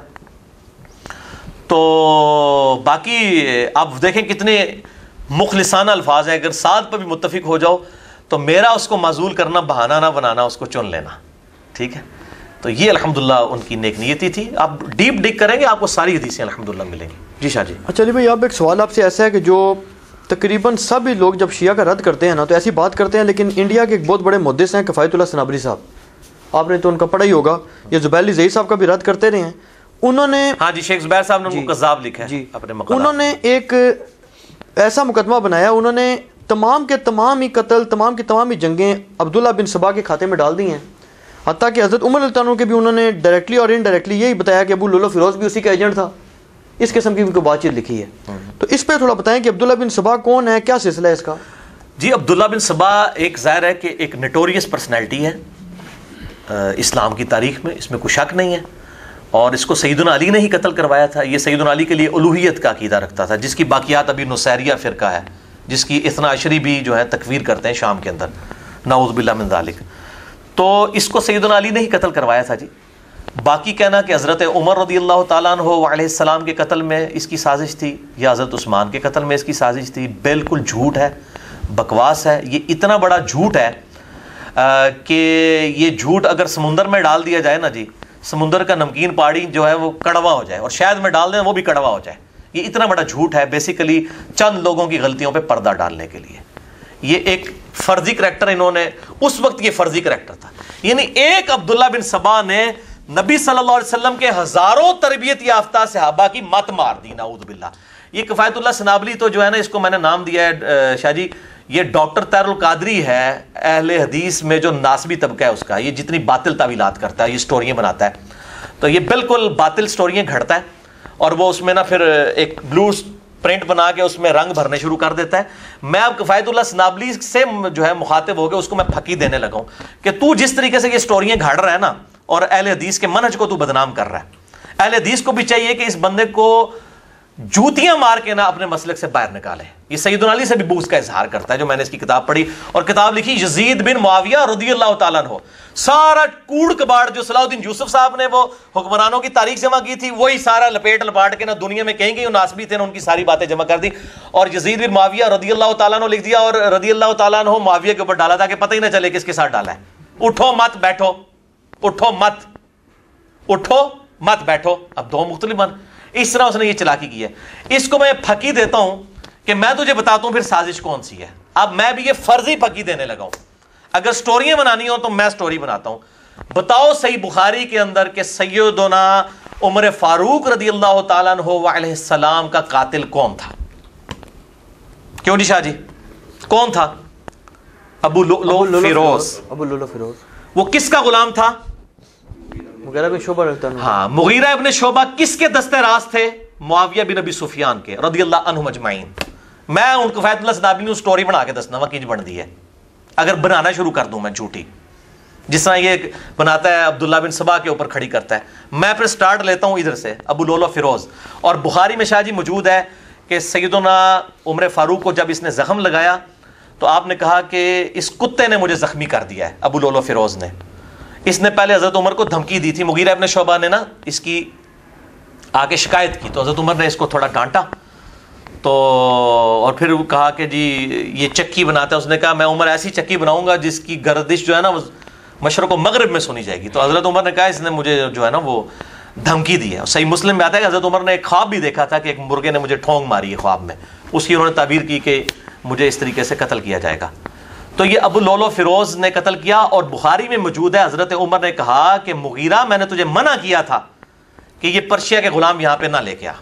تو باقی آپ دیکھیں کتنے مخلصانہ الفاظ ہیں. اگر ساتھ پر بھی متفق ہو جاؤ تو میرا اس کو معزول کرنا بہانہ نہ بنانا، اس کو چن لینا. ٹھیک ہے، تو یہ الحمدللہ ان کی نیک نیتی تھی. آپ ڈیپ ڈگ کریں گے آپ کو ساری حدیثیں الحمدللہ ملیں گی. جی شاہ جی. اچھا علی بھائی، اب ایک سوال آپ سے ایسا ہے کہ جو تقریباً سبھی لوگ جب شیعہ کا رد کرتے ہیں نا تو ایسی بات کرتے ہیں، لیکن انڈیا کے ایک بہت بڑے محدث ہیں کفایت اللہ صنابری صاحب، آپ نے تو ان کا پڑھا ہی ہوگا، یہ زبیر علی زئی صاحب کا بھی رد کرتے رہے ہیں. انہوں نے ہاں جی شیخ زبیر صاحب نے ان کو کذاب لکھا ہے جی اپنے مقالات. انہوں نے ایک ایسا مقدمہ بنایا، انہوں نے تمام کے تمام ہی قتل، تمام کی تمام ہی جنگیں عبداللہ بن سبا کے کھاتے میں ڈال دی ہیں. حتیٰ کہ حضرت عمر رضی اللہ عنہ کے بھی انہوں نے ڈائریکٹلی اور انڈائریکٹلی یہی بتایا کہ ابو لولو فیروز بھی اسی کا ایجنٹ تھا. اس قسم کی بھی کوئی بات چیت لکھی ہے، تو اس پہ تھوڑا بتائیں کہ عبداللہ بن سبا کون ہے، کیا سلسلہ ہے اس کا؟ جی عبداللہ بن سبا ایک ظاہر ہے کہ ایک نٹوریس پرسنالٹی ہے اسلام کی تاریخ میں، اس میں کوئی شک نہیں ہے. اور اس کو سیدنا علی نے ہی قتل کروایا تھا. یہ سیدنا علی کے لیے الوہیت کا عقیدہ رکھتا تھا، جس کی باقیات ابھی نصیریہ فرقہ ہے، جس کی اثنا عشری بھی جو ہے تکفیر کرتے ہیں شام کے اندر، نعوذ باللہ من ذالک. تو اس کو سیدنا علی نے ہی قتل کروایا تھا. جی باقی کہنا کہ حضرت عمر رضی اللہ تعالیٰ عنہ علیہ السلام کے قتل میں اس کی سازش تھی یا حضرت عثمان کے قتل میں اس کی سازش تھی، بالکل جھوٹ ہے، بکواس ہے. یہ اتنا بڑا جھوٹ ہے کہ یہ جھوٹ اگر سمندر میں ڈال دیا جائے نا جی، سمندر کا نمکین پاڑی جو ہے وہ کڑوا ہو جائے، اور شاید میں ڈال دیں وہ بھی کڑوا ہو جائے. یہ اتنا بڑا جھوٹ ہے بیسیکلی چند لوگوں کی غلطیوں پہ پردہ ڈالنے کے لیے. یہ ایک فرضی کریکٹر انہوں نے، اس وقت یہ فرضی کریکٹر تھا. یعنی ایک عبداللہ بن سبا نے نبی صلی اللہ علیہ وسلم کے ہزاروں تربیت یافتہ صحابہ کی مت مار دی، نعوذ باللہ. یہ کفایت اللہ سنابلی تو جو ہے نا، اس کو میں نے نام دیا ہے شاہ جی، یہ ڈاکٹر طاہر القادری ہے اہل حدیث میں جو ناسبی طبقہ ہے اس کا. یہ جتنی باطل تعویلات کرتا ہے، یہ سٹوریاں بناتا ہے، تو یہ بالکل باطل سٹوریاں گھڑتا ہے، اور وہ اس میں نا پھر ایک بلو پرنٹ بنا کے اس میں رنگ بھرنے شروع کر دیتا ہے. میں اب کفایت اللہ سنابلی سے جو ہے مخاطب ہو کے اس کو میں پھکی دینے لگا ہوں کہ تو جس طریقے سے یہ سٹوریاں گھڑ رہا ہے نا، اور اہل حدیث کے منہج کو تو بدنام کر رہا ہے. اہل حدیث کو بھی چاہیے کہ اس بندے کو جوتیاں مار کے نا اپنے مسلک سے باہر نکالے. یہ سیدنا علی سے بھی بغض کا اظہار کرتا ہے، جو میں نے اس کی کتاب پڑھی اور کتاب لکھی یزید بن معاویہ رضی اللہ تعالیٰ عنہ. سارا کوڑ کباڑ جو صلاح الدین یوسف صاحب نے وہ حکمرانوں کی تاریخ جمع کی تھی، وہی سارا لپاٹ کے نا دنیا میں کہیں ناسبی تھے نا، ان کی ساری باتیں جمع کر دی اور یزید بن معاویہ رضی اللہ تعالیٰ عنہ لکھ دیا، اور رضی اللہ تعالیٰ عنہ معاویہ کے اوپر ڈالا تھا کہ پتہ ہی نہ چلے کس کے ساتھ ڈالا ہے. اٹھو مت بیٹھو، اٹھو مت، اٹھو مت بیٹھو. اب دو مختلف من، اس طرح اس نے یہ چلاکی کی ہے. اس کو میں پھکی دیتا ہوں کہ میں تجھے بتاتا ہوں پھر سازش کون سی ہے. اب میں بھی یہ فرضی پھکی دینے لگا ہوں. اگر سٹوریاں بنانی ہو تو میں سٹوری بناتا ہوں. بتاؤ صحیح بخاری کے اندر کہ سیدنا عمر فاروق رضی اللہ تعالیٰ عنہ علیہ السلام کا قاتل کون تھا؟ کیوں جی شاہ جی کون تھا؟ ابو لؤلؤ فیروز. ابو لؤلؤ فیروز وہ کس کا غلام تھا؟ مغیرہ بن شعبہ رضی اللہ عنہ. ہاں، مغیرہ ابن شعبہ کس کے دستے راست تھے؟ معاویہ بن ابی سفیان کے رضی اللہ عنہم اجمعین. میں ان کو کفایت اللہ سنابلی نے سٹوری بنا کے دسنا وکیج بن دی ہے، اگر بنانا شروع کر دوں میں جھوٹی، جس طرح یہ بناتا ہے عبداللہ بن سبا کے اوپر کھڑی کرتا ہے. میں پھر سٹارٹ لیتا ہوں ادھر سے ابو لؤلؤ فیروز. اور بخاری میں شاہ جی موجود ہے کہ سیدنا عمر فاروق کو جب اس نے زخم لگایا تو آپ نے کہا کہ اس کتے نے مجھے زخمی کر دیا ہے. ابو لؤلؤ فیروز نے، اس نے پہلے حضرت عمر کو دھمکی دی تھی. مغیرہ ابن شعبہ نے نا اس کی آ کے شکایت کی تو حضرت عمر نے اس کو تھوڑا ڈانٹا تو، اور پھر کہا کہ جی یہ چکی بناتا ہے. اس نے کہا میں عمر ایسی چکی بناؤں گا جس کی گردش جو ہے نا وہ مشرق و مغرب میں سنی جائے گی. تو حضرت عمر نے کہا اس نے مجھے جو ہے نا وہ دھمکی دی ہے. صحیح مسلم میں آتا ہے کہ حضرت عمر نے ایک خواب بھی دیکھا تھا کہ ایک مرغے نے مجھے ٹھونگ ماری ہے خواب میں, اس کی انہوں نے تعبیر کی کہ مجھے اس طریقے سے قتل کیا جائے گا. تو یہ ابو لولو فیروز نے قتل کیا, اور بخاری میں موجود ہے حضرت عمر نے کہا کہ مغیرہ میں نے تجھے منع کیا تھا کہ یہ پرشیا کے غلام یہاں پہ نہ لے کے آ.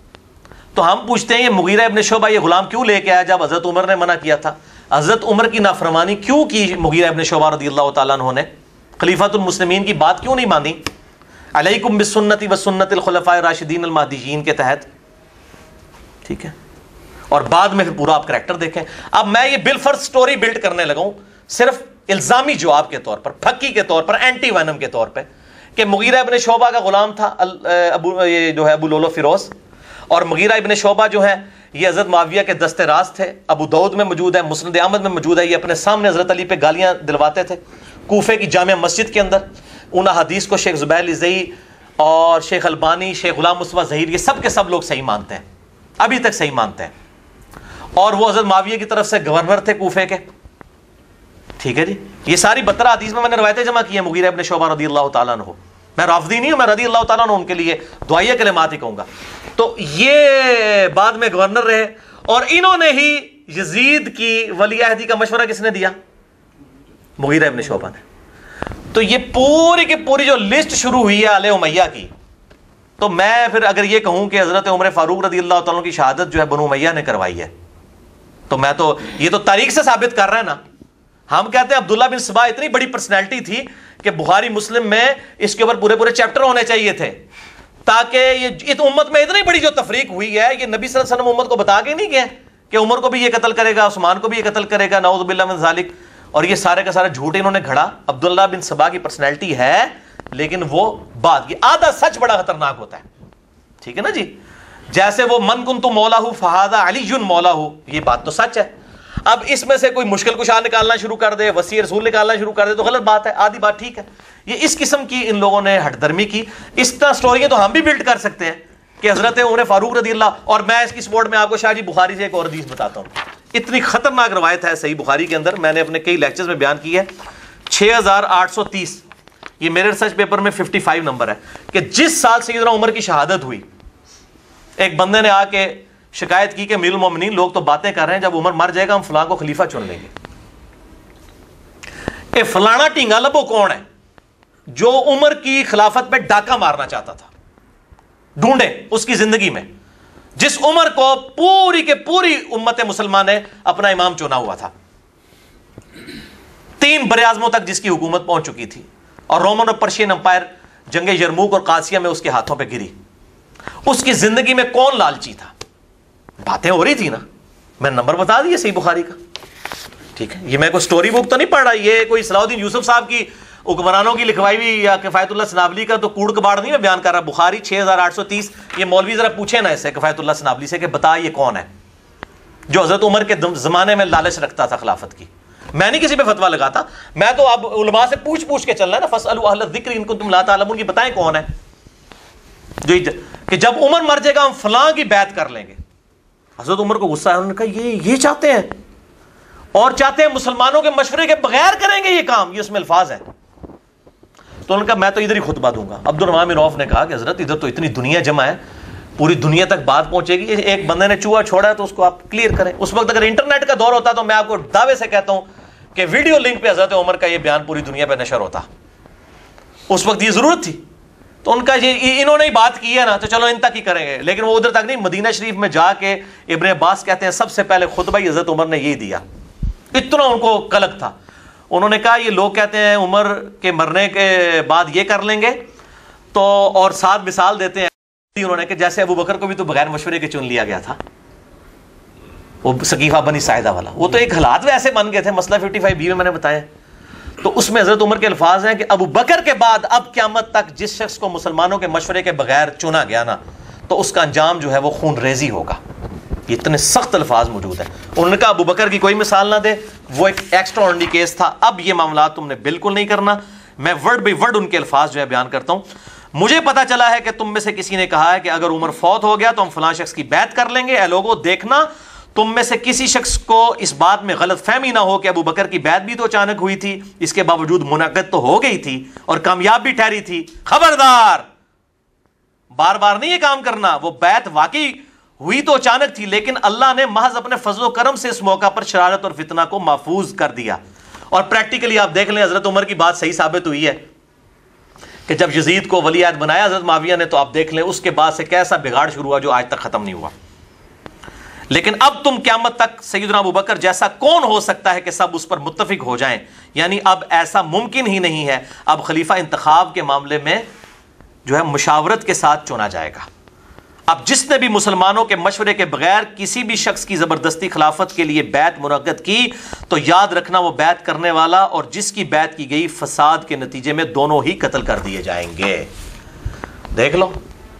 تو ہم پوچھتے ہیں یہ مغیرہ ابن شعبہ یہ غلام کیوں لے کے آیا جب حضرت عمر نے منع کیا تھا؟ حضرت عمر کی نافرمانی کیوں کی مغیرہ ابن شعبہ رضی اللہ تعالیٰ عنہ نے؟ خلیفۃ المسلمین کی بات کیوں نہیں مانی علیکم بسنتی وسنت الخلفاء الراشدین المہدیین کے تحت؟ ٹھیک ہے, اور بعد میں پھر پورا آپ کریکٹر دیکھیں. اب میں یہ بالفرض سٹوری بلڈ کرنے لگا ہوں صرف الزامی جواب کے طور پر, پھکی کے طور پر, اینٹی وینم کے طور پہ, کہ مغیرہ ابن شعبہ کا غلام تھا یہ جو ہے ابو لولو فیروز, اور مغیرہ ابن شعبہ جو ہے یہ حضرت معاویہ کے دست راست تھے. ابو داؤد میں موجود ہے, مسند احمد میں موجود ہے, یہ اپنے سامنے حضرت علی پہ گالیاں دلواتے تھے کوفے کی جامع مسجد کے اندر. ان حدیث کو شیخ زبیر الزئی اور شیخ البانی, شیخ غلام مصطفیٰ ظہیر, یہ سب کے سب لوگ صحیح مانتے ہیں, ابھی تک صحیح مانتے ہیں. اور وہ حضرت معاویہ کی طرف سے گورنر تھے کوفے کے. ٹھیک ہے جی, یہ ساری 12 حدیث میں نے روایتیں جمع کی ہیں مغیرہ ابن شعبہ رضی اللہ تعالیٰ عنہ. میں رافضی نہیں ہوں, میں رضی اللہ تعالیٰ عنہ ان کے لیے دعائیہ کلمات ہی کہوں گا. تو یہ بعد میں گورنر رہے, اور انہوں نے ہی یزید کی ولی عہدی کا مشورہ کس نے دیا؟ مغیرہ ابن شعبہ نے. تو یہ پوری کی پوری جو لسٹ شروع ہوئی ہے آل امیہ کی, تو میں پھر اگر یہ کہوں کہ حضرت عمر فاروق رضی اللہ تعالیٰ کی شہادت جو ہے بنو امیہ نے کروائی ہے, تو میں تو یہ تو تاریخ سے ثابت کر رہا ہے نا. ہم کہتے ہیں عبداللہ بن سبا اتنی بڑی پرسنالٹی تھی کہ بخاری مسلم میں اس کے اوپر پورے پورے چیپٹر ہونے چاہیے تھے, تاکہ یہ امت میں اتنی بڑی جو تفریق ہوئی ہے, یہ نبی صلی اللہ علیہ وسلم امت کو بتا کے نہیں گئے کہ عمر کو بھی یہ قتل کرے گا, عثمان کو بھی یہ قتل کرے گا, نعوذ باللہ من ذالک. اور یہ سارے کا سارا جھوٹ انہوں نے گھڑا. عبداللہ بن سبا کی پرسنالٹی ہے, لیکن وہ بات کی آدھا سچ بڑا خطرناک ہوتا ہے. ٹھیک ہے نا جی, جیسے وہ من کنت مولا ہوں فہذا علی مولا ہوں, یہ بات تو سچ ہے. اب اس میں سے کوئی مشکل کشا نکالنا شروع کر دے, وسیع رسول نکالنا شروع کر دے, تو غلط بات ہے. آدھی بات ٹھیک ہے. یہ اس قسم کی ان لوگوں نے ہٹ درمی کی. اس طرح سٹوریاں تو ہم بھی بلڈ کر سکتے ہیں کہ حضرت عمر فاروق رضی اللہ, اور میں اس کی سپورٹ میں آپ کو شاہ جی بخاری سے ایک اور حدیث بتاتا ہوں. اتنی خطرناک روایت ہے صحیح بخاری کے اندر, میں نے اپنے کئی لیکچرز میں بیان کی ہے. 6830 یہ میرے ریسرچ پیپر میں 55 نمبر ہے, کہ جس سال سیدنا عمر کی شہادت ہوئی, ایک بندے نے آ کے شکایت کی کہ امیر المومنین لوگ تو باتیں کر رہے ہیں جب عمر مر جائے گا ہم فلاں کو خلیفہ چن لیں گے. اے فلانا ٹینگا لبو کون ہے جو عمر کی خلافت پہ ڈاکہ مارنا چاہتا تھا؟ ڈھونڈے اس کی زندگی میں, جس عمر کو پوری کے پوری امت مسلمان نے اپنا امام چنا ہوا تھا, 3 براعظموں تک جس کی حکومت پہنچ چکی تھی, اور رومن اور پرشین امپائر جنگ یرموک اور قادسیہ میں اس کے ہاتھوں پہ گری. اس کی زندگی میں کون لالچی تھا؟ باتیں ہو رہی تھی نا, میں نمبر بتا دیا صحیح بخاری کا. ٹھیک ہے, یہ میں کوئی سٹوری بک تو نہیں پڑھ رہا, یہ کوئی صلاح الدین یوسف صاحب کی حکمرانوں کی لکھوائی ہوئی یا کفایت اللہ سنابلی کا تو کوڑ کباڑ نہیں میں بیان کر رہا. بخاری 6830, یہ مولوی ذرا پوچھے نا اسے کفایت اللہ سنابلی سے کہ بتا یہ کون ہے جو حضرت عمر کے زمانے میں لالچ رکھتا تھا خلافت کی. میں نہیں کسی پہ فتویٰ لگاتا, میں تو اب علماء سے پوچھ کے چلنا ہے نا. فاسألوا اہل الذکر ان کنتم لا تعلمون, یہ بتائیں کون ہے جو کہ جب عمر مر جائے گا ہم فلاں کی بیعت کر لیں گے. حضرت عمر کو غصہ ہے, انہوں نے کہا یہ چاہتے ہیں, اور چاہتے ہیں مسلمانوں کے مشورے کے بغیر کریں گے یہ کام, یہ اس میں الفاظ ہیں. تو انہوں نے کہا میں تو ادھر ہی خطبہ دوں گا. عبد الرحمن بن عوف نے کہا کہ حضرت ادھر تو اتنی دنیا جمع ہے, پوری دنیا تک بات پہنچے گی, ایک بندے نے چوہا چھوڑا ہے تو اس کو آپ کلیئر کریں. اس وقت اگر انٹرنیٹ کا دور ہوتا تو میں آپ کو دعوے سے کہتا ہوں کہ ویڈیو لنک پہ حضرت عمر کا یہ بیان پوری دنیا پہ نشر ہوتا. اس وقت یہ ضرورت تھی. تو ان کا یہ انہوں نے ہی بات کی ہے نا, تو چلو ان تک ہی کریں گے. لیکن وہ ادھر تک نہیں, مدینہ شریف میں جا کے ابن عباس کہتے ہیں سب سے پہلے خطبہ ہی حضرت عمر نے یہی دیا. اتنا ان کو قلق تھا. انہوں نے کہا یہ لوگ کہتے ہیں عمر کے مرنے کے بعد یہ کر لیں گے, تو اور ساتھ مثال دیتے ہیں انہوں نے کہ جیسے ابو بکر کو بھی تو بغیر مشورے کے چن لیا گیا تھا, وہ سقیفہ بنی ساعدہ والا, وہ تو ایک حالات ویسے بن گئے تھے. مسئلہ 55B میں نے بتایا. تو اس میں حضرت عمر کے الفاظ ہیں کہ ابو بکر کے بعد اب قیامت تک جس شخص کو مسلمانوں کے مشورے کے بغیر چنا گیا نا, تو اس کا انجام جو ہے وہ خون ریزی ہوگا. یہ اتنے سخت الفاظ موجود ہیں. انہوں نے کہا ابو بکر کی کوئی مثال نہ دے, وہ ایک ایکسٹرا آرڈنری کیس تھا, اب یہ معاملات تم نے بالکل نہیں کرنا. میں ورڈ بائی ورڈ ان کے الفاظ جو ہے بیان کرتا ہوں. مجھے پتا چلا ہے کہ تم میں سے کسی نے کہا ہے کہ اگر عمر فوت ہو گیا تو ہم فلاں شخص کی بیعت کر لیں گے. اے لوگو دیکھنا, تم میں سے کسی شخص کو اس بات میں غلط فہمی نہ ہو کہ ابو بکر کی بیعت بھی تو اچانک ہوئی تھی, اس کے باوجود منعقد تو ہو گئی تھی اور کامیاب بھی ٹھہری تھی. خبردار, بار بار نہیں یہ کام کرنا. وہ بیعت واقعی ہوئی تو اچانک تھی, لیکن اللہ نے محض اپنے فضل و کرم سے اس موقع پر شرارت اور فتنہ کو محفوظ کر دیا. اور پریکٹیکلی آپ دیکھ لیں, حضرت عمر کی بات صحیح ثابت ہوئی ہے کہ جب یزید کو ولی عہد بنایا حضرت معاویہ نے, تو آپ دیکھ لیں اس کے بعد سے کیسا بگاڑ شروع ہوا جو آج تک ختم نہیں ہوا. لیکن اب تم قیامت تک سیدنا ابوبکر جیسا کون ہو سکتا ہے کہ سب اس پر متفق ہو جائیں؟ یعنی اب ایسا ممکن ہی نہیں ہے. اب خلیفہ انتخاب کے معاملے میں جو ہے مشاورت کے ساتھ چنا جائے گا. اب جس نے بھی مسلمانوں کے مشورے کے بغیر کسی بھی شخص کی زبردستی خلافت کے لیے بیعت منعقد کی تو یاد رکھنا وہ بیعت کرنے والا اور جس کی بیعت کی گئی فساد کے نتیجے میں دونوں ہی قتل کر دیے جائیں گے. دیکھ لو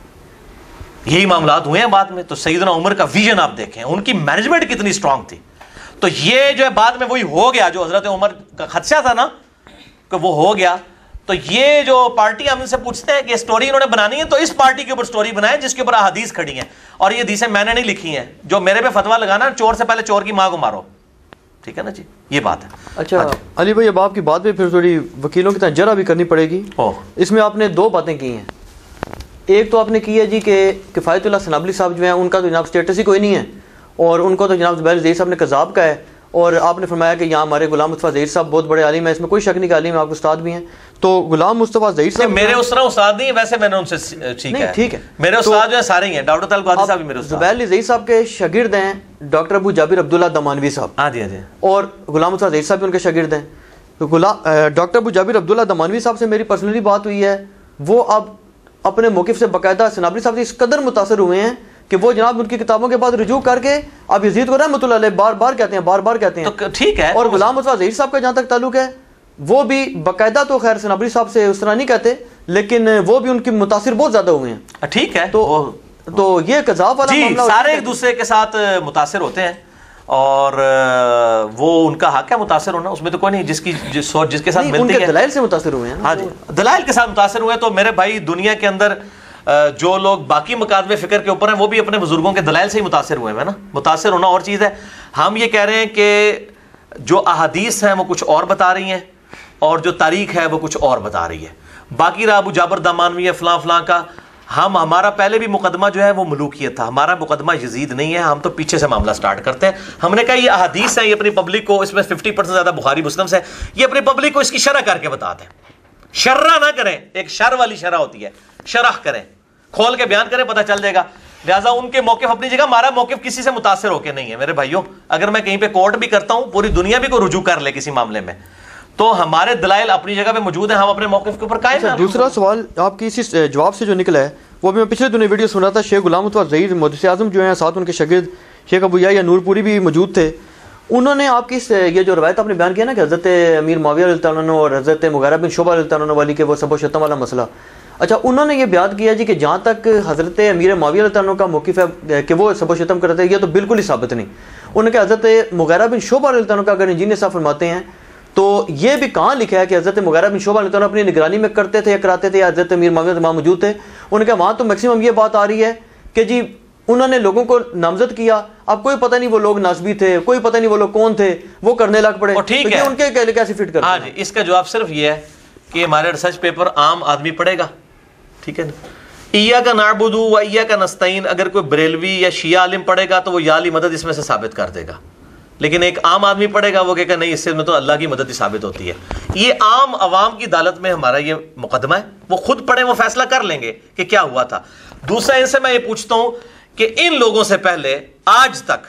یہی معاملات ہوئے ہیں بعد میں. تو سیدنا عمر کا ویژن آپ دیکھیں, ان کی مینجمنٹ کتنی اسٹرانگ تھی. تو یہ جو ہے بعد میں وہی ہو گیا جو حضرت عمر کا خدشہ تھا نا کہ وہ ہو گیا. تو یہ جو پارٹی ہم ان سے پوچھتے ہیں کہ سٹوری انہوں نے بنانی ہے تو اس پارٹی کے اوپر سٹوری بنائیں جس کے اوپر احادیث کھڑی ہیں, اور یہ حدیثیں میں نے نہیں لکھی ہیں. جو میرے پہ فتویٰ لگانا, چور سے پہلے چور کی ماں کو مارو. ٹھیک ہے نا جی, یہ بات ہے. اچھا علی بھائی, اب آپ کی بات پہ پھر تھوڑی وکیلوں کی طرح جرا بھی کرنی پڑے گی. اس میں آپ نے دو باتیں کی ہیں. ایک تو آپ نے کی ہے جی کہ کفایت اللہ سنابلی صاحب جو ہیں ان کا تو جناب اسٹیٹس ہی کوئی نہیں ہے, اور ان کو تو جناب زبیر زہیر صاحب نے کذاب کا ہے. اور آپ نے فرمایا کہ یہاں ہمارے غلام مصطفیٰ زہیر صاحب بہت بڑے عالم ہیں, اس میں کوئی شک نہیں کہ عالم آپ استاد بھی ہیں. تو غلام مصطفیٰ زہیر صاحب میرے اس طرح استاد نہیں ہیں, ویسے میں نے ان سے ٹھیک ہے میرے استاد جو ہیں سارے ہی ہیں. ڈاکٹر طالب قادری صاحب بھی میرے استاد. زبیر زہیر صاحب کے شاگرد ہیں ڈاکٹر ابو جابر عبداللہ دمانوی صاحب. ہاں جی, اور غلام مصطفیٰ زہیر صاحب بھی ان کے شاگرد ہیں. تو ڈاکٹر ابو جابر عبداللہ دمانوی صاحب سے میری پرسنلی بات ہوئی ہے, وہ اب اپنے موقف سے باقاعدہ سنابلی صاحب سے اس قدر متاثر ہوئے ہیں کہ وہ جناب ان کی کتابوں کے بعد رجوع کر کے اب یزید کو رحمۃ اللہ علیہ بار بار کہتے ہیں. تو ٹھیک ہے. اور غلام مصطفیٰ زہیر صاحب کا جہاں تک تعلق ہے, وہ بھی باقاعدہ تو خیر سنابلی صاحب سے اس طرح نہیں کہتے, لیکن وہ بھی ان کی متاثر بہت زیادہ ہوئے ہیں. ٹھیک ہے. تو یہ قذاف والا معاملہ سارے ایک دوسرے کے ساتھ متاثر ہوتے ہیں, اور وہ ان کا حق ہے متاثر ہونا, اس میں تو کوئی نہیں. جس کی سوچ جس کے ساتھ ملتی ہے, دلائل سے متاثر ہوئے ہیں. ہاں جی, دلائل کے ساتھ متاثر ہوئے. تو میرے بھائی دنیا کے اندر جو لوگ باقی مکاتب فکر کے اوپر ہیں وہ بھی اپنے بزرگوں کے دلائل سے ہی متاثر ہوئے ہیں نا. متاثر ہونا اور چیز ہے. ہم یہ کہہ رہے ہیں کہ جو احادیث ہیں وہ کچھ اور بتا رہی ہیں اور جو تاریخ ہے وہ کچھ اور بتا رہی ہے. باقی رہا ابو جابر دمانوی ہے فلاں فلاں کا, ہمارا پہلے بھی مقدمہ جو ہے وہ ملوکیت تھا. ہمارا مقدمہ یزید نہیں ہے, ہم تو پیچھے سے معاملہ سٹارٹ کرتے ہیں. ہم نے کہا یہ احادیث ہیں, یہ اپنی پبلک کو, اس میں 50% زیادہ بخاری مسلم سے, یہ اپنی پبلک کو اس کی شرح کر کے بتاتے ہیں. شرح نہ کریں, ایک شر والی شرح ہوتی ہے, شرح کریں, کھول کے بیان کریں, پتہ چل جائے گا. لہٰذا ان کے موقف اپنی جگہ, ہمارا موقف کسی سے متاثر ہو کے نہیں ہے. میرے بھائیوں, اگر میں کہیں پہ کورٹ بھی کرتا ہوں, پوری دنیا بھی کوئی رجوع کر لے کسی معاملے میں, تو ہمارے دلائل اپنی جگہ پہ موجود ہیں, ہم اپنے موقف کے اوپر قائم ہیں. دوسرا سوال آپ کی اسی جواب سے جو نکلا ہے وہ بھی میں پچھلے دنوں ویڈیو سن رہا تھا. شیخ غلام مصطفیٰ زہیر محدث اعظم جو ہیں, ساتھ ان کے شاگرد شیخ ابو یحییٰ نور پوری بھی موجود تھے. انہوں نے آپ کی یہ جو روایت آپ نے بیان کیا نا کہ حضرت امیر معاویہ رضی اللہ عنہ اور حضرت مغیرہ بن شعبہ رضی اللہ عنہ والی کے وہ سب و شتم والا مسئلہ, اچھا انہوں نے یہ بیان کیا جی کہ جہاں تک حضرت امیر معاویہ رضی اللہ عنہ کا موقف ہے کہ وہ سب و شتم کرتے ہیں, یہ تو بالکل ہی ثابت نہیں. انہوں نے کہا حضرت مغیرہ بن شعبہ رضی اللہ عنہ کا اگر انجینئر صاحب فرماتے ہیں تو یہ بھی کہاں لکھا ہے کہ حضرت مغیرہ بن شعبہ رضی اللہ عنہ اپنی نگرانی میں کرتے تھے یا کراتے تھے, یا حضرت امیر معاویہ وہاں موجود تھے. انہوں نے کہا وہاں تو میکسیمم یہ بات آ رہی ہے کہ جی انہوں نے لوگوں کو نامزد کیا, اب کوئی پتہ نہیں وہ لوگ ناسبی تھے, کوئی پتہ نہیں وہ لوگ کون تھے, وہ کرنے لگ پڑے. ٹھیک ہے, ان کے کیسے فٹ کرتے ہیں؟ ہاں جی, اس کا جواب صرف یہ ہے کہ ہمارے ریسرچ پیپر عام آدمی پڑھے گا, ٹھیک ہے نا. ایاک نعبد و ایاک نستعین اگر کوئی بریلوی یا شیعہ عالم پڑھے گا تو وہ یا علی مدد اس میں سے ثابت کر دے گا, لیکن ایک عام آدمی پڑھے گا وہ کہے گا نہیں اس سے میں تو اللہ کی مدد ہی ثابت ہوتی ہے. یہ عام عوام کی عدالت میں ہمارا یہ مقدمہ ہے, وہ خود پڑھیں, وہ فیصلہ کر لیں گے کہ کیا ہوا تھا. دوسرا ان سے میں یہ پوچھتا ہوں کہ ان لوگوں سے پہلے آج تک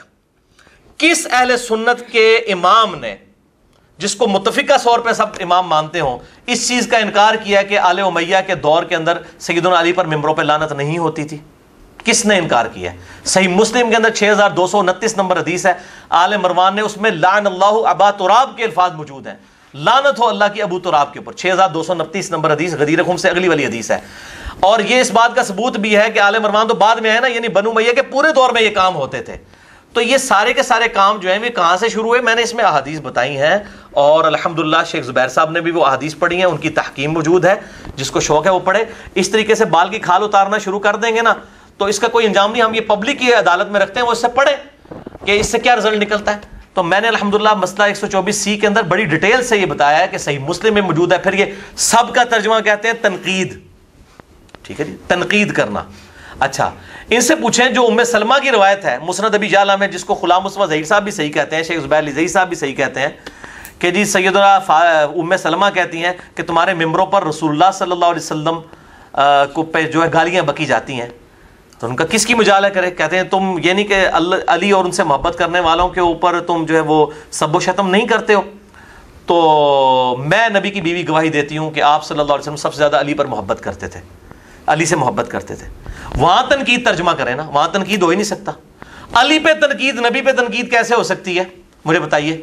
کس اہل سنت کے امام نے, جس کو متفقہ طور پہ سب امام مانتے ہوں, اس چیز کا انکار کیا کہ آل امیہ کے دور کے اندر سیدنا علی پر ممبروں پہ لعنت نہیں ہوتی تھی؟ کس نے انکار کیا ہے؟ صحیح مسلم کے اندر 6229 نمبر حدیث ہے, آل مروان نے اس میں لعن اللہ ابا تراب کے الفاظ موجود ہیں, لعنت ہو اللہ کی ابو تراب کے اوپر. 6229 نمبر حدیث غدیر خم سے اگلی والی حدیث ہے. اور یہ اس بات کا ثبوت بھی ہے کہ آل مروان تو بعد میں ہے نا, یعنی بنو امیہ کے پورے دور میں یہ کام ہوتے تھے. تو یہ سارے کے سارے کام جو ہیں وہ کہاں سے شروع ہوئے؟ میں نے اس میں احادیث بتائی ہیں, اور الحمدللہ شیخ زبیر صاحب نے بھی وہ احادیث پڑھی ہیں, ان کی تحکیم موجود ہے, جس کو شوق ہے وہ پڑھے. اس طریقے سے بال کی کھال اتارنا شروع کر دیں گے نا تو اس کا کوئی انجام نہیں. ہم یہ پبلک کی عدالت میں رکھتے ہیں, وہ اس سے پڑھیں کہ اس سے کیا رزلٹ نکلتا ہے. تو میں نے الحمدللہ مسئلہ 124C کے اندر بڑی ڈیٹیل سے یہ بتایا ہے کہ صحیح مسلم میں موجود ہے. پھر یہ سب کا ترجمہ کہتے ہیں تنقید, ٹھیک ہے جی، تنقید کرنا. اچھا ان سے پوچھیں جو ام سلمہ کی روایت ہے مسند ابی جعلہ میں، جس کو غلام مصطفیٰ ظہیر صاحب بھی صحیح کہتے ہیں، شیخ زبیر علی ظہیر صاحب بھی صحیح کہتے ہیں کہ جی سیدنا ام سلمہ کہتی ہیں کہ تمہارے ممبروں پر رسول اللہ صلی اللہ علیہ وسلم کو پہ جو ہے گالیاں بکی جاتی ہیں. تو ان کا کس کی مجالہ کرے؟ کہتے ہیں تم یہ نہیں کہ علی اور ان سے محبت کرنے والوں کے اوپر تم جو ہے وہ سب و شتم نہیں کرتے ہو. تو میں نبی کی بیوی گواہی دیتی ہوں کہ آپ صلی اللہ علیہ وسلم سب سے زیادہ علی پر محبت کرتے تھے، علی سے محبت کرتے تھے. وہاں تنقید ترجمہ کریں نا، وہاں تنقید ہو ہی نہیں سکتا. علی پہ تنقید، نبی پہ تنقید کیسے ہو سکتی ہے؟ مجھے بتائیے.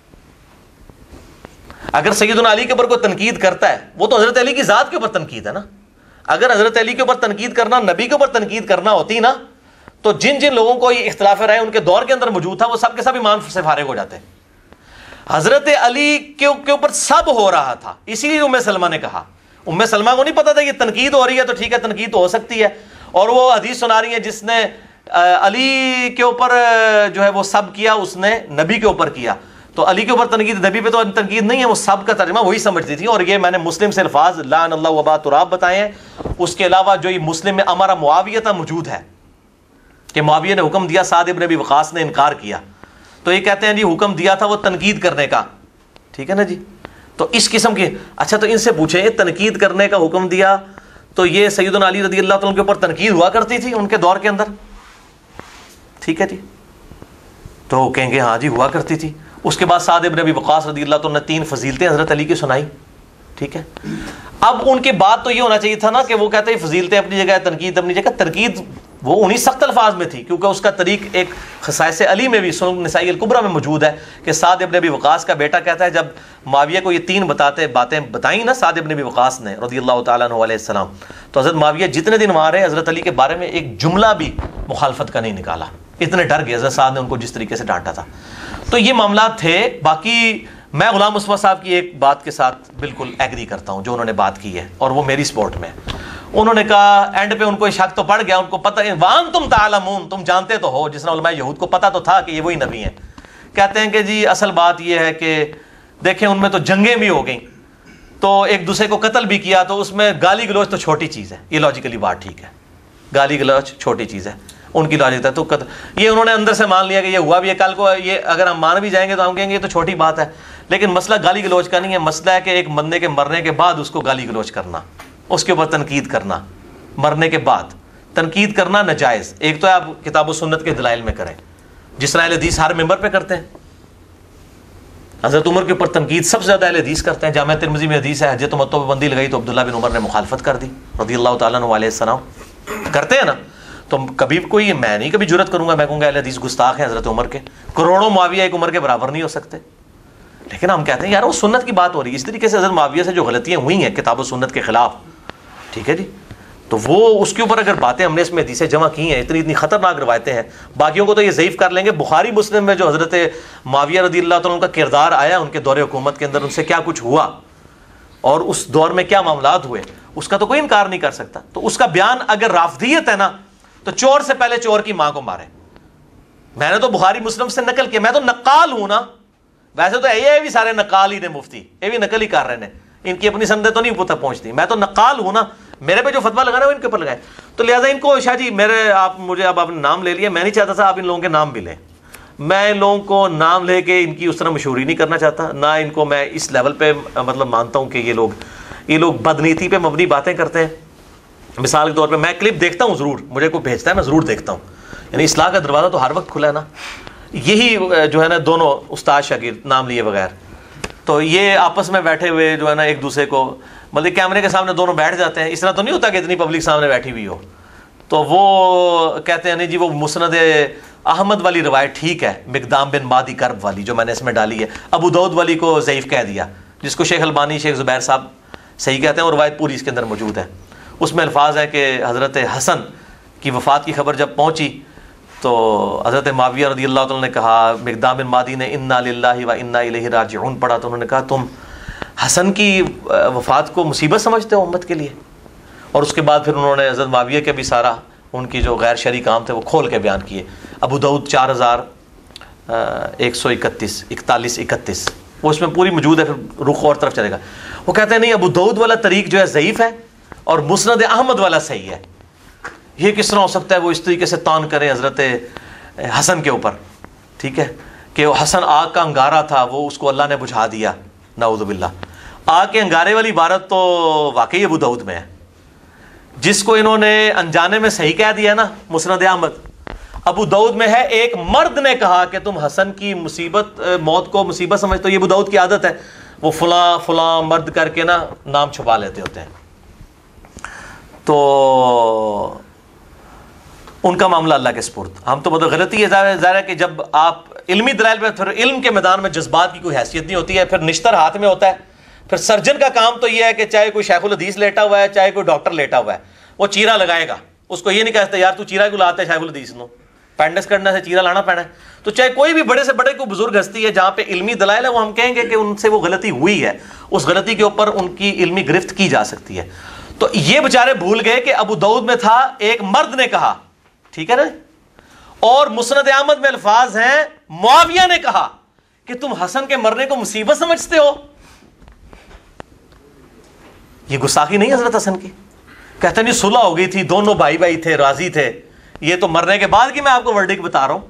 اگر سیدنا علی کے اوپر کوئی تنقید کرتا ہے وہ تو حضرت علی کی ذات کے اوپر تنقید ہے نا. اگر حضرت علی کے اوپر تنقید کرنا نبی کے اوپر تنقید کرنا ہوتی نا تو جن جن لوگوں کو یہ اختلاف رائے ان کے دور کے اندر موجود تھا وہ سب کے سب ایمان سے فارغ ہو جاتے. حضرت علی کے اوپر سب ہو رہا تھا، اسی لیے ام سلمہ نے کہا. ام سلمہ کو نہیں پتا تھا یہ تنقید ہو رہی ہے تو ٹھیک ہے تنقید تو ہو سکتی ہے. اور وہ حدیث سنا رہی ہے جس نے علی کے اوپر جو ہے وہ سب کیا اس نے نبی کے اوپر کیا. تو علی کے اوپر تنقید، نبی پہ تو تنقید نہیں ہے، وہ سب کا ترجمہ وہی سمجھتی تھی. اور یہ میں نے مسلم سے الفاظ لعن اللہ وبا تراب بتائے ہیں. اس کے علاوہ جو یہ مسلم میں امر معاویہ موجود ہے کہ معاویہ نے حکم دیا، سعد ابن ابی وقاص نے انکار کیا. تو یہ کہتے ہیں جی حکم دیا تھا وہ تنقید کرنے کا، ٹھیک ہے نا جی. تو اس قسم کے اچھا تو ان سے پوچھیں یہ تنقید کرنے کا حکم دیا تو یہ سیدنا علی رضی اللہ تعالیٰ کے اوپر تنقید ہوا کرتی تھی ان کے دور کے اندر، ٹھیک ہے جی. تو کہیں گے ہاں جی ہوا کرتی تھی. اس کے بعد سعد ابن ابی وقاص رضی اللہ تعالیٰ نے 3 فضیلتیں حضرت علی کی سنائی، ٹھیک ہے. اب ان کے بعد تو یہ ہونا چاہیے تھا نا کہ وہ کہتے ہیں فضیلتیں اپنی جگہ، تنقید اپنی جگہ. تنقید وہ انہی سخت الفاظ میں تھی کیونکہ اس کا طریق ایک خصائص علی میں بھی سنن نسائی الکبریٰ میں موجود ہے کہ سعد ابن ابی وقاص کا بیٹا کہتا ہے جب معاویہ کو یہ 3 باتیں بتائیں نا سعد ابن ابی وقاص نے رضی اللہ تعالیٰ عنہ علیہ السلام، تو حضرت معاویہ جتنے دن وہاں رہے حضرت علی کے بارے میں ایک جملہ بھی مخالفت کا نہیں نکالا. اتنے ڈر گئے حضرت سعد نے ان کو جس طریقے سے ڈانٹا تھا. تو یہ معاملات تھے. باقی میں غلام مصطفیٰ صاحب کی ایک بات کے ساتھ بالکل ایگری کرتا ہوں جو انہوں نے بات کی ہے اور وہ میری سپورٹ میں. انہوں نے کہا اینڈ پہ ان کو شک تو پڑ گیا، ان کو پتہ وان تم تعلمون، تم جانتے تو ہو، جس طرح علماء یہود کو پتہ تو تھا کہ یہ وہی نبی ہیں. کہتے ہیں کہ جی اصل بات یہ ہے کہ دیکھیں ان میں تو جنگیں بھی ہو گئیں تو ایک دوسرے کو قتل بھی کیا، تو اس میں گالی گلوچ تو چھوٹی چیز ہے. یہ لاجیکلی بات ٹھیک ہے، گالی گلوچ چھوٹی چیز ہے ان کی لاجک ہے. تو یہ انہوں نے اندر سے مان لیا کہ یہ ہوا بھی ہے. کل کو یہ اگر ہم مان بھی جائیں گے تو ہم کہیں گے یہ تو چھوٹی بات ہے. لیکن مسئلہ گالی گلوچ کا نہیں ہے، مسئلہ ہے کہ ایک بندے کے مرنے کے بعد اس کو گالی گلوچ کرنا، اس کے اوپر تنقید کرنا، مرنے کے بعد تنقید کرنا ناجائز. ایک تو آپ کتاب و سنت کے دلائل میں کریں جس طرح اہل حدیث ہر ممبر پہ کرتے ہیں. حضرت عمر کے اوپر تنقید سب سے زیادہ اہل حدیث کرتے ہیں. جامعہ ترمذی میں حدیث ہے حج تمتع پہ بندی لگائی تو عبداللہ بن عمر نے مخالفت کر دی رضی اللہ تعالیٰ عنہ علیہ السلام. کرتے ہیں نا. تو کبھی کوئی میں نہیں کبھی جرت کروں گا میں کہوں گا اہل حدیث گستاخ ہیں حضرت عمر کے، کروڑوں معاویہ ایک عمر کے برابر نہیں ہو سکتے. لیکن ہم کہتے ہیں یار وہ سنت کی بات ہو رہی ہے. اس طریقے سے حضرت معاویہ سے جو غلطیاں ہوئی ہیں کتاب و سنت کے خلاف، ٹھیک ہے جی، تو وہ اس کے اوپر اگر باتیں ہم نے اس میں حدیثیں جمع کی ہیں، اتنی خطرناک روایتیں ہیں. باقیوں کو تو یہ ضعیف کر لیں گے. بخاری مسلم میں جو حضرت معاویہ رضی اللہ تعالیٰ کا کردار آیا ان کے دور حکومت کے اندر، ان سے کیا کچھ ہوا اور اس دور میں کیا معاملات ہوئے، اس کا تو کوئی انکار نہیں کر سکتا. تو اس کا بیان اگر رافضیت ہے نا تو چور سے پہلے چور کی ماں کو مارے. میں نے تو بخاری مسلم سے نقل کیا، میں تو نقال ہوں نا. ویسے تو یہ بھی سارے نقال ہی نے، مفتی یہ بھی نقل ہی کر رہے ہیں، ان کی اپنی سندیں تو نہیں پتہ پہنچتی. میں تو نقال ہوں نا، میرے پہ جو فتویٰ لگانا ہے وہ ان کے اوپر لگائے. تو لہٰذا ان کو شاہ جی مجھے اب آپ نے نام لے لیا، میں نہیں چاہتا تھا آپ ان لوگوں کے نام بھی لیں. میں ان لوگوں کو نام لے کے ان کی اس طرح مشہوری نہیں کرنا چاہتا، نہ ان کو میں اس لیول پہ مطلب مانتا ہوں کہ یہ لوگ بدنیتی پہ مبنی باتیں کرتے ہیں. مثال کے طور پہ میں کلپ دیکھتا ہوں ضرور، مجھے کوئی بھیجتا ہے میں ضرور دیکھتا ہوں. یعنی اصلاح کا دروازہ تو ہر وقت کھلا ہے نا. یہی جو ہے نا دونوں استاد شاگرد نام لیے بغیر، تو یہ آپس میں بیٹھے ہوئے جو ہے نا ایک دوسرے کو مطلب کیمرے کے سامنے دونوں بیٹھ جاتے ہیں. اس طرح تو نہیں ہوتا کہ اتنی پبلک سامنے بیٹھی ہوئی ہو. تو وہ کہتے ہیں نہیں جی وہ مسند احمد والی روایت ٹھیک ہے، مقدام بن مادی کرب والی جو میں نے اس میں ڈالی ہے، ابو داؤد والی کو ضعیف کہہ دیا، جس کو شیخ البانی شیخ زبیر صاحب صحیح کہتے ہیں. اور روایت پوری اس کے اندر موجود ہے. اس میں الفاظ ہے کہ حضرت حسن کی وفات کی خبر جب پہنچی تو حضرت معاویہ رضی اللہ عنہ نے کہا، مقدام بن مادی نے انا للہ و انا الیہ راجعون پڑھا تو انہوں نے کہا تم حسن کی وفات کو مصیبت سمجھتے ہو امت کے لیے. اور اس کے بعد پھر انہوں نے حضرت معاویہ کے بھی سارا ان کی جو غیر شرعی کام تھے وہ کھول کے بیان کیے. ابو داؤد 4131 وہ اس میں پوری موجود ہے. پھر رخ اور طرف چلے گا. وہ کہتے ہیں نہیں ابو داؤد والا طریق جو ہے ضعیف ہے اور مسند احمد والا صحیح ہے. یہ کس طرح ہو سکتا ہے وہ اس طریقے سے تان کرے حضرت حسن کے اوپر, ٹھیک ہے, کہ حسن آگ کا انگارہ تھا, وہ اس کو اللہ نے بجھا دیا, نعوذ باللہ. آگ کے انگارے والی عبارت تو واقعی ابو داؤد میں ہے, جس کو انہوں نے انجانے میں صحیح کہہ دیا نا مسند احمد, ابو داؤد میں ہے ایک مرد نے کہا کہ تم حسن کی مصیبت موت کو مصیبت سمجھتے ہو. یہ ابو داؤد کی عادت ہے, وہ فلاں فلاں مرد کر کے نا نام چھپا لیتے ہوتے ہیں. تو ان کا معاملہ اللہ کے سپرد. ہم تو مطلب غلطی ہے ظاہر ہے کہ جب آپ علمی دلائل پہ, پھر علم کے میدان میں جذبات کی کوئی حیثیت نہیں ہوتی ہے, پھر نشتر ہاتھ میں ہوتا ہے. پھر سرجن کا کام تو یہ ہے کہ چاہے کوئی شیخ الحدیث لیٹا ہوا ہے, چاہے کوئی ڈاکٹر لیٹا ہوا ہے, وہ چیرا لگائے گا. اس کو یہ نہیں کہتے یار تو چیرا کیوں لاتا ہے شیخ الحدیث نو, پینڈس کرنے سے چیرا لانا پڑنا ہے. تو چاہے کوئی بھی بڑے سے بڑے کوئی بزرگ ہستی ہے جہاں پہ علمی دلائل ہے, وہ ہم کہیں گے کہ ان سے وہ غلطی ہوئی ہے, اس غلطی کے اوپر ان کی علمی گرفت کی جا سکتی ہے. تو یہ بےچارے بھول گئے کہ ابو داؤد میں تھا ایک مرد نے کہا, ٹھیک ہے نا, اور مسند احمد میں الفاظ ہیں معاویہ نے کہا کہ تم حسن کے مرنے کو مصیبت سمجھتے ہو. یہ گستاخی نہیں حضرت حسن کی. کہتے نہیں صلح ہو گئی تھی, دونوں بھائی بھائی تھے, راضی تھے, یہ تو مرنے کے بعد کی میں آپ کو ورڈک بتا رہا ہوں,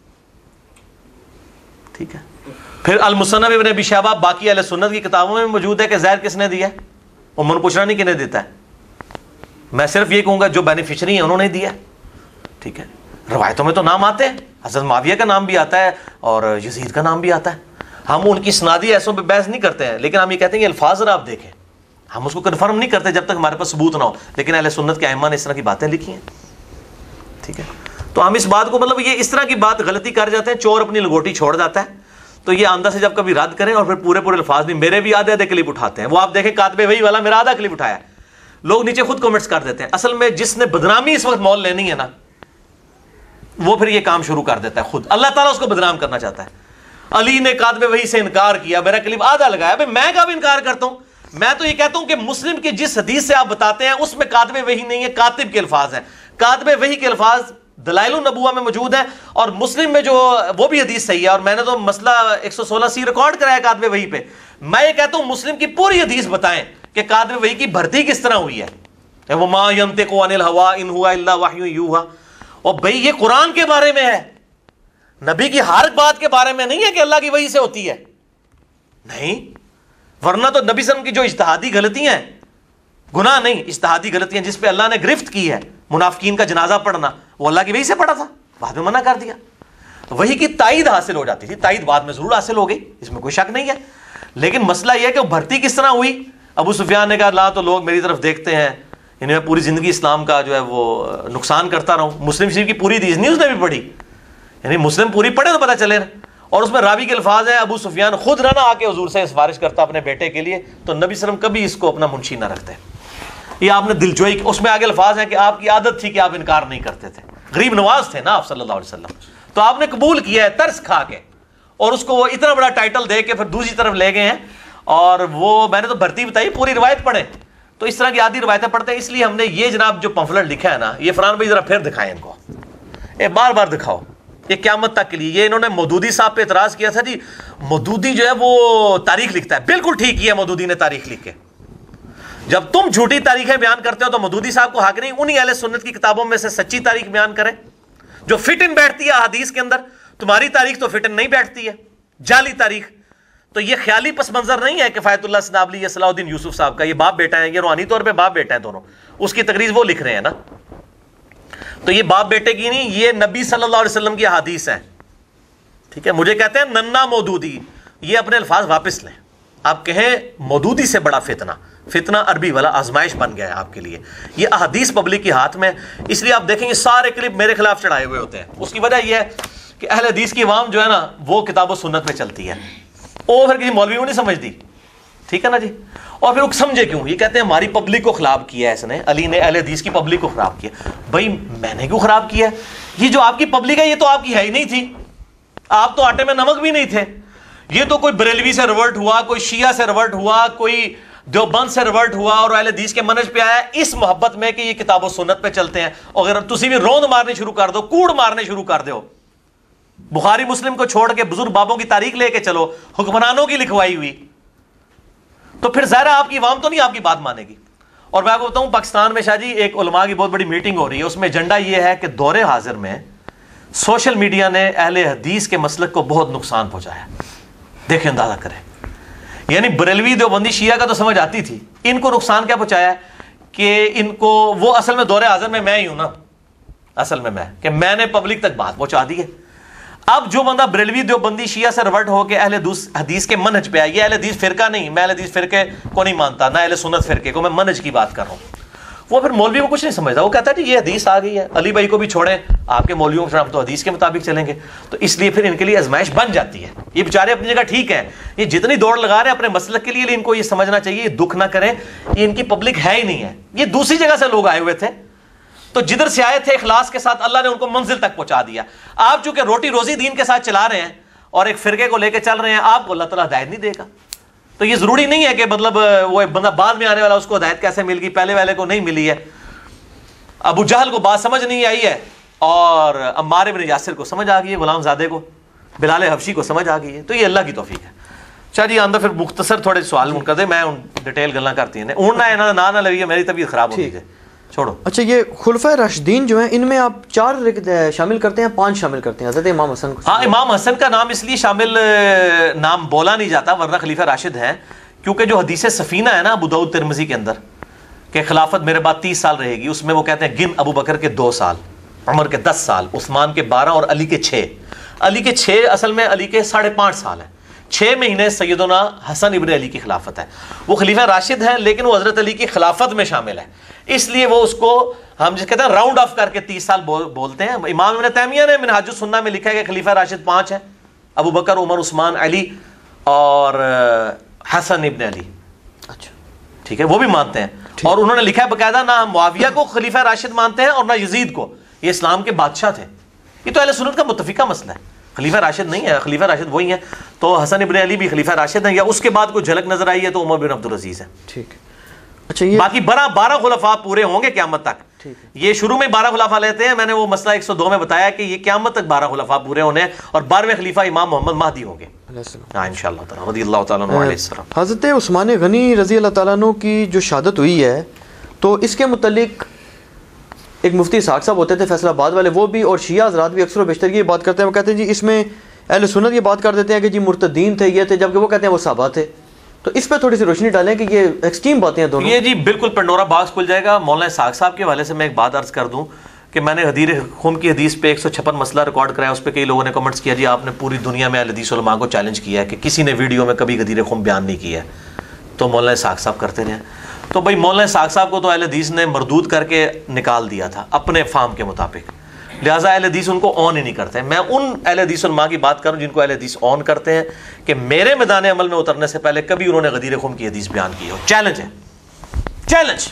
ٹھیک ہے. پھر المصنف ابن ابی شیبہ باقی اہل سنت کی کتابوں میں موجود ہے کہ زہر کس نے دیا ہے. عمر پوچھنا نہیں کنے دیتا ہے, میں صرف یہ کہوں گا جو بینیفیشری ہیں انہوں نے دیا, ٹھیک ہے. روایتوں میں تو نام آتے ہیں, حضرت معاویہ کا نام بھی آتا ہے اور یزید کا نام بھی آتا ہے. ہم ان کی اسنادی ایسوں پہ بحث نہیں کرتے ہیں, لیکن ہم یہ کہتے ہیں کہ الفاظ ذرا آپ دیکھیں. ہم اس کو کنفرم نہیں کرتے جب تک ہمارے پاس ثبوت نہ ہو, لیکن اہل سنت کے ائمہ نے اس طرح کی باتیں لکھی ہیں, ٹھیک ہے. تو ہم اس بات کو مطلب یہ اس طرح کی بات غلطی کر جاتے ہیں, چور اپنی لنگوٹی چھوڑ جاتا ہے, تو یہ آندہ سے جب کبھی رد کریں اور پھر پورے پورے الفاظ نہیں, میرے بھی آدھے کلپ اٹھاتے ہیں. وہ آپ دیکھیں کاتب وحی والا میرا آدھا کلپ اٹھایا ہے, لوگ نیچے خود کمنٹس کر دیتے ہیں. اصل میں جس نے بدنامی اس وقت مول لینی ہے نا, وہ پھر یہ کام شروع کر دیتا ہے خود. اللہ تعالیٰ اس کو بدنام کرنا چاہتا ہے. علی نے کاتب وحی سے انکار کیا, میرا کلپ آدھا لگایا. بھائی میں کب انکار کرتا ہوں؟ میں تو یہ کہتا ہوں کہ مسلم کی جس حدیث سے آپ بتاتے ہیں اس میں کاتب وحی نہیں ہے, کاتب کے الفاظ ہیں. کاتب وحی کے الفاظ دلائل النبوہ میں موجود ہے, اور مسلم میں جو وہ بھی حدیث صحیح ہے, اور میں نے تو مسئلہ 116 ریکارڈ کرایا کاتب وحی پہ. میں یہ کہتا ہوں مسلم کی پوری حدیث بتائیں کہ کاتب وحی کی بھرتی کس طرح ہوئی ہے. وَمَا يَنْطِقُ عَنِ الْهَوَىٰ إِنْ هُوَ إِلَّا وَحْيٌ يُوحَىٰ. اور بھائی یہ قرآن کے بارے میں ہے, نبی کی ہر بات کے بارے میں نہیں ہے کہ اللہ کی وحی سے ہوتی ہے, نہیں. ورنہ تو نبی صلی اللہ علیہ وسلم کی جو اجتہادی غلطیاں ہیں, گناہ نہیں, اجتہادی غلطیاں جس پہ اللہ نے گرفت کی ہے, منافقین کا جنازہ پڑھنا, وہ اللہ کی وحی سے پڑھا تھا, بعد میں منع کر دیا. وحی کی تائید حاصل ہو جاتی تھی, تائید بعد میں ضرور حاصل ہو گئی, اس میں کوئی شک نہیں ہے. لیکن مسئلہ یہ ہے کہ وہ بھرتی کس طرح ہوئی. ابو سفیان نے کہا لا تو لوگ میری طرف دیکھتے ہیں, یعنی میں پوری زندگی اسلام کا جو ہے وہ نقصان کرتا رہوں. مسلم شریف کی پوری حدیث نہیں اس نے بھی پڑھی, یعنی مسلم پوری پڑھے تو پتہ چلے نا. اور اس میں راوی کے الفاظ ہیں ابو سفیان خود نہ آ کے حضور سے سفارش کرتا اپنے بیٹے کے لیے, تو نبی صلی اللہ علیہ وسلم کبھی اس کو اپنا منشی نہ رکھتے. یہ آپ نے دلجوئی, اس میں آگے الفاظ ہیں کہ آپ کی عادت تھی کہ آپ انکار نہیں کرتے تھے, غریب نواز تھے نا آپ صلی اللہ علیہ وسلم, تو آپ نے قبول کیا ہے ترس کھا کے, اور اس کو وہ اتنا بڑا ٹائٹل دے کے پھر دوسری طرف لے گئے ہیں. اور وہ میں نے تو بھرتی بتائی, پوری روایت پڑھیں. تو اس طرح کی آدھی روایتیں پڑھتے ہیں, اس لیے ہم نے یہ جناب جو پمفلٹ لکھا ہے نا, یہ فرحان بھائی ذرا پھر دکھائیں ان کو, بار بار دکھاؤ, یہ قیامت تک کے لیے. یہ انہوں نے مودودی صاحب پہ اعتراض کیا تھا, جی مودودی جو ہے وہ تاریخ لکھتا ہے. بالکل ٹھیک کیا مودودی نے تاریخ لکھ کے. جب تم جھوٹی تاریخیں بیان کرتے ہو تو مودودی صاحب کو حق نہیں انہی اہل سنت کی کتابوں میں سے سچی تاریخ بیان کریں جو فٹ ان بیٹھتی ہے حدیث کے اندر. تمہاری تاریخ تو فٹ ان نہیں بیٹھتی ہے, جعلی تاریخ. تو یہ خیالی پس منظر نہیں ہے کفایت اللہ سنابلی یا صلاح الدین یوسف صاحب کا, یہ باپ بیٹا ہے, یہ روحانی طور پہ باپ بیٹا ہے دونوں. اس کی تقریر وہ لکھ رہے ہیں نا, تو یہ باپ بیٹے کی نہیں, یہ نبی صلی اللہ علیہ وسلم کی احادیث ہیں, ٹھیک ہے. مجھے کہتے ہیں ننا مودودی, یہ اپنے الفاظ واپس لیں. آپ کہیں مودودی سے بڑا فتنہ, فتنہ عربی والا آزمائش بن گیا ہے آپ کے لیے. یہ احادیث پبلک کے ہاتھ میں, اس لیے آپ دیکھیں گے سارے کلپ میرے خلاف چڑھائے ہوئے ہوتے ہیں. اس کی وجہ یہ ہے کہ اہل حدیث کی عوام جو ہے نا وہ کتاب و سنت میں چلتی ہے, وہ پھر کسی مولوی کو نہیں سمجھتی, ٹھیک ہے نا جی. اور پھر وہ سمجھے کیوں, یہ کہتے ہیں ہماری پبلک کو خراب کیا ہے اس نے, علی نے اہل حدیث کی پبلک کو خراب کیا. بھائی میں نے کیوں خراب کیا؟ یہ جو آپ کی پبلک ہے یہ تو آپ کی ہے ہی نہیں تھی, آپ تو آٹے میں نمک بھی نہیں تھے. یہ تو کوئی بریلوی سے ریورٹ ہوا, کوئی شیعہ سے ریورٹ ہوا, کوئی دیوبند سے ریورٹ ہوا اور اہل حدیث کے منہج پہ آیا اس محبت میں کہ یہ کتاب و سنت پہ چلتے ہیں. اور اگر تسی بھی روند مارنے شروع کر دو, کوڑ مارنے شروع کر دو, بخاری مسلم کو چھوڑ کے بزرگ بابوں کی تاریخ لے کے چلو, حکمرانوں کی لکھوائی ہوئی, تو پھر ظاہر آپ کی عوام تو نہیں آپ کی بات مانے گی. اور میں آپ کو بتاؤں پاکستان میں شاہ جی ایک علماء کی بہت بڑی میٹنگ ہو رہی ہے، اس میں ایجنڈا یہ ہے کہ دور حاضر میں سوشل میڈیا نے اہل حدیث کے مسلک کو بہت نقصان پہنچایا. دیکھیں اندازہ کریں، یعنی بریلوی دیوبندی شیعہ کا تو سمجھ آتی تھی، ان کو نقصان کیا پہنچایا کہ ان کو وہ اصل میں دور حاضر میں ہی ہوں نا، اصل میں میں نے پبلک تک بات پہنچا دی ہے. اب جو بندہ بریلوی دیوبندی شیعہ سے ریورٹ ہو کے اہل حدیث کے منہج پہ آیا، یہ اہل حدیث فرقہ نہیں، میں اہل حدیث فرقے کو نہیں مانتا، نہ اہل سنت فرقے کو، میں منہج کی بات کر رہا ہوں. وہ پھر مولوی کو کچھ نہیں سمجھتا، وہ کہتا ہے کہ یہ حدیث آ گئی ہے، علی بھائی کو بھی چھوڑیں، آپ کے مولویوں میں ہم تو حدیث کے مطابق چلیں گے. تو اس لیے پھر ان کے لیے آزمائش بن جاتی ہے. یہ بیچارے اپنی جگہ ٹھیک ہیں، یہ جتنی دوڑ لگا رہے ہیں اپنے مسلک کے لیے، ان کو یہ سمجھنا چاہیے یہ دکھ نہ کریں، یہ ان کی پبلک ہے ہی نہیں ہے، یہ دوسری جگہ سے لوگ آئے ہوئے تھے، تو جدھر سے آئے تھے اخلاص کے ساتھ اللہ نے ان کو منزل تک پہنچا دیا. آپ چونکہ روٹی روزی دین کے ساتھ چلا رہے ہیں اور ایک فرقے کو لے کے چل رہے ہیں، آپ کو اللہ تعالیٰ ہدایت نہیں دے گا. تو یہ ضروری نہیں ہے کہ مطلب وہ ایک بندہ بعد میں آنے والا اس کو ہدایت کیسے مل گئی، پہلے والے کو نہیں ملی ہے. ابو جہل کو بات سمجھ نہیں آئی ہے اور عمار بن یاسر کو سمجھ آ گئی ہے، غلام زادے کو، بلال حبشی کو سمجھ آ گئی ہے. تو یہ اللہ کی توفیق ہے. چلیے اندر پھر مختصر تھوڑے سوال کر دیں، میں ڈیٹیل گلنا کرتی ہیں، اوننا ہے نہ لگی ہے، میری طبیعت خراب ہوگی ہے، چھوڑو. اچھا، یہ خلفائے راشدین جو ہیں ان میں آپ 4 شامل کرتے ہیں، 5 شامل کرتے ہیں؟ حضرت امام حسن کو. ہاں، امام حسن کا نام اس لیے شامل نام بولا نہیں جاتا ورنہ خلیفہ راشد ہیں، کیونکہ جو حدیث سفینہ ہے نا ابو داؤد ترمذی کے اندر کہ خلافت میرے بعد 30 سال رہے گی، اس میں وہ کہتے ہیں گن ابو بکر کے 2 سال، عمر کے 10 سال، عثمان کے 12 اور علی کے 6. علی کے 6 اصل میں علی کے 5.5 سال ہیں. 6 مہینے سیدنا حسن ابن علی کی خلافت ہے. وہ خلیفہ راشد ہیں لیکن وہ حضرت علی کی خلافت میں شامل ہے، اس لیے وہ اس کو ہم جس کہتے ہیں راؤنڈ آف کر کے 30 سال بولتے ہیں. امام ابن تیمیہ نے منہاج السنہ میں لکھا ہے کہ خلیفہ راشد 5 ہیں، ابو بکر، عمر، عثمان، علی اور حسن ابن علی. اچھا ٹھیک ہے، وہ بھی مانتے ہیں. اور انہوں نے لکھا ہے باقاعدہ، نہ ہم معاویہ کو خلیفہ راشد مانتے ہیں اور نہ یزید کو، یہ اسلام کے بادشاہ تھے. یہ تو اہل سنت کا متفقہ مسئلہ ہے، خلیفہ راشد نہیں ہے، خلیفہ راشد وہی ہیں. تو حسن ابن علی بھی خلیفہ راشد ہیں، یا اس کے بعد کوئی جھلک نظر آئی ہے تو عمر بن عبدالعزیز ہے. ٹھیک ہے. اچھا، یہ باقی 12 خلفاء پورے ہوں گے قیامت تک. یہ شروع میں 12 خلفاء لیتے ہیں، میں نے وہ مسئلہ 102 میں بتایا کہ یہ قیامت تک 12 خلفاء پورے ہونے ہیں اور 12ویں خلیفہ امام محمد مہدی ہوں گے انشاءاللہ تعالی رضی اللہ تعالیٰ عنہ علیہ السلام. حضرت عثمان غنی رضی اللہ تعالیٰ عنہ کی جو شہادت ہوئی ہے، تو اس کے متعلق ایک مفتی اسحاق صاحب ہوتے تھے فیصل آباد والے، وہ بھی اور شیعہ حضرات بھی اکثر و بیشتر یہ بات کرتے ہیں، وہ کہتے ہیں جی اس میں اہل سنت یہ بات کر دیتے ہیں کہ جی مرتدین تھے، یہ تھے، جبکہ وہ کہتے ہیں وہ صحابہ تھے. تو اس پہ تھوڑی سی روشنی ڈالیں کہ یہ ایکسٹریم باتیں ہیں دونوں. یہ جی بالکل پنڈورا باکس کھل جائے گا. مولانا اسحاق صاحب کے حوالے سے میں ایک بات عرض کر دوں کہ میں نے غدیر خم کی حدیث پہ 156 مسئلہ ریکارڈ کرایا. اس پہ کئی لوگوں نے کمنٹس کیا جی آپ نے پوری دنیا میں اہل حدیث علماء کو چیلنج کیا ہے کہ کسی نے ویڈیو میں کبھی غدیر خم بیان نہیں کیا ہے. تو مولانا اسحاق صاحب کرتے رہے. تو بھائی مولانا اسحاق صاحب کو تو اہل حدیث نے مردود کر کے نکال دیا تھا اپنے فام کے مطابق، لہٰذا اہل حدیث ان کو آن ہی نہیں کرتے. میں ان اہل حدیث علماء کی بات کروں جن کو اہل حدیث آن کرتے ہیں کہ میرے میدان عمل میں اترنے سے پہلے کبھی انہوں نے غدیر خم کی حدیث بیان کی ہو. چیلنج ہے، چیلنج.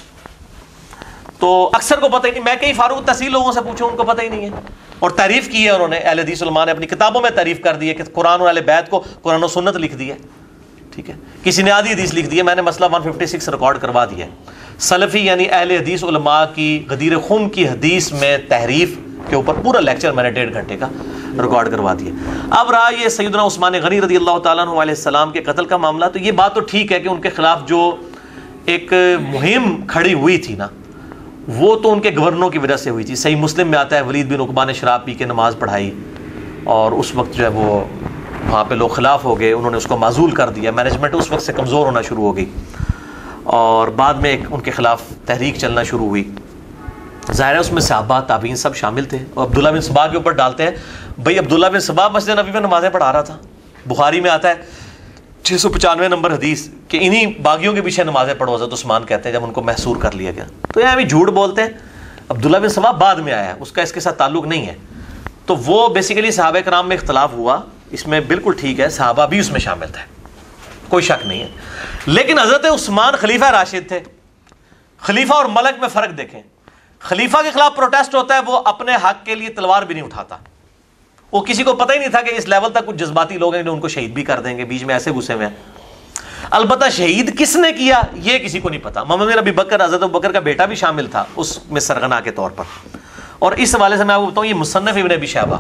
تو اکثر کو پتہ ہی نہیں. میں کئی فاروق تحصیل لوگوں سے پوچھوں، ان کو پتہ ہی نہیں ہے. اور تعریف کی ہے انہوں نے، اہل حدیث علماء نے اپنی کتابوں میں تعریف کر دی ہے کہ قرآن اور اہل بیت کو قرآن و سنت لکھ دی ہے. ٹھیک ہے، کسی نے آدھی حدیث لکھ دی ہے. میں نے مسئلہ 156 ریکارڈ کروا دیا ہے. سلفی یعنی اہل حدیث علماء کی غدیر خم کی حدیث میں تحریف کے اوپر پورا لیکچر میں نے 1.5 گھنٹے کا ریکارڈ کروا دیا. اب رہا یہ سیدنا عثمان غنی رضی اللہ تعالیٰ عنہ علیہ السلام کے قتل کا معاملہ، تو یہ بات تو ٹھیک ہے کہ ان کے خلاف جو ایک مہم کھڑی ہوئی تھی نا، وہ تو ان کے گورنروں کی وجہ سے ہوئی تھی. صحیح مسلم میں آتا ہے ولید بن عقبہ نے شراب پی کے نماز پڑھائی اور اس وقت جو ہے وہ وہاں پہ لوگ خلاف ہو گئے، انہوں نے اس کو معزول کر دیا. مینجمنٹ اس وقت سے کمزور ہونا شروع ہو گئی اور بعد میں ایک ان کے خلاف تحریک چلنا شروع ہوئی. ظاہر ہے اس میں صحابہ تابعین سب شامل تھے. اور عبداللہ بن سبا کے اوپر ڈالتے ہیں، بھائی عبداللہ بن سبا مسجد نبی میں نمازیں پڑھا رہا تھا. بخاری میں آتا ہے 695 نمبر حدیث کہ انہی باغیوں کے پیچھے نمازیں پڑھو حضرت عثمان کہتے ہیں جب ان کو محصور کر لیا گیا. تو یہ ابھی جھوٹ بولتے ہیں. عبداللہ بن سبا بعد میں آیا ہے، اس کا اس کے ساتھ تعلق نہیں ہے. تو وہ بیسیکلی صحابہ کرام میں اختلاف ہوا، اس میں بالکل ٹھیک ہے، صحابہ بھی اس میں شامل تھے، کوئی شک نہیں ہے. لیکن حضرت عثمان خلیفہ راشد تھے. خلیفہ اور ملک میں فرق دیکھیں. خلیفہ کے خلاف پروٹیسٹ ہوتا ہے، وہ اپنے حق کے لیے تلوار بھی نہیں اٹھاتا. وہ کسی کو پتہ ہی نہیں تھا کہ اس لیول تک کچھ جذباتی لوگ ہیں جو ان کو شہید بھی کر دیں گے، بیچ میں ایسے گھسے ہوئے ہیں. البتہ شہید کس نے کیا یہ کسی کو نہیں پتا. محمد بن ابی بکر، حضرت ابو بکر کا بیٹا بھی شامل تھا اس میں سرغنا کے طور پر. اور اس حوالے سے میں آپ کو بتاؤں، یہ مصنف ابن ابی شیبہ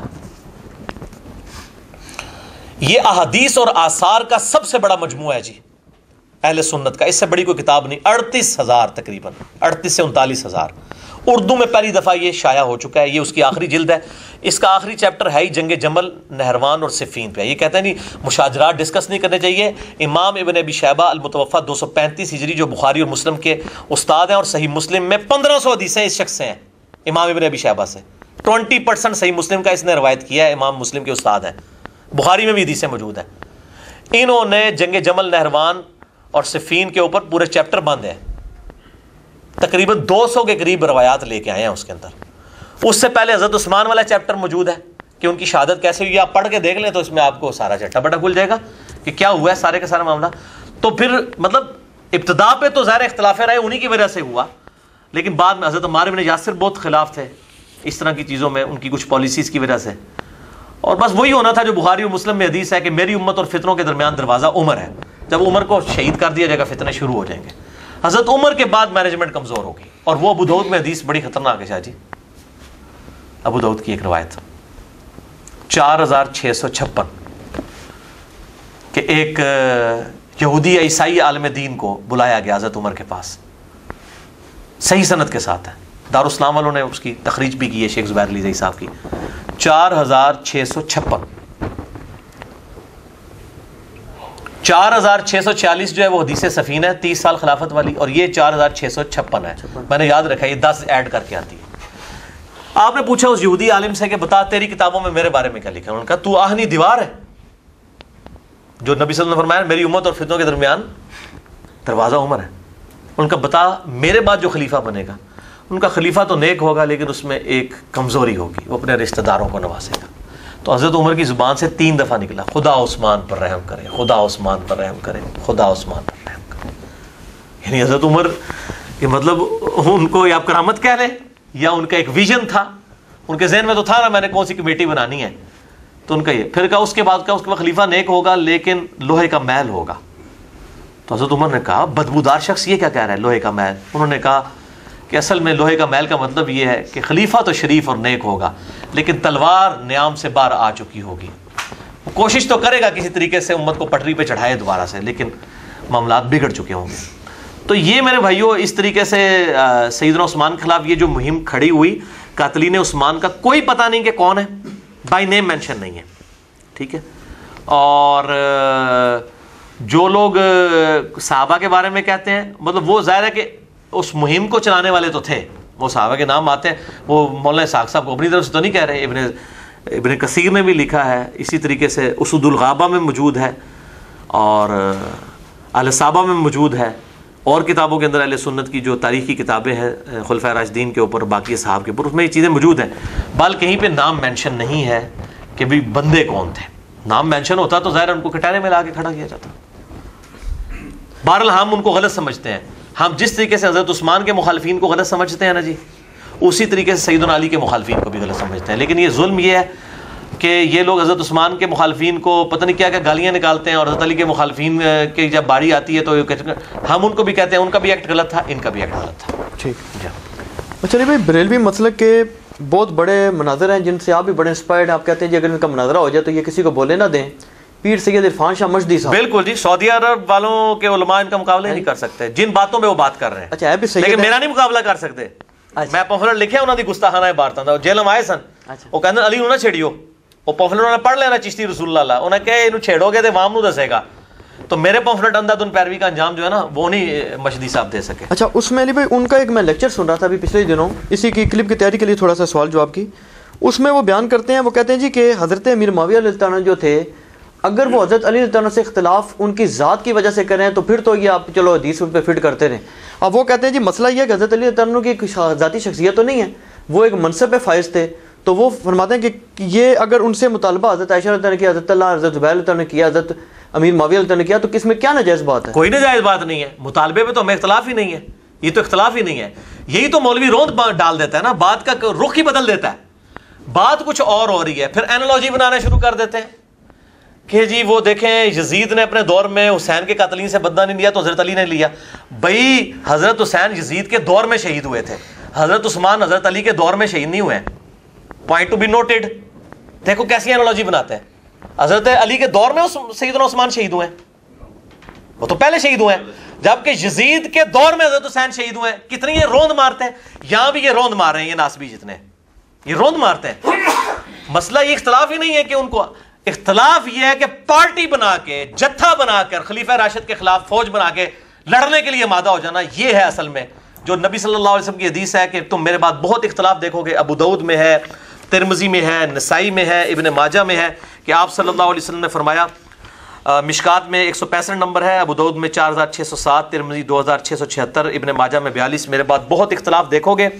یہ احادیث اور آثار کا سب سے بڑا مجموعہ ہے جی. اہل سنت کا، اس سے بڑی کوئی کتاب نہیں، 38,000 تقریباً 38 سے 39,000 اردو میں پہلی دفعہ یہ شائع ہو چکا ہے. یہ اس کی آخری جلد ہے. اس کا آخری چیپٹر ہے ہی جنگ جمل، نہروان اور صفین پہ. یہ کہتے ہیں نہیں مشاجرات ڈسکس نہیں کرنے چاہیے. امام ابن ابی شیبہ المتوفیٰ 235 ہجری جو بخاری اور مسلم کے استاد ہیں، اور صحیح مسلم میں 1500 حدیثیں اس شخص سے ہیں امام ابن ابی شیبہ سے. 20% صحیح مسلم کا اس نے روایت کیا ہے، امام مسلم کے استاد ہیں. بخاری میں بھی حدیثیں موجود ہیں. انہوں نے جنگ جمل، نہروان اور صفین کے اوپر پورے چیپٹر باندھے ہیں. تقریباً 200 کے قریب روایات لے کے آئے ہیں اس کے اندر. اس سے پہلے حضرت عثمان والا چیپٹر موجود ہے کہ ان کی شہادت کیسے ہوئی. آپ پڑھ کے دیکھ لیں تو اس میں آپ کو سارا چٹا بٹا کھل جائے گا کہ کیا ہوا ہے سارے کا سارا معاملہ. تو پھر مطلب ابتدا پہ تو ظاہر اختلاف رائے انہی کی وجہ سے ہوا، لیکن بعد میں حضرت عمار بن یاسر بہت خلاف تھے اس طرح کی چیزوں میں، ان کی کچھ پالیسیز کی وجہ سے. اور بس وہی ہونا تھا جو بخاری اور مسلم میں حدیث ہے کہ میری امت اور فتنوں کے درمیان دروازہ عمر ہے. جب عمر کو شہید کر دیا جائے گا فتنے شروع ہو جائیں گے. حضرت عمر کے بعد مینجمنٹ کمزور ہوگی. اور وہ ابو داؤد میں حدیث بڑی خطرناک ہے شاہ جی. ابو داؤد کی ایک روایت 4656 کہ ایک یہودی یا عیسائی عالم دین کو بلایا گیا حضرت عمر کے پاس، صحیح سند کے ساتھ ہے. دارالاسلام والوں نے اس کی تخریج بھی کی ہے شیخ زبیر علی زئی صاحب کی. 4656 4646 جو ہے وہ حدیث سفین ہے 30 سال خلافت والی، اور یہ 4656 ہے. میں نے یاد رکھا یہ 10 ایڈ کر کے آتی ہے. آپ نے پوچھا اس یہودی عالم سے کہ بتا تیری کتابوں میں میرے بارے میں کیا لکھا ہے. انہوں نے کہا تو آہنی دیوار ہے جو نبی صلی اللہ علیہ وسلم نے فرمایا میری امت اور فتنوں کے درمیان دروازہ عمر ہے. ان کا بتا میرے بعد جو خلیفہ بنے گا، ان کا خلیفہ تو نیک ہوگا لیکن اس میں ایک کمزوری ہوگی، وہ اپنے رشتہ داروں کو نوازے گا. تو حضرت عمر کی زبان سے 3 دفعہ نکلا خدا عثمان پر رحم کرے، خدا عثمان پر رحم کرے، خدا عثمان پر رحم کرے. یعنی حضرت عمر کہ مطلب ان کو یا آپ کرامت کہہ لیں یا ان کا ایک ویژن تھا، ان کے ذہن میں تو تھا نا میں نے کون سی کمیٹی بنانی ہے. تو ان کا یہ پھر کہا اس کے بعد خلیفہ نیک ہوگا لیکن لوہے کا محل ہوگا. تو حضرت عمر نے کہا بدبودار شخص یہ کیا کہہ رہا ہے لوہے کا محل. انہوں نے کہا کہ اصل میں لوہے کا محل کا مطلب یہ ہے کہ خلیفہ تو شریف اور نیک ہوگا لیکن تلوار نیام سے باہر آ چکی ہوگی. وہ کوشش تو کرے گا کسی طریقے سے امت کو پٹری پہ چڑھائے دوبارہ سے، لیکن معاملات بگڑ چکے ہوں گے. تو یہ میرے بھائیوں اس طریقے سے سیدنا عثمان کے خلاف یہ جو مہم کھڑی ہوئی، قاتلین عثمان کا کوئی پتہ نہیں کہ کون ہے، بائی نیم مینشن نہیں ہے. ٹھیک ہے. اور جو لوگ صحابہ کے بارے میں کہتے ہیں مطلب وہ ظاہر ہے کہ اس مہم کو چلانے والے تو تھے، وہ صحابہ کے نام آتے ہیں. وہ مولانا اسحاق صاحب کو اپنی طرف سے تو نہیں کہہ رہے، ابن کثیر نے بھی لکھا ہے، اسی طریقے سے اسود الغابہ میں موجود ہے اور اہل صحابہ میں موجود ہے، اور کتابوں کے اندر اہل سنت کی جو تاریخی کتابیں ہیں خلفائے راشدین کے اوپر، باقی صحاب کے اوپر، اس میں یہ چیزیں موجود ہیں. بال کہیں پہ نام مینشن نہیں ہے کہ بھی بندے کون تھے. نام مینشن ہوتا تو ظاہر ان کو کٹانے میں لا کے کھڑا کیا جاتا. بہرحال ہم ان کو غلط سمجھتے ہیں. ہم جس طریقے سے حضرت عثمان کے مخالفین کو غلط سمجھتے ہیں نا جی، اسی طریقے سے سیدنا علی کے مخالفین کو بھی غلط سمجھتے ہیں. لیکن یہ ظلم یہ ہے کہ یہ لوگ حضرت عثمان کے مخالفین کو پتہ نہیں کیا کیا گالیاں نکالتے ہیں، اور حضرت علی کے مخالفین کی جب باری آتی ہے تو ہم ان کو بھی کہتے ہیں ان کا بھی ایکٹ غلط تھا، ان کا بھی ایکٹ غلط تھا. ٹھیک. چلیے بھائی، بریلوی مسلک کے بہت بڑے مناظر ہیں جن سے آپ بھی بڑے انسپائرڈ ہیں. آپ کہتے ہیں جی اگر ان کا مناظرہ ہو جائے تو یہ کسی کو بولے نہ دیں. پیر سید عرفان شاہ مجدی صاحب، بالکل جی، سعودی عرب والوں کے علماء ان کا مقابلہ نہیں کر سکتے جن باتوں میں وہ بات کر رہے ہیں. اچھا، ہے بھی لیکن میرا نہیں مقابلہ کر سکتے. میں پمفلٹ لکھے انہوں نے گستاخانہ عبارتاں جیل آئے سن، وہ کہتے علی نہ چھیڑیو. وہ پمفلٹ انہوں نے پڑھ لینا چشتی رسول اللہ، انہیں کہ انہوں چھیڑو گے تو عوام نو دسے گا. تو میرے پمفلٹ اندھا دن پیروی کا انجام جو ہے نا وہ نہیں مجدی صاحب دے سکے. اچھا، اس میں علی بھائی ان کا ایک میں لیکچر سن رہا تھا ابھی پچھلے دنوں، اسی کی کلپ کی تیاری کے لیے تھوڑا سا سوال جواب کی. اس میں وہ بیان کرتے ہیں، وہ کہتے ہیں جی کہ حضرت امیر معاویہ علیہ السلام جو تھے، اگر وہ حضرت علی علیہ السلام سے اختلاف ان کی ذات کی وجہ سے کریں تو پھر تو یہ آپ چلو حدیث ان پہ فٹ کرتے رہیں. اب وہ کہتے ہیں جی مسئلہ یہ ہے کہ حضرت علی علیہ السلام کی ایک ذاتی شخصیت تو نہیں ہے، وہ ایک منصب پہ فائز تھے. تو وہ فرماتے ہیں کہ یہ اگر ان سے مطالبہ حضرت عائشہ رضی اللہ عنہا نے کیا، حضرت اللہ، حضرت زبیر رضی اللہ عنہ نے کیا، حضرت امیر معاویہ رضی اللہ عنہ نے کیا، تو کس میں کیا ناجائز بات ہے؟ کوئی ناجائز بات نہیں ہے. مطالبے پہ تو ہمیں اختلاف ہی نہیں ہے، یہ تو اختلاف ہی نہیں ہے. یہی تو مولوی روند ڈال دیتا ہے نا، بات کا رخ ہی بدل دیتا ہے. بات کچھ اور ہو رہی ہے، پھر اینالوجی بنانا شروع کر دیتے ہیں کہ جی وہ دیکھیں یزید نے اپنے دور میں حسین کے قاتلین سے بدلہ نہیں لیا تو حضرت علی نے لیا. بھائی حضرت حسین یزید کے دور میں شہید ہوئے تھے، حضرت عثمان حضرت علی کے دور میں شہید نہیں ہوئے. Point to be noted. دیکھو کیسی اینالوجی بناتے ہیں. حضرت علی کے دور میں سیدنا عثمان شہید ہوئے. وہ تو پہلے شہید ہوئے ہیں، جبکہ یزید کے دور میں حضرت حسین شہید ہوئے ہیں. کتنی یہ روند مارتے ہیں، یہاں بھی یہ روند مار رہے ہیں، یہ ناسبی جتنے یہ روند مارتے ہیں. مسئلہ یہ اختلاف ہی نہیں ہے کہ ان کو، اختلاف یہ ہے کہ پارٹی بنا کے، جتھا بنا کر خلیفہ راشد کے خلاف فوج بنا کے لڑنے کے لیے آمادہ ہو جانا. یہ ہے اصل میں جو نبی صلی اللہ علیہ وسلم کی حدیث ہے کہ تم میرے بعد بہت اختلاف دیکھو گے. ابو داؤد میں ہے، ترمذی میں ہے، نسائی میں ہے، ابن ماجہ میں ہے کہ آپ صلی اللہ علیہ وسلم نے فرمایا، مشکات میں 165 نمبر ہے، ابو داؤد میں 4607، ترمذی 2676، ابن ماجہ میں 42، میرے بعد بہت اختلاف دیکھو گے.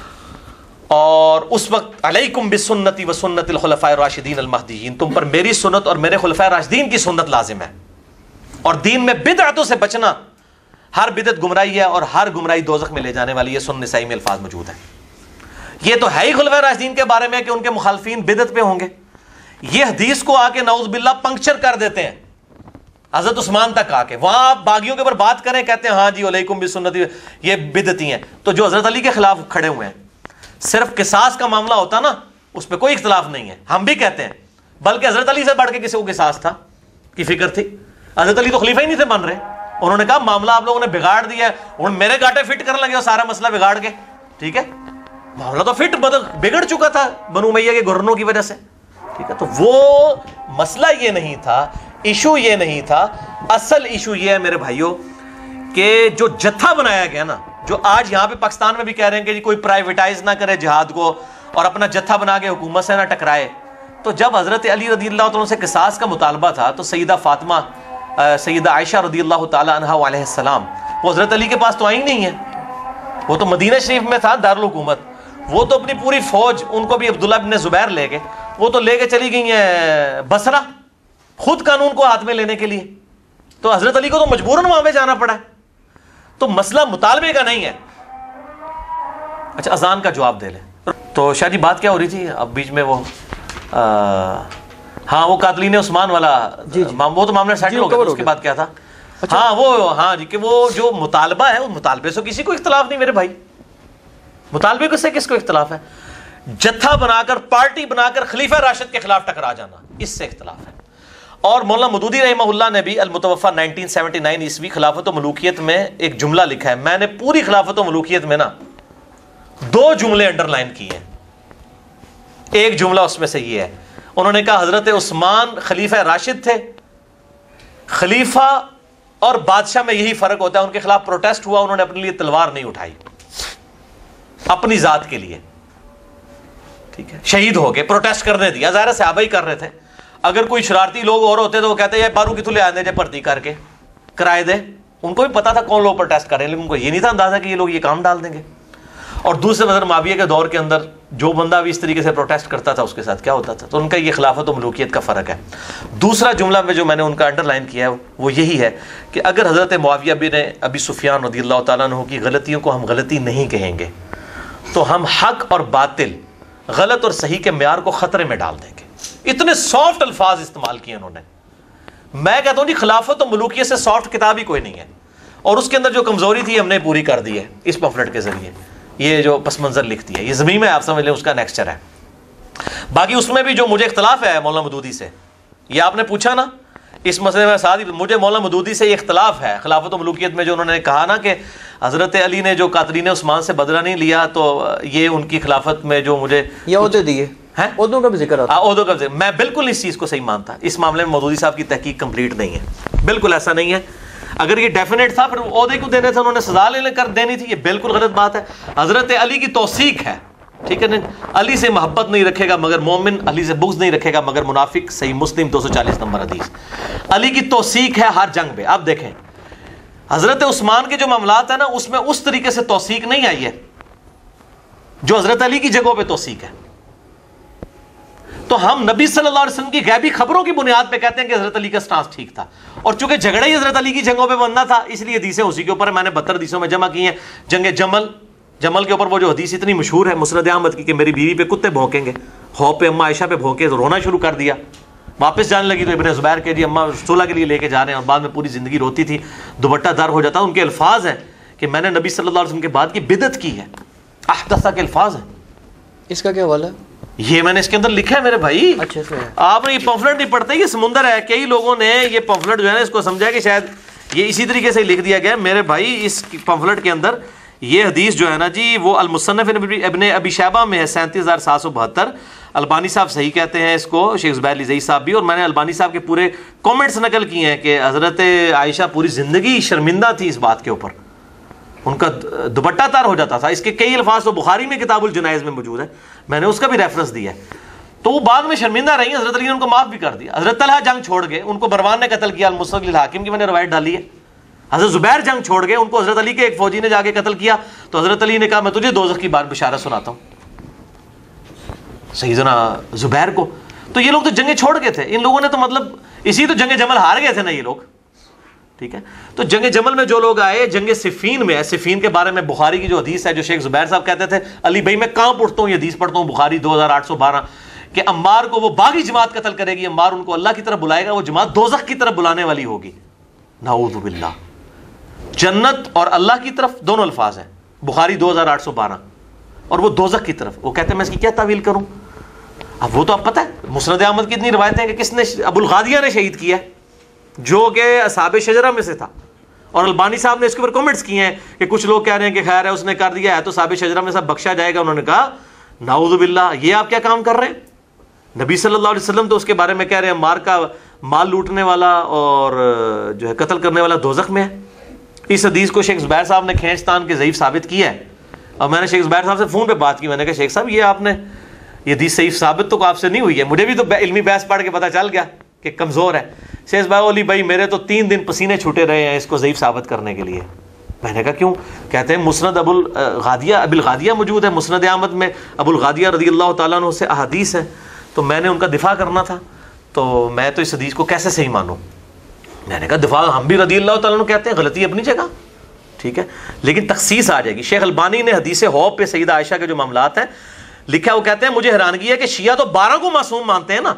اور اس وقت علیکم بسنتی و سنت الخلفاء الراشدین المہدیین، تم پر میری سنت اور میرے خلفاء راشدین کی سنت لازم ہے. اور دین میں بدعتوں سے بچنا، ہر بدعت گمراہی ہے اور ہر گمراہی دوزخ میں لے جانے والی ہے. سنن نسائی میں الفاظ موجود ہیں. یہ تو ہے ہی خلفاء راشدین کے بارے میں کہ ان کے مخالفین بدعت پہ ہوں گے. یہ حدیث کو آ کے نعوذ باللہ پنکچر کر دیتے ہیں حضرت عثمان تک آ کے. وہاں آپ باغیوں کے اوپر بات کریں، کہتے ہیں ہاں جی علیکم بسنتی، یہ بدعتی ہیں. تو جو حضرت علی کے خلاف کھڑے ہوئے ہیں، صرف قصاص کا معاملہ ہوتا نا، اس پہ کوئی اختلاف نہیں ہے، ہم بھی کہتے ہیں. بلکہ حضرت علی سے بڑھ کے کسی کو قصاص تھا کی فکر تھی. حضرت علی تو خلیفہ ہی نہیں تھے بن رہے، انہوں نے کہا معاملہ آپ لوگوں نے بگاڑ دیا ہے، اور میرے گاٹے فٹ کرنے لگے اور سارا مسئلہ بگاڑ کے. ٹھیک ہے، معاملہ تو فٹ بگڑ چکا تھا بنو امیہ کے گورنروں کی وجہ سے. ٹھیک ہے، تو وہ مسئلہ یہ نہیں تھا، ایشو یہ نہیں تھا. اصل ایشو یہ ہے میرے بھائیوں کہ جو جتھا بنایا گیا نا، جو آج یہاں پہ پاکستان میں بھی کہہ رہے ہیں کہ جی کوئی پرائیویٹائز نہ کرے جہاد کو اور اپنا جتھا بنا کے حکومت سے نہ ٹکرائے. تو جب حضرت علی رضی اللہ عنہ سے قصاص کا مطالبہ تھا تو سیدہ فاطمہ، سیدہ عائشہ رضی اللہ تعالی عنہا علیہ السلام، وہ حضرت علی کے پاس تو آئی نہیں ہے، وہ تو مدینہ شریف میں تھا دارالحکومت. وہ تو اپنی پوری فوج، ان کو بھی عبداللہ بن زبیر لے گئے، وہ تو لے کے چلی گئی ہیں بصرہ، خود قانون کو ہاتھ میں لینے کے لیے. تو حضرت علی کو تو مجبوراً وہاں پہ جانا پڑا ہے. تو مسئلہ مطالبے کا نہیں ہے. اچھا اذان کا جواب دے لیں. تو شاہ جی بات کیا ہو رہی تھی اب بیچ میں؟ وہ ہاں وہ قاتلین عثمان والا، وہ تو معاملہ سیٹل ہو گیا. اس کے بعد کیا تھا؟ ہاں وہ، ہاں جی، کہ وہ جو مطالبہ ہے، اس مطالبے سے کسی کو اختلاف نہیں میرے بھائی. مطالبے سے کس کو اختلاف ہے؟ جتھا بنا کر، پارٹی بنا کر خلیفہ راشد کے خلاف ٹکرا جانا، اس سے اختلاف ہے. اور مولانا مودودی رحمہ اللہ نے بھی المتوفی 1979 عیسوی خلافت و ملوکیت میں ایک جملہ لکھا ہے. میں نے پوری خلافت و ملوکیت میں نا 2 جملے انڈر لائن کیے ہیں. ایک جملہ اس میں سے یہ ہے، انہوں نے کہا حضرت عثمان خلیفہ راشد تھے. خلیفہ اور بادشاہ میں یہی فرق ہوتا ہے، ان کے خلاف پروٹیسٹ ہوا، انہوں نے اپنے لیے تلوار نہیں اٹھائی اپنی ذات کے لیے. ٹھیک ہے، شہید ہو گئے، پروٹیسٹ کرنے دیا. ظاہر صحابہ ہی کر رہے تھے. اگر کوئی شرارتی لوگ اور ہوتے تو وہ کہتے ہیں بارو کتوں لے آنے دے بھرتی کر کے کرائے دے. ان کو بھی پتا تھا کون لوگ پروٹیسٹ کر رہے ہیں، لیکن ان کو یہ نہیں تھا اندازہ کہ یہ لوگ یہ کام ڈال دیں گے. اور دوسرے نظر معاویہ کے دور کے اندر جو بندہ بھی اس طریقے سے پروٹیسٹ کرتا تھا اس کے ساتھ کیا ہوتا تھا. تو ان کا یہ خلافت و ملوکیت کا فرق ہے. دوسرا جملہ میں جو میں نے ان کا انڈر لائن کیا ہے وہ یہی ہے کہ اگر حضرت معاویہ بن ابی سفیان رضی اللہ تعالیٰ عنہ کی غلطیوں کو ہم غلطی نہیں کہیں گے تو ہم حق اور باطل، غلط اور صحیح کے معیار کو خطرے میں ڈال دیں گے. اتنے سافٹ الفاظ استعمال کیے انہوں نے. میں کہتا ہوں جی خلافت و ملوکیت سے سافٹ کتاب ہی کوئی نہیں ہے. اور اس کے اندر جو کمزوری تھی ہم نے پوری کر دی ہے اس پمفلٹ کے ذریعے. یہ جو پس منظر لکھتی ہے، یہ زمین ہے، آپ سمجھ لیں اس کا نیکسچر ہے. باقی اس میں بھی جو مجھے اختلاف ہے مولانا مودودی سے، یہ آپ نے پوچھا نا اس مسئلے میں، ساتھ ہی مجھے مولانا مودودی سے یہ اختلاف ہے خلافت و ملوکیت میں، جو انہوں نے کہا نا کہ حضرت علی نے جو قاتلین عثمان سے بدلہ نہیں لیا تو یہ ان کی خلافت میں جو مجھے یہ عہدے دیے ہیں، عہدوں کا بھی ذکر آتا ہے. عہدوں کا ذکر، میں بالکل اس چیز کو صحیح مانتا. اس معاملے میں مودودی صاحب کی تحقیق کمپلیٹ نہیں ہے، بالکل ایسا نہیں ہے. اگر یہ ڈیفینیٹ تھا پھر عہدے کو دینے تھے، انہوں نے سزا لے کر دینی تھی. یہ بالکل غلط بات ہے. حضرت علی کی توثیق ہے، ٹھیک ہے نا. علی سے محبت نہیں رکھے گا مگر مومن، علی سے بغض نہیں رکھے گا مگر منافق. صحیح مسلم 240 نمبر حدیث. علی کی توثیق ہے ہر جنگ میں. آپ دیکھیں حضرت عثمان کے جو معاملات ہیں نا اس میں اس طریقے سے توثیق نہیں آئی ہے جو حضرت علی کی جگہوں پہ توثیق ہے. تو ہم نبی صلی اللہ علیہ وسلم کی غیبی خبروں کی بنیاد پہ کہتے ہیں کہ حضرت علی کا سٹانس ٹھیک تھا. اور چونکہ جھگڑا ہی حضرت علی کی جنگوں پہ بننا تھا اس لیے حدیثیں اسی کے اوپر میں نے 72 حدیثوں میں جمع کی ہیں. جنگ جمل کے اوپر وہ جو حدیث اتنی مشہور ہے مسند احمد کی کہ میری بیوی پہ کتے بھونکیں گے، ہو پہ اما عائشہ پہ بھونکے تو رونا شروع کر دیا. واپس جانے لگی تو ابن زبیر کے جی اما صلح کے لیے لے کے جا رہے ہیں، اور بعد میں پوری زندگی روتی تھی، دوپٹہ دار ہو جاتا. ان کے الفاظ ہیں کہ میں نے نبی صلی اللہ علیہ وسلم کے بعد کی بدعت کی ہے. احدثہ کے الفاظ ہیں. اس کا کیا حوالہ ہے؟ یہ میں نے اس کے اندر لکھا ہے میرے بھائی. اچھا آپ نے یہ پمفلٹ نہیں پڑھتے، یہ سمندر ہے. کئی لوگوں نے یہ پمفلٹ جو ہے نا اس کو سمجھا کہ شاید یہ اسی طریقے سے لکھ دیا گیا میرے بھائی اس پمفلٹ کے اندر. یہ حدیث جو ہے نا جی وہ المصنف ابن ابی شیبہ میں ہے 37,772. البانی صاحب صحیح کہتے ہیں اس کو, شیخ زبیر علی زئی صاحب بھی, اور میں نے البانی صاحب کے پورے کامنٹس نقل کیے ہیں کہ حضرت عائشہ پوری زندگی شرمندہ تھی اس بات کے اوپر, ان کا دوپٹہ تار ہو جاتا تھا. اس کے کئی الفاظ تو بخاری میں کتاب الجنائز میں موجود ہے, میں نے اس کا بھی ریفرنس دیا ہے. تو وہ بعد میں شرمندہ رہی, حضرت علی نے ان کو معاف بھی کر دیا. حضرت طلحہ جنگ چھوڑ گئے, ان کو مروان نے قتل کیا, المستدرک للحاکم کی میں نے روایت ڈالی ہے. حضرت زبیر جنگ چھوڑ گئے, ان کو حضرت علی کے ایک فوجی نے جا کے قتل کیا, تو حضرت علی نے کہا میں تجھے دوزخ کی بشارت سناتا ہوں سیدنا زبیر کو. تو یہ لوگ تو جنگیں چھوڑ گئے تھے, ان لوگوں نے تو مطلب اسی تو جنگ جمل ہار گئے تھے نا یہ لوگ, ٹھیک ہے. تو جنگ جمل میں جو لوگ آئے, جنگ صفین میں, صفین کے بارے میں بخاری کی جو حدیث ہے, جو شیخ زبیر صاحب کہتے تھے علی بھائی میں کہاں پڑھتا ہوں یہ حدیث پڑھتا ہوں بخاری 2812 کہ عمار کو وہ باغی جماعت قتل کرے گی, عمار ان کو اللہ کی طرف بلائے گا, وہ جماعت دوزخ کی طرف بلانے والی ہوگی. نعوذ باللہ. جنت اور اللہ کی طرف دونوں الفاظ ہیں, بخاری 2812, اور وہ دوزخ کی طرف. وہ کہتے ہیں میں اس کی کیا تعویل کروں. اب وہ تو اب پتہ ہے مسند احمد کی اتنی روایتیں ہیں کہ کس نے, ابو الغادیہ نے شہید کیا ہے جو کہ اصحاب شجرہ میں سے تھا, اور البانی صاحب نے اس کے اوپر کمنٹس کیے ہیں کہ کچھ لوگ کہہ رہے ہیں کہ خیر ہے اس نے کر دیا ہے تو اصحاب شجرہ میں سے بخشا جائے گا. انہوں نے کہا نعوذ باللہ, یہ آپ کیا کام کر رہے ہیں. نبی صلی اللہ علیہ وسلم تو اس کے بارے میں کہہ رہے ہیں مار کا مال لوٹنے والا اور جو ہے قتل کرنے والا دوزخ میں ہے. اس حدیث کو شیخ زبیر صاحب نے کھینچ تان کے ضعیف ثابت کیا ہے, اور میں نے شیخ زبیر صاحب سے فون پہ بات کی, میں نے کہا شیخ صاحب یہ آپ نے یہ حدیث صحیح ثابت تو آپ سے نہیں ہوئی ہے, مجھے بھی تو علمی بحث پڑھ کے پتہ چل گیا کہ کمزور ہے. شیخ زبیر علی بھائی میرے تو 3 دن پسینے چھوٹے رہے ہیں اس کو ضعیف ثابت کرنے کے لیے. میں نے کہا کیوں؟ کہتے ہیں مسند ابو الغادیہ موجود ہے, مسند احمد میں ابو الغادیہ رضی اللہ تعالیٰ عنہ سے احادیث ہے, تو میں نے ان کا دفاع کرنا تھا, تو میں تو اس حدیث کو کیسے صحیح مانوں. میں نے کہا دفاع ہم بھی رضی اللہ تعالیٰ عنہ کہتے ہیں, غلطی اپنی جگہ, ٹھیک ہے, لیکن تخصیص آ جائے گی. شیخ البانی نے حدیث حوض پہ سیدہ عائشہ کے جو معاملات ہیں لکھا, وہ کہتے ہیں مجھے حیرانگی ہے کہ شیعہ تو 12 کو معصوم مانتے ہیں نا,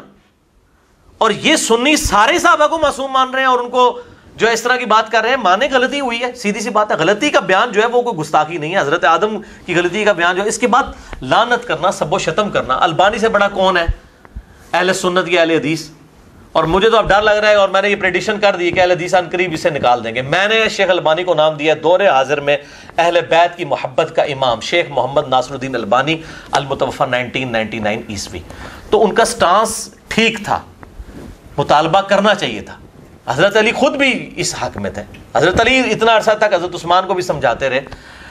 اور یہ سنی سارے صحابہ کو معصوم مان رہے ہیں, اور ان کو جو اس طرح کی بات کر رہے ہیں. مانے غلطی ہوئی ہے, سیدھی سی بات ہے, غلطی کا بیان جو ہے وہ کوئی گستاخی نہیں ہے. حضرت آدم کی غلطی کا بیان جو ہے, اس کے بعد لعنت کرنا, سب و شتم کرنا, البانی سے بڑا کون ہے اہل سنت کی اہل حدیث. اور مجھے تو اب ڈر لگ رہا ہے, اور میں نے یہ پریڈکشن کر دی کہ اہل حدیث ان قریب اسے نکال دیں گے. میں نے شیخ البانی کو نام دیا دور حاضر میں اہل بیت کی محبت کا امام شیخ محمد ناصر الدین البانی المتوفی 1999 عیسوی. تو ان کا سٹانس ٹھیک تھا, مطالبہ کرنا چاہیے تھا. حضرت علی خود بھی اس حق میں تھے, حضرت علی اتنا عرصہ تک حضرت عثمان کو بھی سمجھاتے رہے.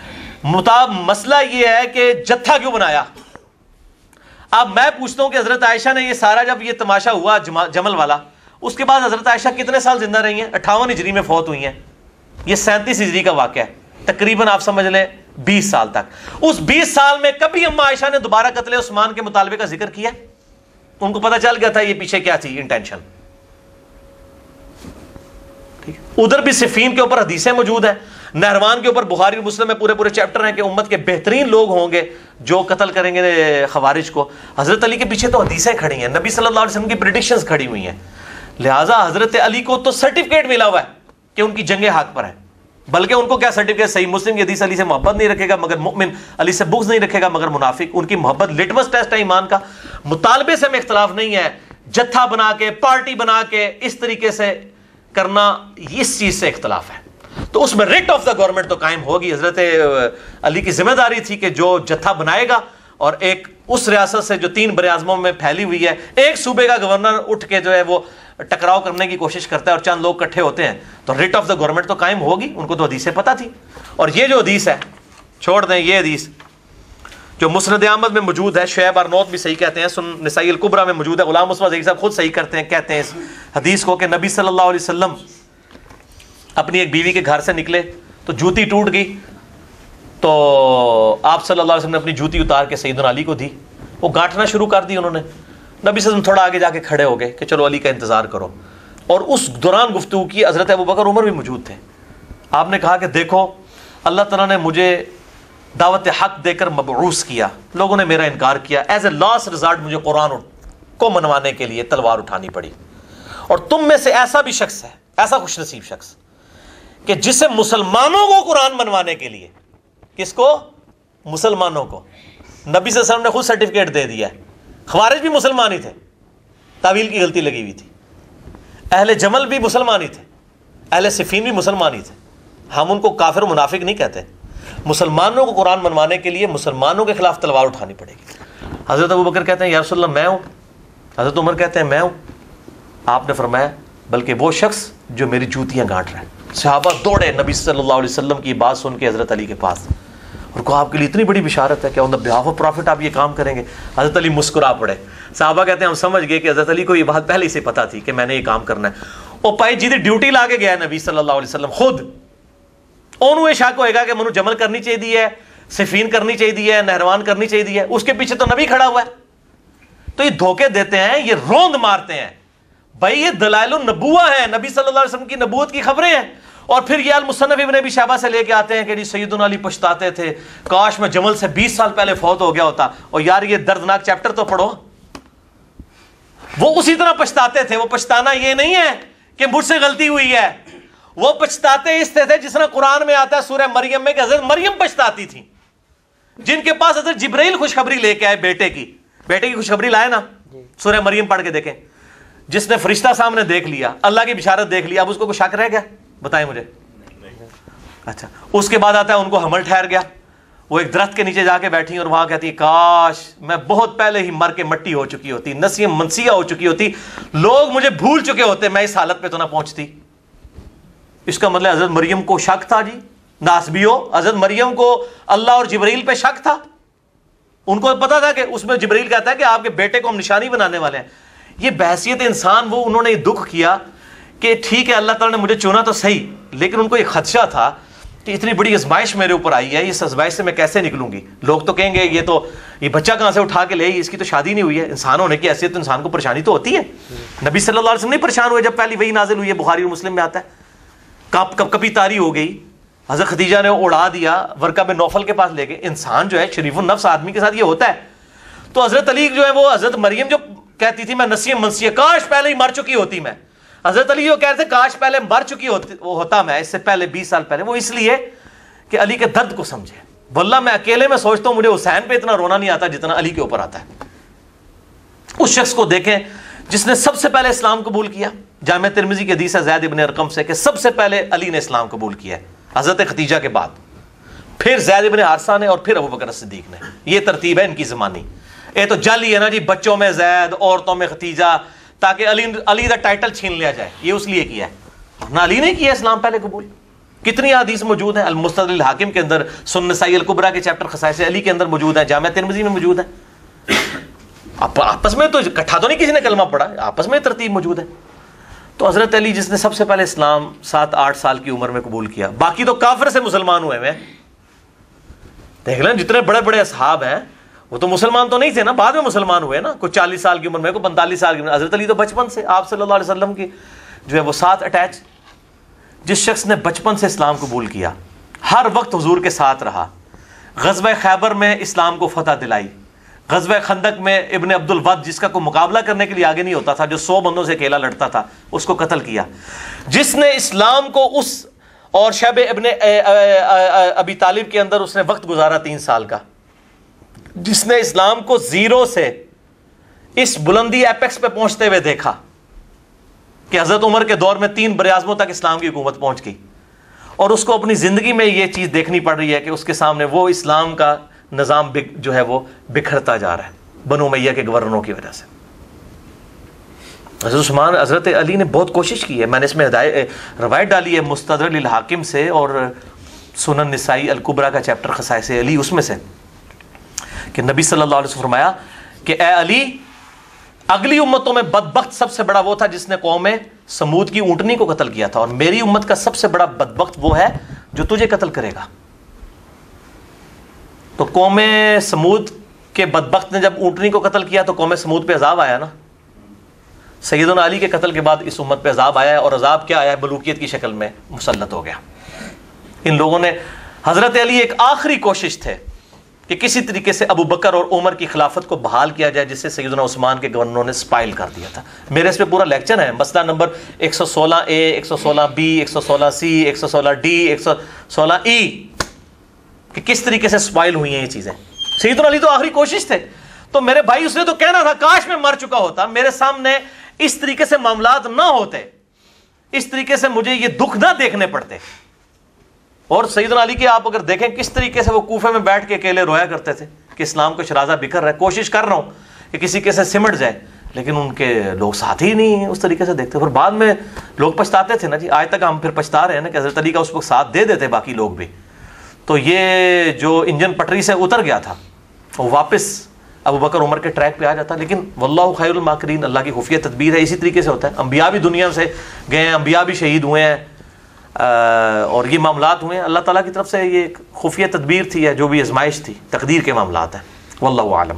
مسئلہ یہ ہے کہ جتھا کیوں بنایا. اب میں پوچھتا ہوں کہ حضرت عائشہ نے یہ سارا جب یہ تماشا ہوا جمل والا, اس کے بعد حضرت عائشہ کتنے سال زندہ رہی ہیں؟ 58 ہجری میں فوت ہوئی ہیں. یہ 37 ہجری کا واقعہ ہے, تقریباً آپ سمجھ لیں 20 سال تک. اس 20 سال میں کبھی اما عائشہ نے دوبارہ قتل عثمان کے مطالبے کا ذکر کیا؟ ان کو پتہ چل گیا تھا یہ پیچھے کیا تھی انٹینشن. ادھر بھی صفین کے اوپر حدیثیں موجود ہیں, نہروان کے اوپر بخاری اور مسلم میں پورے چیپٹر ہیں کہ امت کے بہترین لوگ ہوں گے جو قتل کریں گے خوارج کو. حضرت علی کے پیچھے تو حدیثیں کھڑی ہیں, نبی صلی اللہ علیہ وسلم کی پریڈکشنز کھڑی ہوئی ہیں. لہٰذا حضرت علی کو تو سرٹیفکیٹ ملا ہوا ہے کہ ان کی جنگ حق پر ہے, بلکہ ان کو کیا سرٹیفکیٹ, صحیح مسلم کی حدیث علی سے محبت نہیں رکھے گا مگر مؤمن, علی سے بغض نہیں رکھے گا مگر منافق. ان کی محبت لٹمس ٹیسٹ ہے ایمان کا. مطالبے سے میں اختلاف نہیں ہے, جتھا بنا کے پارٹی بنا کے اس طریقے سے کرنا, اس چیز سے اختلاف ہے. تو اس میں ریٹ آف دا گورنمنٹ تو قائم ہوگی. حضرت علی کی ذمہ داری تھی کہ جو جتھا بنائے گا, اور ایک اس ریاست سے جو 3 براعظموں میں پھیلی ہوئی ہے, ایک صوبے کا گورنر اٹھ کے جو ہے وہ ٹکراؤ کرنے کی کوشش کرتا ہے اور چند لوگ اکٹھے ہوتے ہیں, تو ریٹ آف دا گورنمنٹ تو قائم ہوگی. ان کو تو حدیث سے پتہ تھی. اور یہ جو حدیث ہے, چھوڑ دیں یہ حدیث جو مسند احمد میں موجود ہے, شعیب ارنوت بھی صحیح کہتے ہیں, سنن نسائی الکبریٰ میں موجود ہے, غلام مصطفیٰ صاحب خود صحیح کرتے ہیں, کہتے ہیں اس حدیث کو کہ نبی صلی اللہ علیہ وسلم اپنی ایک بیوی کے گھر سے نکلے تو جوتی ٹوٹ گئی, تو آپ صلی اللہ علیہ وسلم نے اپنی جوتی اتار کے سیدنا علی کو دی. وہ گانٹنا شروع کر دی انہوں نے. نبی صلی اللہ علیہ وسلم تھوڑا آگے جا کے کھڑے ہو گئے کہ چلو علی کا انتظار کرو, اور اس دوران گفتگو کی. حضرت ابوبکر عمر بھی موجود تھے. آپ نے کہا کہ دیکھو اللہ تعالیٰ نے مجھے دعوت حق دے کر مبعوث کیا, لوگوں نے میرا انکار کیا, ایز اے لاسٹ ریزارٹ مجھے قرآن کو منوانے کے لیے تلوار اٹھانی پڑی. اور تم میں سے ایسا بھی شخص ہے, ایسا خوش نصیب شخص کہ جسے مسلمانوں کو قرآن منوانے کے لیے, کس کو؟ مسلمانوں کو. نبی صلی اللہ علیہ وسلم نے خود سرٹیفکیٹ دے دیا ہے. خوارج بھی مسلمان ہی تھے, تعویل کی غلطی لگی ہوئی تھی. اہل جمل بھی مسلمان ہی تھے. اہل صفین بھی مسلمان ہی تھے، ہم ان کو کافر و منافق نہیں کہتے. مسلمانوں کو قرآن منوانے کے لیے مسلمانوں کے خلاف تلوار اٹھانی پڑے گی. حضرت ابوبکر کہتے ہیں یا رسول اللہ میں ہوں، حضرت عمر کہتے ہیں میں ہوں. آپ نے فرمایا بلکہ وہ شخص جو میری جوتیاں گانٹ رہا ہے. صحابہ دوڑے نبی صلی اللہ علیہ وسلم کی بات سن کے حضرت علی کے پاس، اور کو آپ کے لیے اتنی بڑی بشارت ہے کہ آن دی بہاف آف پروفٹ آپ یہ کام کریں گے. حضرت علی مسکرا پڑے. صحابہ کہتے ہیں ہم سمجھ گئے کہ حضرت علی کو یہ بات پہلے سے پتا تھی کہ میں نے یہ کام کرنا ہے. اور پائی جی ڈیوٹی لا کے گیا نبی صلی اللہ علیہ وسلم خود. انہوں یہ شک ہوئے گا کہ منو جمل کرنی چاہیے، صفین کرنی چاہیے، نہروان کرنی چاہیے، اس کے پیچھے تو نبی کھڑا ہوا ہے. تو یہ دھوکے دیتے ہیں، یہ روند مارتے ہیں. بھائی یہ دلائل النبوہ ہیں، نبی صلی اللہ علیہ وسلم کی نبوت کی خبریں ہیں. اور پھر یہ المصنف ابن ابی شیبہ سے لے کے آتے ہیں کہ جی سیدنا علی پچھتاتے تھے کاش میں جمل سے 20 سال پہلے فوت ہو گیا ہوتا. اور یار یہ دردناک چیپٹر تو پڑھو. وہ اسی طرح پچھتاتے تھے. وہ پچھتانا یہ نہیں ہے کہ مجھ سے غلطی ہوئی ہے، وہ پچھتاتے اس سے تھے جس طرح قرآن میں آتا ہے سورہ مریم میں کہ حضرت مریم پچھتاتی تھی، جن کے پاس حضرت جبرائیل خوشخبری لے کے آئے بیٹے کی خوشخبری لائے نا. سورہ مریم پڑھ کے دیکھیں. جس نے فرشتہ سامنے دیکھ لیا، اللہ کی بشارت دیکھ لیا، اب اس کو کوئی شک رہ گیا؟ بتائیں مجھے. اچھا اس کے بعد آتا ہے ان کو حمل ٹھہر گیا. وہ ایک درخت کے نیچے جا کے بیٹھی اور وہاں کہتی ہے کاش میں بہت پہلے ہی مر کے مٹی ہو چکی ہوتی، نسیہ منسیہ ہو چکی ہوتی، لوگ مجھے بھول چکے ہوتے، میں اس حالت پہ تو نہ پہنچتی. اس کا مطلب حضرت مریم کو شک تھا. جی ناسبیو، حضرت مریم کو اللہ اور جبرائیل پہ شک تھا. ان کو پتا تھا کہ اس میں جبرائیل کہتا ہے کہ آپ کے بیٹے کو ہم نشانی بنانے والے ہیں. یہ بحثیت انسان وہ انہوں نے یہ دکھ کیا کہ ٹھیک ہے اللہ تعالیٰ نے مجھے چنا تو صحیح، لیکن ان کو ایک خدشہ تھا کہ اتنی بڑی آزمائش میرے اوپر آئی ہے، اس آزمائش سے میں کیسے نکلوں گی؟ لوگ تو کہیں گے یہ بچہ کہاں سے اٹھا کے لے آئی، اس کی تو شادی نہیں ہوئی ہے. انسان ہونے کی حیثیت انسان کو پریشانی تو ہوتی ہے. نبی صلی اللہ علیہ وسلم نہیں پریشان ہوئے جب پہلی وحی نازل ہوئی ہے؟ بخاری اور مسلم میں آتا ہے کبھی تاری ہو گئی، حضرت خدیجہ نے اڑا دیا، ورقہ بن نوفل کے پاس لے گئے. انسان جو ہے شریف النفس آدمی کے ساتھ یہ ہوتا ہے. تو حضرت علی جو ہے وہ حضرت مریم جو کہتی تھی میں نسیہ منسیہ، کاش پہلے ہی مر چکی ہوتی میں. حضرت علی جو کہتے تھے کاش پہلے مر چکی ہوتا میں، اس سے پہلے 20 سال پہلے. وہ اس لیے کہ علی کے درد کو سمجھے. واللہ میں اکیلے میں سوچتا ہوں مجھے حسین پہ اتنا رونا نہیں آتا جتنا علی کے اوپر آتا ہے. اس شخص کو دیکھیں جس نے سب سے پہلے اسلام قبول کیا. جامع ترمذی کی حدیث ہے زید ابن ارقم سے کہ سب سے پہلے علی نے اسلام قبول کیا ہے، حضرت خدیجہ کے بعد، پھر زید ابن حارثہ نے، اور پھر ابوبکر صدیق نے. یہ ترتیب ہے ان کی زمانی. یہ تو جعلی ہے نا جی، بچوں میں زید، عورتوں میں خدیجہ، تاکہ علی دا ٹائٹل چھین لیا جائے. یہ اس لیے کیا ہے، نہ علی نے کیا اسلام پہلے قبول. کتنی حدیث موجود ہیں المستدرک الحاکم کے اندر، سنن نسائی الکبریٰ کے چیپٹر خصائص علی کے اندر موجود ہیں، جامع ترمذی میں موجود ہے. آپس میں تو اکٹھا تو نہیں کسی نے کلمہ پڑھا، آپس میں ترتیب موجود ہے. تو حضرت علی جس نے سب سے پہلے اسلام 7-8 سال کی عمر میں قبول کیا، باقی تو کافر سے مسلمان ہوئے ہیں. دیکھ لیں جتنے بڑے بڑے اصحاب ہیں وہ تو مسلمان تو نہیں تھے نا، بعد میں مسلمان ہوئے نا. کوئی 40 سال کی عمر میں، کوئی 45 سال کی عمر. حضرت علی تو بچپن سے آپ صلی اللہ علیہ وسلم کی جو ہے وہ ساتھ اٹیچ. جس شخص نے بچپن سے اسلام قبول کیا، ہر وقت حضور کے ساتھ رہا، غزوہ خیبر میں اسلام کو فتح دلائی، غزوہ خندق میں ابن عبد الود جس کا کوئی مقابلہ کرنے کے لیے آگے نہیں ہوتا تھا، جو 100 بندوں سے اکیلا لڑتا تھا، اس کو قتل کیا. جس نے اسلام کو اس اور شیب ابن ابی طالب کے اندر اس نے وقت گزارا 3 سال کا، جس نے اسلام کو زیرو سے اس بلندی ایپیکس پہ پہنچتے ہوئے دیکھا کہ حضرت عمر کے دور میں 3 براعظموں تک اسلام کی حکومت پہنچ گئی، اور اس کو اپنی زندگی میں یہ چیز دیکھنی پڑ رہی ہے کہ اس کے سامنے وہ اسلام کا نظام جو ہے وہ بکھرتا جا رہا ہے بنو امیہ کے گورنروں کی وجہ سے. حضرت علی نے بہت کوشش کی ہے. میں نے اس میں روایت ڈالی ہے مستدرک الحاکم سے اور سنن نسائی الکبریٰ کا چیپٹر خصائص علی، اس میں سے کہ نبی صلی اللہ علیہ وسلم فرمایا کہ اے علی، اگلی امتوں میں بدبخت سب سے بڑا وہ تھا جس نے قوم سمود کی اونٹنی کو قتل کیا تھا، اور میری امت کا سب سے بڑا بدبخت وہ ہے جو تجھے قتل کرے گا. تو قوم سمود کے بدبخت نے جب اونٹنی کو قتل کیا تو قوم سمود پہ عذاب آیا نا. سیدنا علی کے قتل کے بعد اس امت پہ عذاب آیا ہے، اور عذاب کیا آیا ہے؟ ملوکیت کی شکل میں مسلط ہو گیا. ان لوگوں نے، حضرت علی ایک آخری کوشش تھے کہ کسی طریقے سے ابو بکر اور عمر کی خلافت کو بحال کیا جائے، جسے سیدنا عثمان کے گورنروں نے سپائل کر دیا تھا. میرے اس پہ پورا لیکچر ہے، مسئلہ number 116A، 116B، 116C، 116D، 116E، کہ کس طریقے سے سپائل ہوئی ہیں یہ چیزیں. سیدنا علی تو آخری کوشش تھے. تو میرے بھائی اس نے تو کہنا تھا کاش میں مر چکا ہوتا، میرے سامنے اس طریقے سے معاملات نہ ہوتے اس طریقے سے مجھے یہ دکھ نہ دیکھنے پڑتے. اور سیدنا علی کے آپ اگر دیکھیں کس طریقے سے وہ کوفے میں بیٹھ کے اکیلے رویا کرتے تھے کہ اسلام کا شرازہ بکھر رہا ہے, کوشش کر رہا ہوں کہ کسی کے سے سمٹ جائے, لیکن ان کے لوگ ساتھ ہی نہیں اس طریقے سے دیکھتے. پھر بعد میں لوگ پچھتاتے تھے نا جی, آج تک ہم پھر پچھتا رہے ہیں نا کہ حضرت علی کا اس وقت ساتھ دے دیتے باقی لوگ بھی. تو یہ جو انجن پٹری سے اتر گیا تھا وہ واپس ابو بکر عمر کے ٹریک پہ آ جاتا. لیکن واللہ خیر الماکرین, اللہ کی خفیہ تدبیر ہے. اسی طریقے سے ہوتا ہے, انبیاء بھی دنیا سے گئے ہیں, انبیاء بھی شہید ہوئے ہیں, اور یہ معاملات ہوئے ہیں. اللہ تعالیٰ کی طرف سے یہ ایک خفیہ تدبیر تھی, ہے جو بھی آزمائش تھی, تقدیر کے معاملات ہیں. واللہ عالم.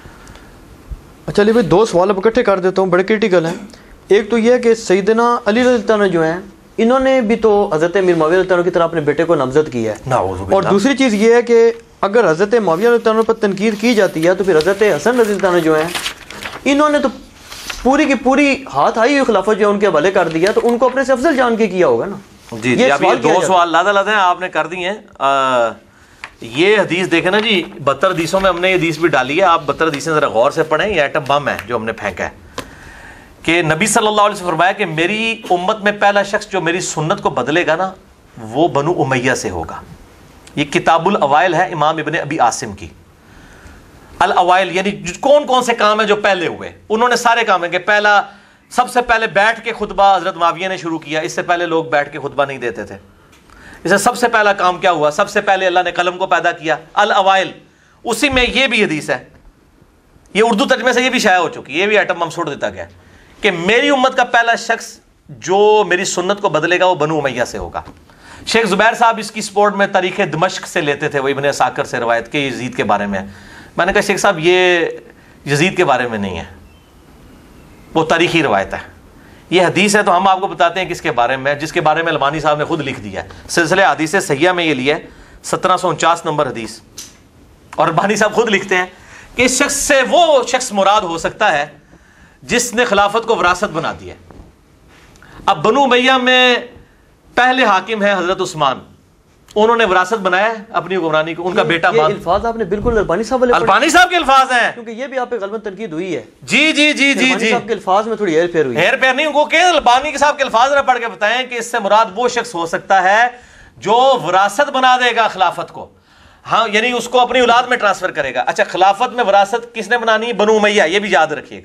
اچھا علی بھائی, 2 سوال اب اکٹھے کر دیتا ہوں, بڑے کرٹیکل ہیں. ایک تو یہ ہے کہ سیدنا علی رضی اللہ عنہ جو ہیں, انہوں نے بھی تو حضرت امیر معاویہ رضی اللہ عنہ کی طرح اپنے بیٹے کو نامزد کیا ہے. اور دوسری چیز یہ ہے کہ اگر حضرت معاویہ رضی اللہ عنہ پر تنقید کی جاتی ہے تو پھر حضرت حسن رضی اللہ عنہ جو ہیں, انہوں نے تو پوری کی پوری ہاتھ آئی ہوئی خلافت جو ان کے حوالے کر دیا, تو ان کو اپنے سے افضل جان کے کیا ہوگا نا. جی جی, اب یہ 2 سوال لادہ ہیں آپ نے کر دی ہیں. یہ حدیث دیکھیں نا جی, 72 حدیثوں میں ہم نے یہ حدیث بھی ڈالی ہے. آپ 72 حدیثیں ذرا غور سے پڑھیں. یہ ایٹم بم ہے جو ہم نے پھینکا ہے کہ نبی صلی اللہ علیہ وسلم فرمایا کہ میری امت میں پہلا شخص جو میری سنت کو بدلے گا نا وہ بنو امیہ سے ہوگا. یہ کتاب الاوائل ہے امام ابن ابی عاصم کی. الاوائل یعنی کون کون سے کام ہیں جو پہلے ہوئے, انہوں نے سارے کام ہیں کہ پہلا سب سے پہلے بیٹھ کے خطبہ حضرت معاویہ نے شروع کیا. اس سے پہلے لوگ بیٹھ کے خطبہ نہیں دیتے تھے. اسے سب سے پہلا کام کیا ہوا, سب سے پہلے اللہ نے قلم کو پیدا کیا. الاوائل, اسی میں یہ بھی حدیث ہے, یہ اردو ترجمے سے یہ بھی شائع ہو چکی, یہ بھی ایٹم بم چھوڑ دیتا گیا کہ میری امت کا پہلا شخص جو میری سنت کو بدلے گا وہ بنو امیہ سے ہوگا. شیخ زبیر صاحب اس کی سپورٹ میں تاریخ دمشق سے لیتے تھے, وہ ابن عساکر سے روایت کے یزید کے بارے میں. میں نے کہا شیخ صاحب یہ یزید کے بارے میں نہیں ہے, وہ تاریخی روایت ہے. یہ حدیث ہے تو ہم آپ کو بتاتے ہیں کس کے بارے میں, جس کے بارے میں البانی صاحب نے خود لکھ دیا ہے. سلسلہ حدیث صحیحہ میں یہ لیا ہے 1749 نمبر حدیث, اور البانی صاحب خود لکھتے ہیں کہ اس شخص سے وہ شخص مراد ہو سکتا ہے جس نے خلافت کو وراثت بنا دی ہے. اب بنو امیہ میں پہلے حاکم ہے حضرت عثمان, انہوں نے وراثت بنایا ہے اپنی حکمرانی کو. ان کا بیٹا یہ الفاظ آپ نے بالکل البانی صاحب کے الفاظ ہیں, کیونکہ یہ بھی آپ پہ غالباً تنقید ہوئی ہے. جی جی جی جی جی, صاحب کے الفاظ میں تھوڑی ہیر پھیر ہوئی. ہیر پھیر نہیں, ان کو کہ البانی صاحب کے الفاظ پڑھ کے بتائیں کہ اس سے مراد وہ شخص ہو سکتا ہے جو وراثت بنا دے گا خلافت کو. ہاں یعنی اس کو اپنی اولاد میں ٹرانسفر کرے گا. اچھا, خلافت میں وراثت کس نے بنانی ہے؟ بنو امیہ. یہ بھی یاد رکھیے گا,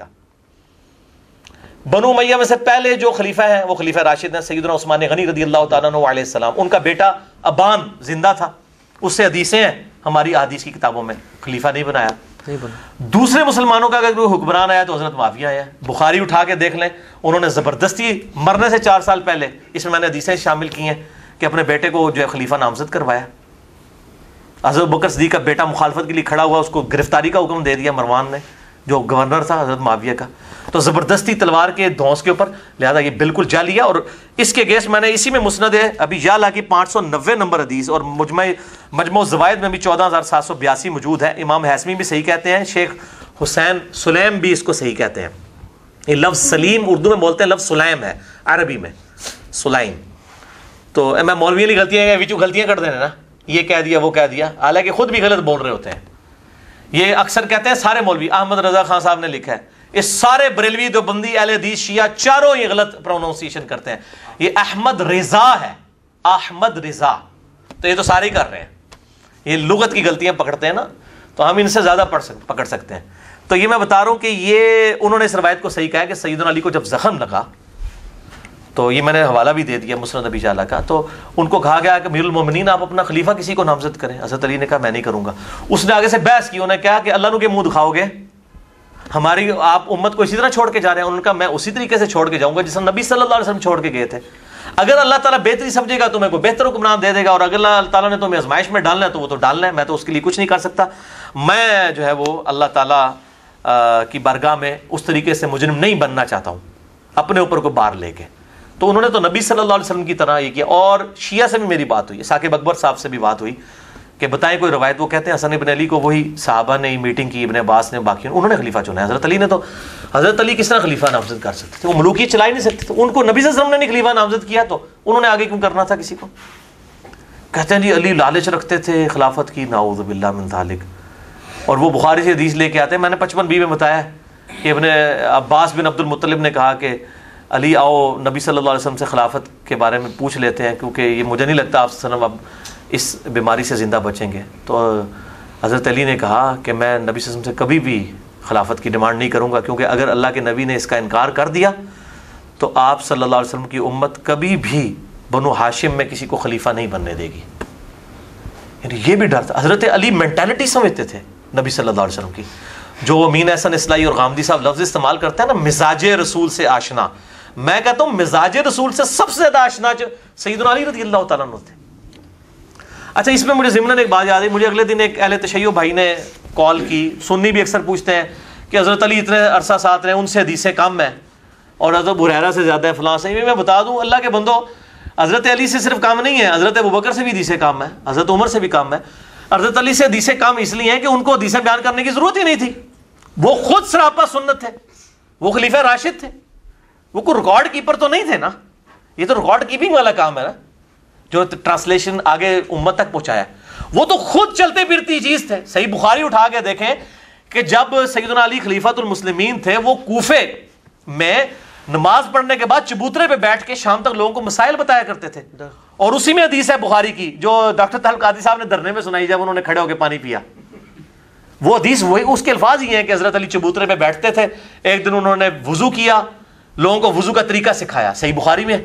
بنو امیہ میں سے پہلے جو خلیفہ ہیں وہ خلیفہ راشد ہیں سیدنا عثمان غنی رضی اللہ تعالیٰ عنہ علیہ السلام. ان کا بیٹا ابان زندہ تھا, اس سے حدیثیں ہیں ہماری احادیث کی کتابوں میں, خلیفہ نہیں بنایا. دوسرے مسلمانوں کا اگر کوئی حکمران آیا تو حضرت معاویہ آیا. بخاری اٹھا کے دیکھ لیں, انہوں نے زبردستی مرنے سے 4 سال پہلے, اس میں نے حدیثیں شامل کی ہیں کہ اپنے بیٹے کو جو ہے خلیفہ نامزد کروایا. حضرت بکر صدیق کا بیٹا مخالفت کے لیے کھڑا ہوا, اس کو گرفتاری کا حکم دے دیا مروان نے جو گورنر تھا حضرت معاویہ کا. تو زبردستی تلوار کے دھونس کے اوپر, لہذا یہ بالکل جعلی ہے. اور اس کے گیس میں نے اسی میں مسند ہے ابھی یالا کی 590 نمبر حدیث, اور مجموع الزوائد میں بھی 14782 موجود ہے. امام حیثمی بھی صحیح کہتے ہیں, شیخ حسین سلیم بھی اس کو صحیح کہتے ہیں. یہ لفظ سلیم اردو میں بولتے ہیں, لفظ سلیم ہے عربی میں سلیم. تو میں مولویوں کی غلطیاں ہیں, ویچو غلطیاں کر دینا نا, یہ کہہ دیا وہ کہہ دیا, حالانکہ خود بھی غلط بول رہے ہوتے ہیں. یہ اکثر کہتے ہیں سارے مولوی, احمد رضا خان صاحب نے لکھا ہے, یہ سارے بریلوی دیوبندی اہل حدیث شیعہ چاروں یہ غلط پروننسیشن کرتے ہیں. یہ احمد رضا ہے, احمد رضا, تو یہ تو سارے ہی کر رہے ہیں. یہ لغت کی غلطیاں پکڑتے ہیں نا, تو ہم ان سے زیادہ پکڑ سکتے ہیں. تو یہ میں بتا رہا ہوں کہ یہ انہوں نے اس روایت کو صحیح کہا ہے کہ سیدنا علی کو جب زخم لگا, تو یہ میں نے حوالہ بھی دے دیا مسند ابی شعلہ کا, تو ان کو کہا گیا کہ امیر المومنین آپ اپنا خلیفہ کسی کو نامزد کریں. حضرت علی نے کہا میں نہیں کروں گا. اس نے آگے سے بحث کی, انہوں نے کہا کہ اللہ نو کے منہ دکھاؤ گے, ہماری آپ امت کو اسی طرح چھوڑ کے جا رہے ہیں. انہوں نے کہا میں اسی طریقے سے چھوڑ کے جاؤں گا جس نبی صلی اللہ علیہ وسلم چھوڑ کے گئے تھے. اگر اللہ تعالیٰ بہتری سمجھے گا تمہیں کوئی بہتر حکمران دے دے گا, اور اگر اللہ تعالیٰ نے تمہیں آزمائش میں ڈالنا ہے تو وہ تو ڈالنا ہے, میں تو اس کے لیے کچھ نہیں کر سکتا. میں جو ہے وہ اللہ تعالیٰ کی بارگاہ میں اس طریقے سے مجرم نہیں بننا چاہتا ہوں اپنے اوپر کو بار لے کے. تو انہوں نے تو نبی صلی اللہ علیہ وسلم کی طرح یہ کیا. اور شیعہ سے بھی میری بات ہوئی, ثاقب اکبر صاحب سے بھی بات ہوئی کہ بتائیں کوئی روایت. وہ کہتے ہیں حسن ابن علی کو وہی صحابہ نے میٹنگ کی, ابن عباس نے, باقی انہوں نے خلیفہ چنا ہے. حضرت علی نے تو, حضرت علی کس طرح خلیفہ نامزد کر سکتے تھے؟ وہ ملوکیت چلا ہی نہیں سکتے تھے. ان کو نبی صلی اللہ علیہ وسلم نے نہیں خلیفہ نامزد کیا, تو انہوں نے آگے کیوں کرنا تھا کسی کو؟ کہتے ہیں جی علی لالچ رکھتے تھے خلافت کی, نعوذ باللہ من ذالک. اور وہ بخاری سے حدیث لے کے آتے ہیں, میں نے 55 میں بتایا کہ ابن عباس بن عبد المطلب نے کہا کہ علی آؤ نبی صلی اللہ علیہ وسلم سے خلافت کے بارے میں پوچھ لیتے ہیں، کیونکہ یہ مجھے نہیں لگتا آپ صلی اللہ علیہ وسلم اب اس بیماری سے زندہ بچیں گے. تو حضرت علی نے کہا کہ میں نبی صلی اللہ علیہ وسلم سے کبھی بھی خلافت کی ڈیمانڈ نہیں کروں گا، کیونکہ اگر اللہ کے نبی نے اس کا انکار کر دیا تو آپ صلی اللہ علیہ وسلم کی امت کبھی بھی بنو ہاشم میں کسی کو خلیفہ نہیں بننے دے گی. یعنی یہ بھی ڈر تھا. حضرت علی مینٹالٹی سمجھتے تھے نبی صلی اللہ علیہ وسلم کی. جو امین احسن اصلاحی اور غامدی صاحب لفظ استعمال کرتے ہیں نا، مزاج رسول سے آشنا، میں کہتا ہوں مزاج رسول سے سب سے زیادہ آشنا جو سیدنا علی رضی اللہ تعالیٰ عنہ تھے. اچھا، اس میں مجھے ضمناً ایک بات یاد ہے. مجھے اگلے دن ایک اہل تشیع بھائی نے کال کی. سنی بھی اکثر پوچھتے ہیں کہ حضرت علی اتنے عرصہ ساتھ رہے، ان سے حدیثیں کم ہیں اور حضرت ابو ہریرہ سے زیادہ ہے فلاں سے. میں بتا دوں اللہ کے بندو، حضرت علی سے صرف کام نہیں ہے، حضرت ابوبکر سے بھی حدیثیں کم ہیں، حضرت عمر سے بھی کم ہے. حضرت علی سے حدیثیں کم اس لیے ہیں کہ ان کو حدیثیں بیان کرنے کی ضرورت ہی نہیں تھی. وہ خود سراپا سنت تھے، وہ خلیفہ راشد تھے، وہ کوئی ریکارڈ کیپر تو نہیں تھے نا. یہ تو ریکارڈ کیپنگ والا کام ہے نا، جو ٹرانسلیشن آگے امت تک پہنچایا. وہ تو خود چلتے پھرتی چیز تھے. صحیح بخاری اٹھا کے دیکھیں کہ جب سیدنا علی خلیفۃ المسلمین تھے، وہ کوفے میں نماز پڑھنے کے بعد چبوترے پہ بیٹھ کے شام تک لوگوں کو مسائل بتایا کرتے تھے. اور اسی میں حدیث ہے بخاری کی جو ڈاکٹر طاہر قادری صاحب نے دھرنے میں سنائی جب انہوں نے کھڑے ہو کے پانی پیا. وہ حدیث وہی، اس کے الفاظ ہی ہیں کہ حضرت علی چبوترے پہ بیٹھتے تھے. ایک دن انہوں نے وضو کیا، لوگوں کو وضو کا طریقہ سکھایا، صحیح بخاری میں.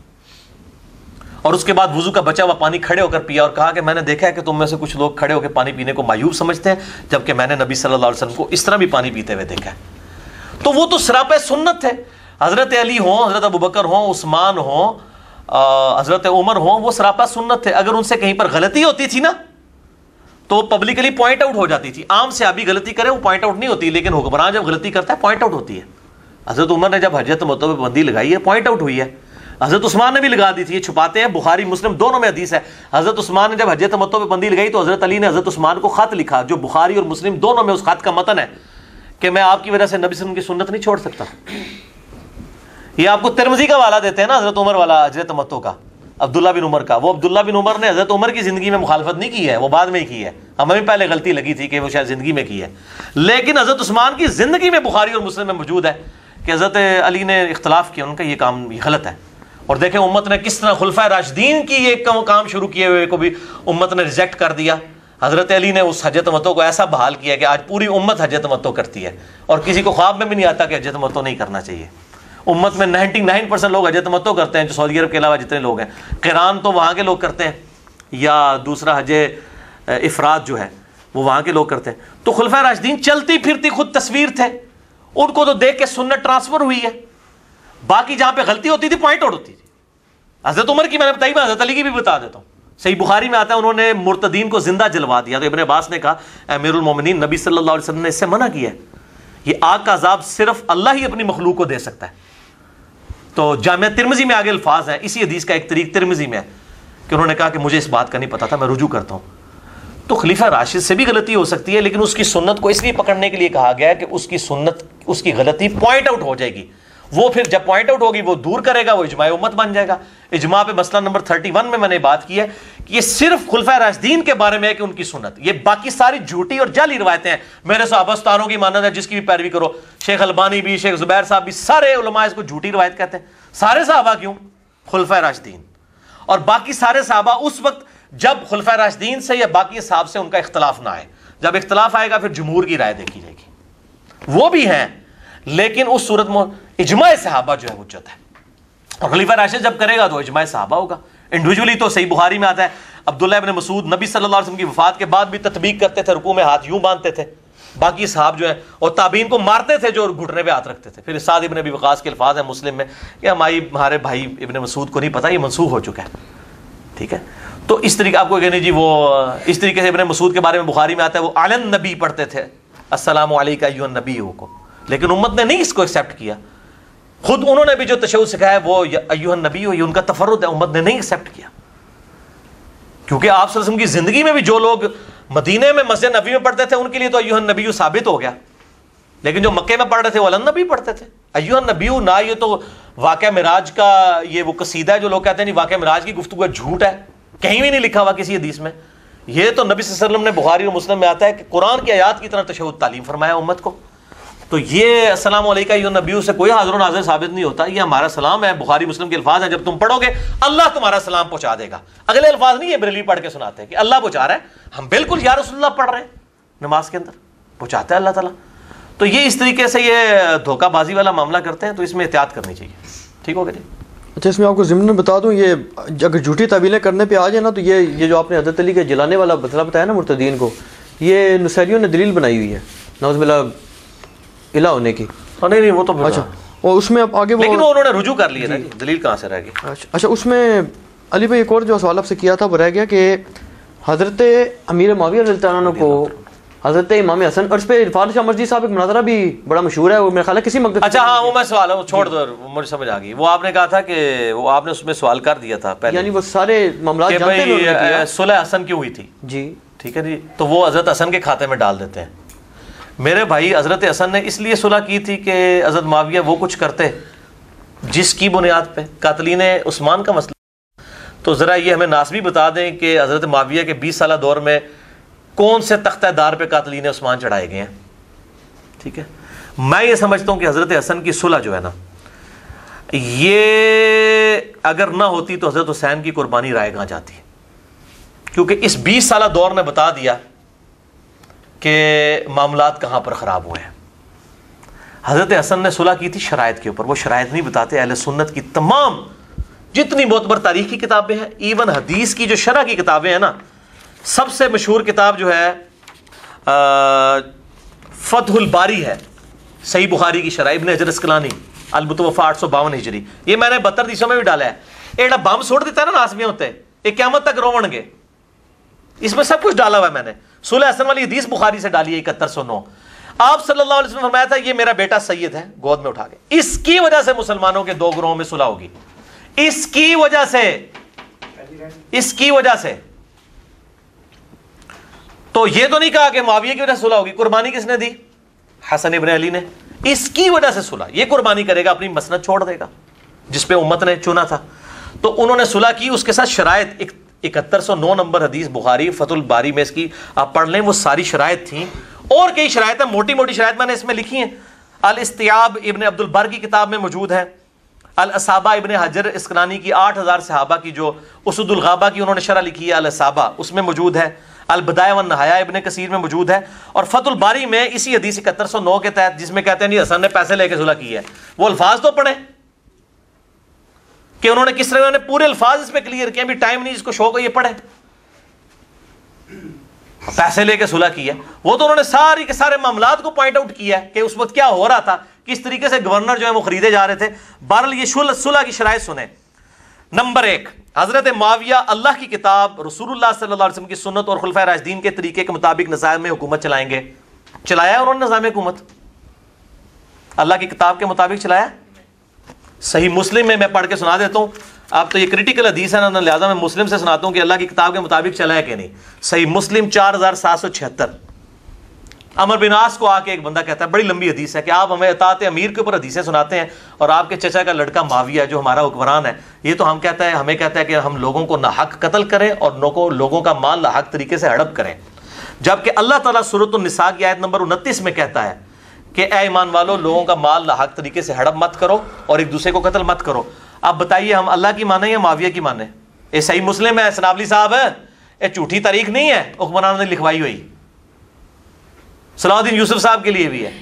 اور اس کے بعد وضو کا بچا ہوا پانی کھڑے ہو کر پیا اور کہا کہ میں نے دیکھا ہے کہ تم میں سے کچھ لوگ کھڑے ہو کے پانی پینے کو معیوب سمجھتے ہیں، جبکہ میں نے نبی صلی اللہ علیہ وسلم کو اس طرح بھی پانی پیتے ہوئے دیکھا ہے. تو وہ تو سراپے سنت تھے. حضرت علی ہوں، حضرت ابوبکر ہوں، عثمان ہوں، حضرت عمر ہوں، وہ سراپا سنت تھے. اگر ان سے کہیں پر غلطی ہوتی تھی نا تو پبلکلی پوائنٹ آؤٹ ہو جاتی تھی. عام صحابی غلطی کرے وہ پوائنٹ آؤٹ نہیں ہوتی، لیکن حکمران جب غلطی کرتا ہے پوائنٹ آؤٹ ہوتی ہے. حضرت عمر نے جب حجۃ تمتع پہ بندی لگائی ہے پوائنٹ آؤٹ ہوئی ہے. حضرت عثمان نے بھی لگا دی تھی. یہ چھپاتے ہیں، بخاری مسلم دونوں میں حدیث ہے. حضرت عثمان نے جب حجۃ تمتع پہ بندی لگائی تو حضرت علی نے حضرت عثمان کو خط لکھا، جو بخاری اور مسلم دونوں میں اس خط کا متن ہے کہ میں آپ کی وجہ سے نبی صلی اللہ علیہ وسلم کی سنت نہیں چھوڑ سکتا. یہ آپ کو ترمذی کا والا دیتے ہیں نا، حضرت عمر والا حجۃ تمتع کا، عبداللہ بن عمر کا. وہ عبداللہ بن عمر نے حضرت عمر کی زندگی میں مخالفت نہیں کی ہے، وہ بعد میں ہی کی ہے. ہمیں بھی پہلے غلطی لگی تھی کہ وہ شاید زندگی میں کی ہے، لیکن حضرت عثمان کی زندگی میں بخاری اور مسلم میں موجود ہے کہ حضرت علی نے اختلاف کیا، ان کا یہ کام یہ غلط ہے. اور دیکھیں امت نے کس طرح خلفائے راشدین کی یہ کام شروع کیے ہوئے کو بھی امت نے ریجیکٹ کر دیا. حضرت علی نے اس حجۃ تمتع کو ایسا بحال کیا کہ آج پوری امت حجۃ تمتع کرتی ہے، اور کسی کو خواب میں بھی نہیں آتا کہ حجۃ تمتع نہیں کرنا چاہیے. امت میں 99% لوگ حجۃ تمتع کرتے ہیں، جو سعودی عرب کے علاوہ جتنے لوگ ہیں. قران تو وہاں کے لوگ کرتے ہیں، یا دوسرا حج افراد جو ہے وہ وہاں کے لوگ کرتے ہیں. تو خلفائے راشدین چلتی پھرتی خود تصویر تھے، ان کو تو دیکھ کے سنت ٹرانسفر ہوئی ہے. باقی جہاں پہ غلطی ہوتی تھی پوائنٹ آؤٹ ہوتی تھی. حضرت عمر کی میں نے بتائی، میں حضرت علی کی بھی بتا دیتا ہوں. صحیح بخاری میں آتا ہے انہوں نے مرتدین کو زندہ جلوا دیا. تو ابن عباس نے کہا امیر المومنین نبی صلی اللہ علیہ وسلم نے اس سے منع کیا ہے، یہ آگ کا عذاب صرف اللہ ہی اپنی مخلوق کو دے سکتا ہے. تو جامعہ ترمذی میں آگے الفاظ ہیں، اسی حدیث کا ایک طریق ترمذی میں ہے کہ انہوں نے کہا کہ مجھے اس بات کا نہیں پتا تھا، میں رجوع کرتا ہوں. تو خلیفہ راشد سے بھی غلطی ہو سکتی ہے، لیکن اس کی سنت کو اس لیے پکڑنے کے لیے کہا گیا ہے کہ اس کی سنت، اس کی غلطی پوائنٹ آؤٹ ہو جائے گی. وہ پھر جب پوائنٹ آؤٹ ہوگی وہ دور کرے گا، وہ اجماع امت بن جائے گا. اجماع پہ مسئلہ نمبر 31 میں نے بات کی ہے کہ یہ صرف خلفائے راشدین کے بارے میں ہے کہ ان کی سنت، یہ باقی ساری جھوٹی اور جعلی روایتیں ہیں. میرے صحابہ ستاروں کی مانند ہے، جس کی بھی پیروی کرو. شیخ البانی بھی، شیخ زبیر صاحب بھی، سارے علماء اس کو جھوٹی روایت کہتے ہیں. سارے صحابہ کیوں؟ خلفائے راشدین. اور باقی سارے صحابہ اس وقت جب خلفائے راشدین سے یا باقی صحابہ سے ان کا اختلاف نہ آئے. جب اختلاف آئے گا پھر جمہور کی رائے دیکھی جائے گی. وہ بھی ہیں، لیکن اس صورت میں اجماع صحابہ جو ہے حجت ہے. اور خلیفہ راشد جب کرے گا تو اجماع صحابہ ہوگا. انڈیویجولی تو صحیح بخاری میں آتا ہے عبداللہ ابن مسعود نبی صلی اللہ علیہ وسلم کی وفات کے بعد بھی تطبیق کرتے تھے، رکوع میں ہاتھ یوں باندھتے تھے. باقی صحاب جو ہیں اور تابعین کو مارتے تھے جو گھٹنے پہ ہاتھ رکھتے تھے. پھر سعد ابن ابی وقاص کے الفاظ ہیں مسلم میں کہ ہمارے بھائی ابن مسعود کو نہیں پتا، یہ منسوخ ہو چکا ہے. ٹھیک ہے، تو اس طریقے آپ کو کہنے جی وہ اس طریقے سے ابن مسعود کے بارے میں بخاری میں آتا ہے وہ علن نبی پڑھتے تھے، السلام علیکم ایھا النبی کو. لیکن امت نے نہیں اس کو ایکسیپٹ کیا. خود انہوں نے بھی جو تشہد سکھایا وہ ایھا النبی، یہ ان کا تفرد ہے، امت نے نہیں ایکسیپٹ کیا. کیونکہ آپ صلی اللہ علیہ وسلم کی زندگی میں بھی جو لوگ مدینے میں مسجد نبوی میں پڑھتے تھے ان کے لیے تو ایھا النبی ثابت ہو گیا، لیکن جو مکے میں پڑھ رہے تھے وہ علن نبی پڑھتے تھے. ایھا النبی نہ یہ تو واقعہ معراج کا یہ وہ قصیدہ ہے جو لوگ کہتے ہیں نہیں واقعہ معراج کی گفتگو جھوٹ ہے، کہیں بھی نہیں لکھا ہوا کسی حدیث میں. یہ تو نبی صلی اللہ علیہ وسلم نے بخاری اور مسلم میں آتا ہے کہ قرآن کی آیات کی طرح تشہد تعلیم فرمایا امت کو. تو یہ السلام علیکم ایھا النبی سے کوئی حاضر و ناظر ثابت نہیں ہوتا، یہ ہمارا سلام ہے، بخاری مسلم کے الفاظ ہیں، جب تم پڑھو گے اللہ تمہارا سلام پہنچا دے گا. اگلے الفاظ نہیں یہ بریلوی پڑھ کے سناتے ہیں کہ اللہ پہنچا رہا ہے، ہم بالکل یا رسول اللہ پڑھ رہے ہیں نماز کے اندر، پہنچاتا ہے اللہ تعالیٰ. تو یہ اس طریقے سے یہ دھوکہ بازی والا معاملہ کرتے ہیں، تو اس میں احتیاط کرنی چاہیے. ٹھیک ہو گیا جی. اچھا، اس میں آپ کو ضمن بتا دوں، یہ اگر جھوٹی تعویلیں کرنے پہ آ جائے نا، تو یہ جو آپ نے حضرت علی کے جلانے والا مسئلہ بتایا نا مرتدین کو، یہ نصیریوں نے دلیل بنائی ہوئی ہے نعوذ باللہ الہ ہونے کی. نہیں وہ تو اچھا، اور اس میں اب آگے لیکن انہوں نے رجوع کر لیا نا، دلیل کہاں سے رہ گئی. اچھا، اس میں علی بھائی ایک اور جو سوال آپ سے کیا تھا وہ رہ گیا کہ حضرت امیر معاویہ رضی اللہ عنہ کو حضرت امام حسن، اور اس پہ عرفان شاہ مرزی صاحب ایک مناظرہ بھی بڑا مشہور ہے، وہ میرا خیال ہے کسی مقدس. اچھا ہاں، وہ میں سوال چھوڑ دو، مجھے سمجھ آ گئی. وہ آپ نے کہا تھا کہ وہ آپ نے اس میں سوال کر دیا تھا پہلے، یعنی وہ سارے معاملات جانتے ہیں صلح حسن کیوں ہوئی تھی. جی ٹھیک ہے جی، تو وہ حضرت حسن کے کھاتے میں ڈال دیتے ہیں. میرے بھائی حضرت حسن نے اس لیے صلح کی تھی کہ حضرت معاویہ وہ کچھ کرتے جس کی بنیاد پہ قاتلین عثمان کا مسئلہ. تو ذرا یہ ہمیں ناسبی بتا دیں کہ حضرت معاویہ کے 20 سالہ دور میں کون سے تختہ دار پہ قاتلین عثمان چڑھائے گئے ہیں. ٹھیک ہے، میں یہ سمجھتا ہوں کہ حضرت حسن کی صلح جو ہے نا، یہ اگر نہ ہوتی تو حضرت حسین کی قربانی رائے گاں جاتی، کیونکہ اس 20 سالہ دور نے بتا دیا کہ معاملات کہاں پر خراب ہوئے ہیں. حضرت حسن نے صلح کی تھی شرائط کے اوپر، وہ شرائط نہیں بتاتے. اہل سنت کی تمام جتنی معتبر تاریخ کی کتابیں ہیں، ایون حدیث کی جو شرح کی کتابیں ہیں نا، سب سے مشہور کتاب جو ہے فتح الباری ہے، صحیح بخاری کی شرح، ابن حجر اسقلانی، المتوفی 852 ہجری. یہ میں نے 72 حدیثوں میں بھی ڈالا ہے. ایڈا بم چھوڑ دیتا ہے نا ناسمیاں ہوتے، یہ قیامت تک روون گے. اس میں سب کچھ ڈالا ہوا ہے میں نے. صلح حسن والی حدیث بخاری سے ڈالی ہے 7109. آپ صلی اللہ علیہ وسلم نے فرمایا تھا یہ میرا بیٹا سید ہے، گود میں اٹھا کے. اس کی وجہ سے مسلمانوں کے 2 گروہوں میں صلح ہوگی، اس کی وجہ سے. تو یہ تو نہیں کہا کہ معاویہ کی وجہ سے صلح ہوگی. قربانی کس نے دی؟ حسن ابن علی نے. اس کی وجہ سے صلح، یہ قربانی کرے گا، اپنی مسند چھوڑ دے گا جس پہ امت نے چنا تھا. تو انہوں نے صلح کی، اس کے ساتھ شرائط 7109 نمبر حدیث بخاری فتح الباری میں اس کی آپ پڑھ لیں، وہ ساری شرائط تھیں. اور کئی شرائط ہیں، موٹی موٹی شرائط میں نے اس میں لکھی ہیں. الاستیاب ابن عبد البر کی کتاب میں موجود ہے. الاصابہ ابن حجر اسقلانی کی 8000 صحابہ کی جو اسد الغابہ کی انہوں نے شرح لکھی ہے الاصابہ، اس میں موجود ہے. البدایہ والنہایہ ابن کثیر میں موجود ہے. اور فتح الباری میں اسی حدیث 7109 کے تحت، جس میں کہتے ہیں جی حسن نے پیسے لے کے صلح کی ہے، وہ الفاظ تو پڑھیں کہ انہوں نے کس طرح، انہوں نے پورے الفاظ اس پہ کلیئر کیے. ابھی ٹائم نہیں، جس کو شوق ہو یہ پڑھے. پیسے لے کے صلح کی ہے، وہ تو انہوں نے ساری کے سارے معاملات کو پوائنٹ آؤٹ کیا ہے کہ اس وقت کیا ہو رہا تھا، کس طریقے سے گورنر جو ہے وہ خریدے جا رہے تھے. بہرحال یہ صلح کی شرائط سنیں. نمبر 1، حضرت معاویہ اللہ کی کتاب، رسول اللہ صلی اللہ علیہ وسلم کی سنت اور خلفائے راشدین کے طریقے کے مطابق نظام میں حکومت چلائیں گے. چلایا ہے انہوں نے نظام حکومت؟ اللہ کی کتاب کے مطابق چلایا؟ صحیح مسلم میں پڑھ کے سنا دیتا ہوں. آپ تو یہ کریٹیکل حدیث ہے نا، لہٰذا میں مسلم سے سناتا ہوں کہ اللہ کی کتاب کے مطابق چلا ہے کہ نہیں. صحیح مسلم 4776. عمر بن عاص کو آ کے ایک بندہ کہتا ہے، بڑی لمبی حدیث ہے، کہ آپ ہمیں اطاعت امیر کے اوپر حدیثیں سناتے ہیں، اور آپ کے چچا کا لڑکا معاویہ جو ہمارا حکمران ہے، یہ تو ہمیں کہتا ہے کہ ہم لوگوں کو ناحق قتل کریں اور لوگوں کا مال ناحق طریقے سے ہڑپ کریں. جبکہ اللہ تعالیٰ سورۃ النساء کی آیت نمبر 29 میں کہتا ہے کہ اے ایمان والو، لوگوں کا مال ناحق طریقے سے ہڑپ مت کرو اور ایک دوسرے کو قتل مت کرو. اب بتائیے ہم اللہ کی مانیں یا معاویہ کی مانیں؟ یہ صحیح مسلم ہے سنابلی صاحب، یہ جھوٹی تاریخ نہیں ہے حکمران نے لکھوائی ہوئی. صلاح الدین یوسف صاحب کے لیے بھی ہے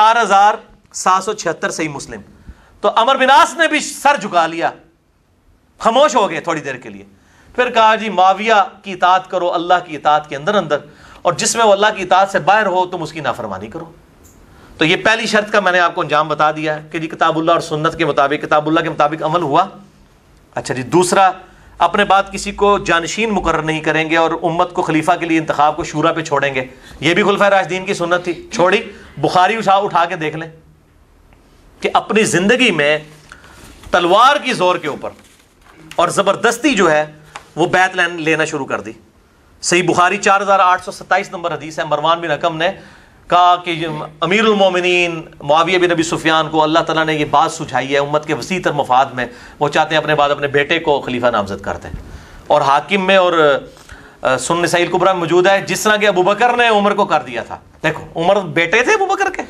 4776 صحیح مسلم. تو عمر بن عاص نے بھی سر جھکا لیا، خاموش ہو گئے تھوڑی دیر کے لیے. پھر کہا جی معاویہ کی اطاعت کرو اللہ کی اطاعت کے اندر، اور جس میں وہ اللہ کی اطاعت سے باہر ہو تم اس کی نافرمانی کرو. تو یہ پہلی شرط کا میں نے آپ کو انجام بتا دیا ہے کہ جی کتاب اللہ اور سنت کے مطابق، کتاب اللہ کے مطابق عمل ہوا. اچھا جی، دوسرا، اپنے بعد کسی کو جانشین مقرر نہیں کریں گے اور امت کو خلیفہ کے لیے انتخاب کو شورا پہ چھوڑیں گے. یہ بھی خلفائے راشدین کی سنت تھی، چھوڑی. بخاری اٹھا کے دیکھ لیں کہ اپنی زندگی میں تلوار کی زور کے اوپر اور زبردستی جو ہے وہ بیعت لینا شروع کر دی. صحیح بخاری 4827 نمبر حدیث ہے. مروان بن حکم نے کہا کہ امیر المومنین معاویہ بن ابی سفیان کو اللہ تعالیٰ نے یہ بات سجھائی ہے امت کے وسیع تر مفاد میں، وہ چاہتے ہیں اپنے بعد اپنے بیٹے کو خلیفہ نامزد کرتے ہیں. اور حاکم میں اور سنن نسائی کبریٰ میں موجود ہے جس طرح کہ ابو بکر نے عمر کو کر دیا تھا. دیکھو عمر بیٹے تھے ابو بکر کے،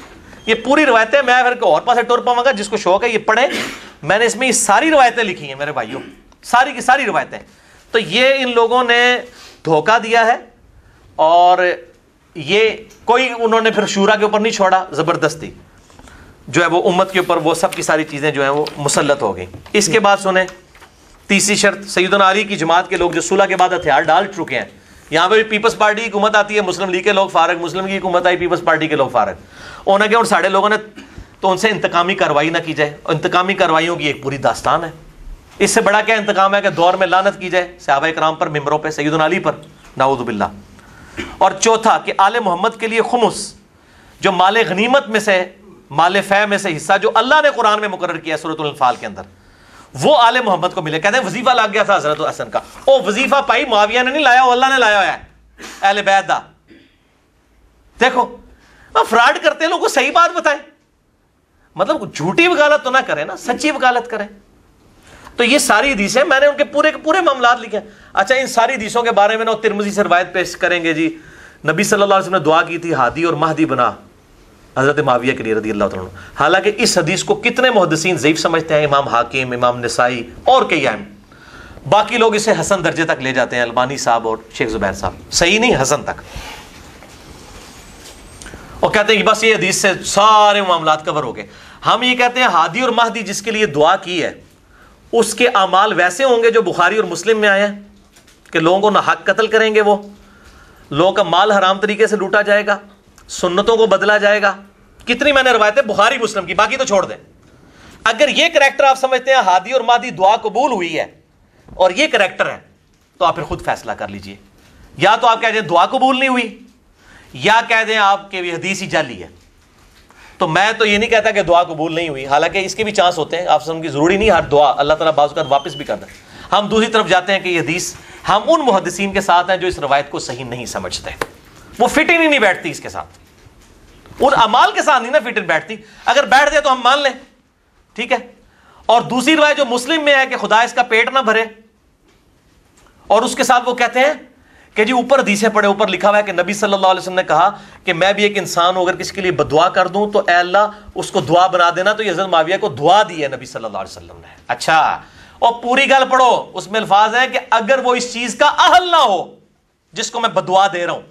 یہ پوری روایتیں میں پھر اور پاس ٹور پاؤں گا، جس کو شوق ہے یہ پڑھیں. میں نے اس میں یہ ساری روایتیں لکھی ہیں میرے بھائیوں، ساری کی ساری روایتیں. تو یہ ان لوگوں نے دھوکہ دیا ہے، اور یہ کوئی انہوں نے پھر شورا کے اوپر نہیں چھوڑا، زبردستی جو ہے وہ امت کے اوپر وہ سب کی ساری چیزیں جو ہیں وہ مسلط ہو گئیں. اس کے بعد سنیں تیسری شرط، سیدنا علی کی جماعت کے لوگ جو صلح کے بعد ہتھیار ڈال چکے ہیں. یہاں پہ بھی پیپلز پارٹی کی حکومت آتی ہے، مسلم لیگ کے لوگ فارغ، مسلم کی حکومت آئی، پیپلز پارٹی کے لوگ فارغ. انہوں نے کہا ساڑھے لوگوں نے تو ان سے انتقامی کارروائی نہ کی جائے. انتقامی کارروائیوں کی ایک پوری داستان ہے. اس سے بڑا کیا انتقام ہے کہ دور میں لعنت کی جائے صحابہ کرام پر، ممبروں پہ، سیدنا علی پر، نعوذ باللہ. اور چوتھا کہ آل محمد کے لیے خمس، جو مال غنیمت میں سے، مال فے میں سے حصہ جو اللہ نے قرآن میں مقرر کیا ہے سورۃ الانفال کے اندر، وہ آل محمد کو ملے. کہتے ہیں وظیفہ لگ گیا تھا حضرت حسن کا، او وظیفہ پائی معاویہ نے نہیں لایا، وہ اللہ نے لایا ہوا ہے، اہل بیت دا. دیکھو فراڈ کرتے ہیں لوگوں کو صحیح بات بتائیں، مطلب جھوٹی وکالت تو نہ کریں نا، سچی وکالت کریں. تو یہ ساری حدیثیں میں نے ان کے پورے معاملات لکھے ہیں. اچھا ان ساری حدیثوں کے بارے میں نا ترمذی سے روایت پیش کریں گے جی، نبی صلی اللہ علیہ وسلم نے دعا کی تھی ہادی اور مہدی بنا حضرت معاویہ کے لیے رضی اللہ تعالیٰ عنہ. حالانکہ اس حدیث کو کتنے محدثین ضعیف سمجھتے ہیں، امام حاکم، امام نسائی اور کئی ائمہ. باقی لوگ اسے حسن درجے تک لے جاتے ہیں، البانی صاحب اور شیخ زبیر صاحب. صحیح نہیں، حسن تک. اور کہتے ہیں کہ بس یہ حدیث سے سارے معاملات کور ہو گئے. ہم یہ کہتے ہیں ہادی اور مہدی جس کے لیے دعا کی ہے اس کے اعمال ویسے ہوں گے جو بخاری اور مسلم میں آئے ہیں کہ لوگوں کو ناحق قتل کریں گے، وہ لوگوں کا مال حرام طریقے سے لوٹا جائے گا، سنتوں کو بدلا جائے گا. کتنی میں نے روایتیں بخاری مسلم کی، باقی تو چھوڑ دیں. اگر یہ کریکٹر آپ سمجھتے ہیں ہادی اور مہدی دعا قبول ہوئی ہے اور یہ کریکٹر ہے تو آپ پھر خود فیصلہ کر لیجئے. یا تو آپ کہہ دیں دعا قبول نہیں ہوئی، یا کہہ دیں آپ کے حدیث ہی جعلی ہے. تو میں تو یہ نہیں کہتا کہ دعا قبول نہیں ہوئی، حالانکہ اس کے بھی چانس ہوتے ہیں. آپ سمجھ کی ضروری نہیں ہر دعا اللہ تعالیٰ بعض اوقات واپس بھی کر دیں. ہم دوسری طرف جاتے ہیں کہ یہ حدیث، ہم ان محدثین کے ساتھ ہیں جو اس روایت کو صحیح نہیں سمجھتے، وہ فٹنگ ہی نہیں بیٹھتی اس کے ساتھ، ان اعمال کے ساتھ نہیں نا فٹنگ بیٹھتی. اگر بیٹھ جائے تو ہم مان لیں، ٹھیک ہے. اور دوسری روایت جو مسلم میں ہے کہ خدا اس کا پیٹ نہ بھرے، اور اس کے ساتھ وہ کہتے ہیں کہ جی اوپر حدیثیں پڑھے، اوپر لکھا ہوا ہے کہ نبی صلی اللہ علیہ وسلم نے کہا کہ میں بھی ایک انسان ہوں، اگر کسی کے لیے بدعا کر دوں تو اے اللہ اس کو دعا بنا دینا. تو یہ حضرت معاویہ کو دعا دی ہے نبی صلی اللہ علیہ وسلم نے. اچھا، اور پوری گل پڑھو، اس میں الفاظ ہیں کہ اگر وہ اس چیز کا اہل نہ ہو جس کو میں بدعا دے رہا ہوں،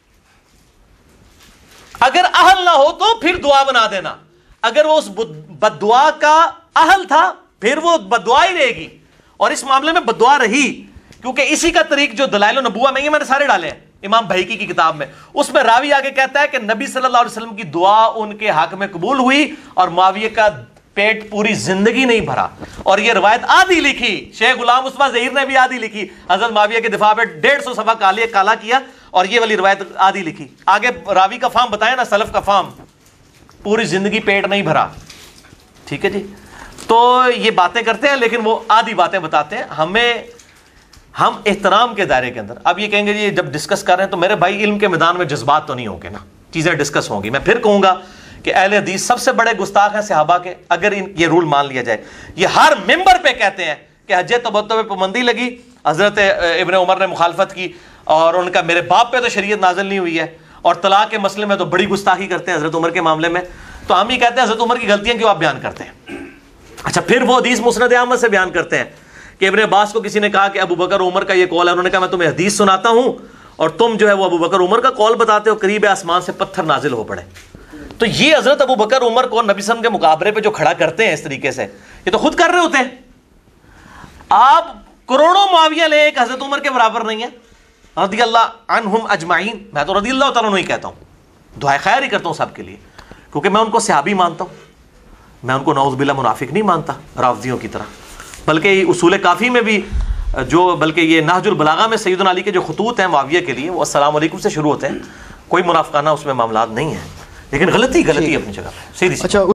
اگر اہل نہ ہو تو پھر دعا بنا دینا. اگر وہ اس بدعا کا اہل تھا پھر وہ بدعا ہی رہے گی. اور اس معاملے میں بدعا رہی، کیونکہ اسی کا طریق جو دلائل النبوہ میں، یہ میں نے سارے ڈالے ہیں امام بہیقی کی کتاب میں، اس میں راوی آگے کہتا ہے کہ نبی صلی اللہ علیہ وسلم کی دعا ان کے حق میں قبول ہوئی اور معاویہ کا پیٹ پوری زندگی نہیں بھرا. اور یہ روایت آدھی لکھی، شیخ غلام مصطفیٰ ظہیر نے بھی آدھی لکھی، حضرت معاویہ کے دفاع پہ 150 صفحہ کالا کیا، اور یہ والی روایت آدھی لکھی. آگے راوی کا فام بتایا نا، سلف کا فام، پوری زندگی پیٹ نہیں بھرا. ٹھیک ہے جی. تو یہ باتیں کرتے ہیں لیکن وہ آدھی باتیں بتاتے ہیں. ہم احترام کے دائرے کے اندر. اب یہ کہیں گے جی جب ڈسکس کر رہے ہیں تو میرے بھائی علم کے میدان میں جذبات تو نہیں ہوں گے نا، چیزیں ڈسکس ہوں گی. میں پھر کہوں گا کہ اہل حدیث سب سے بڑے گستاخ ہیں صحابہ کے، اگر یہ رول مان لیا جائے. یہ ہر ممبر پہ کہتے ہیں کہ حج تمتع پہ پابندی لگی، حضرت ابن عمر نے مخالفت کی، اور ان کا میرے باپ پہ تو شریعت نازل نہیں ہوئی ہے، اور طلاق کے مسئلے میں تو بڑی گستاخی کرتے ہیں حضرت عمر کے معاملے میں. تو ہم یہ کہتے ہیں حضرت عمر کی غلطیاں کیوں آپ بیان کرتے ہیں؟ اچھا، پھر وہ حدیث مسند احمد سے بیان کرتے ہیں کہ ابن عباس کو کسی نے کہا کہ ابو بکر عمر کا یہ قول ہے، انہوں نے کہا میں تمہیں حدیث سناتا ہوں اور تم جو ہے وہ ابو بکر عمر کا قول بتاتے ہو، قریب آسمان سے پتھر نازل ہو پڑے. تو یہ حضرت ابو بکر عمر کو نبی صلی اللہ علیہ وسلم کے مقابلے پہ جو کھڑا کرتے ہیں اس طریقے سے، یہ تو خود کر رہے ہوتے ہیں. آپ کروڑوں معاویہ لے، ایک حضرت عمر کے برابر نہیں ہے رضی اللہ عنہم اجمعین. میں تو رضی اللہ تعالیٰ عنہ ہی کہتا ہوں، دعائے خیر ہی کرتا ہوں سب کے لیے، کیونکہ میں ان کو صحابی مانتا ہوں، میں ان کو نعوذ باللہ منافق نہیں مانتا رافضیوں کی طرح. بلکہ اصول کافی میں بھی بلکہ یہ نہج البلاغہ میں سیدنا علی کے جو خطوط ہیں معاویہ کے لیے وہ السلام علیکم سے شروع ہوتے ہیں، کوئی منافقانہ اس میں معاملات نہیں ہیں. لیکن غلطی اپنی جگہ پہ سیدھی.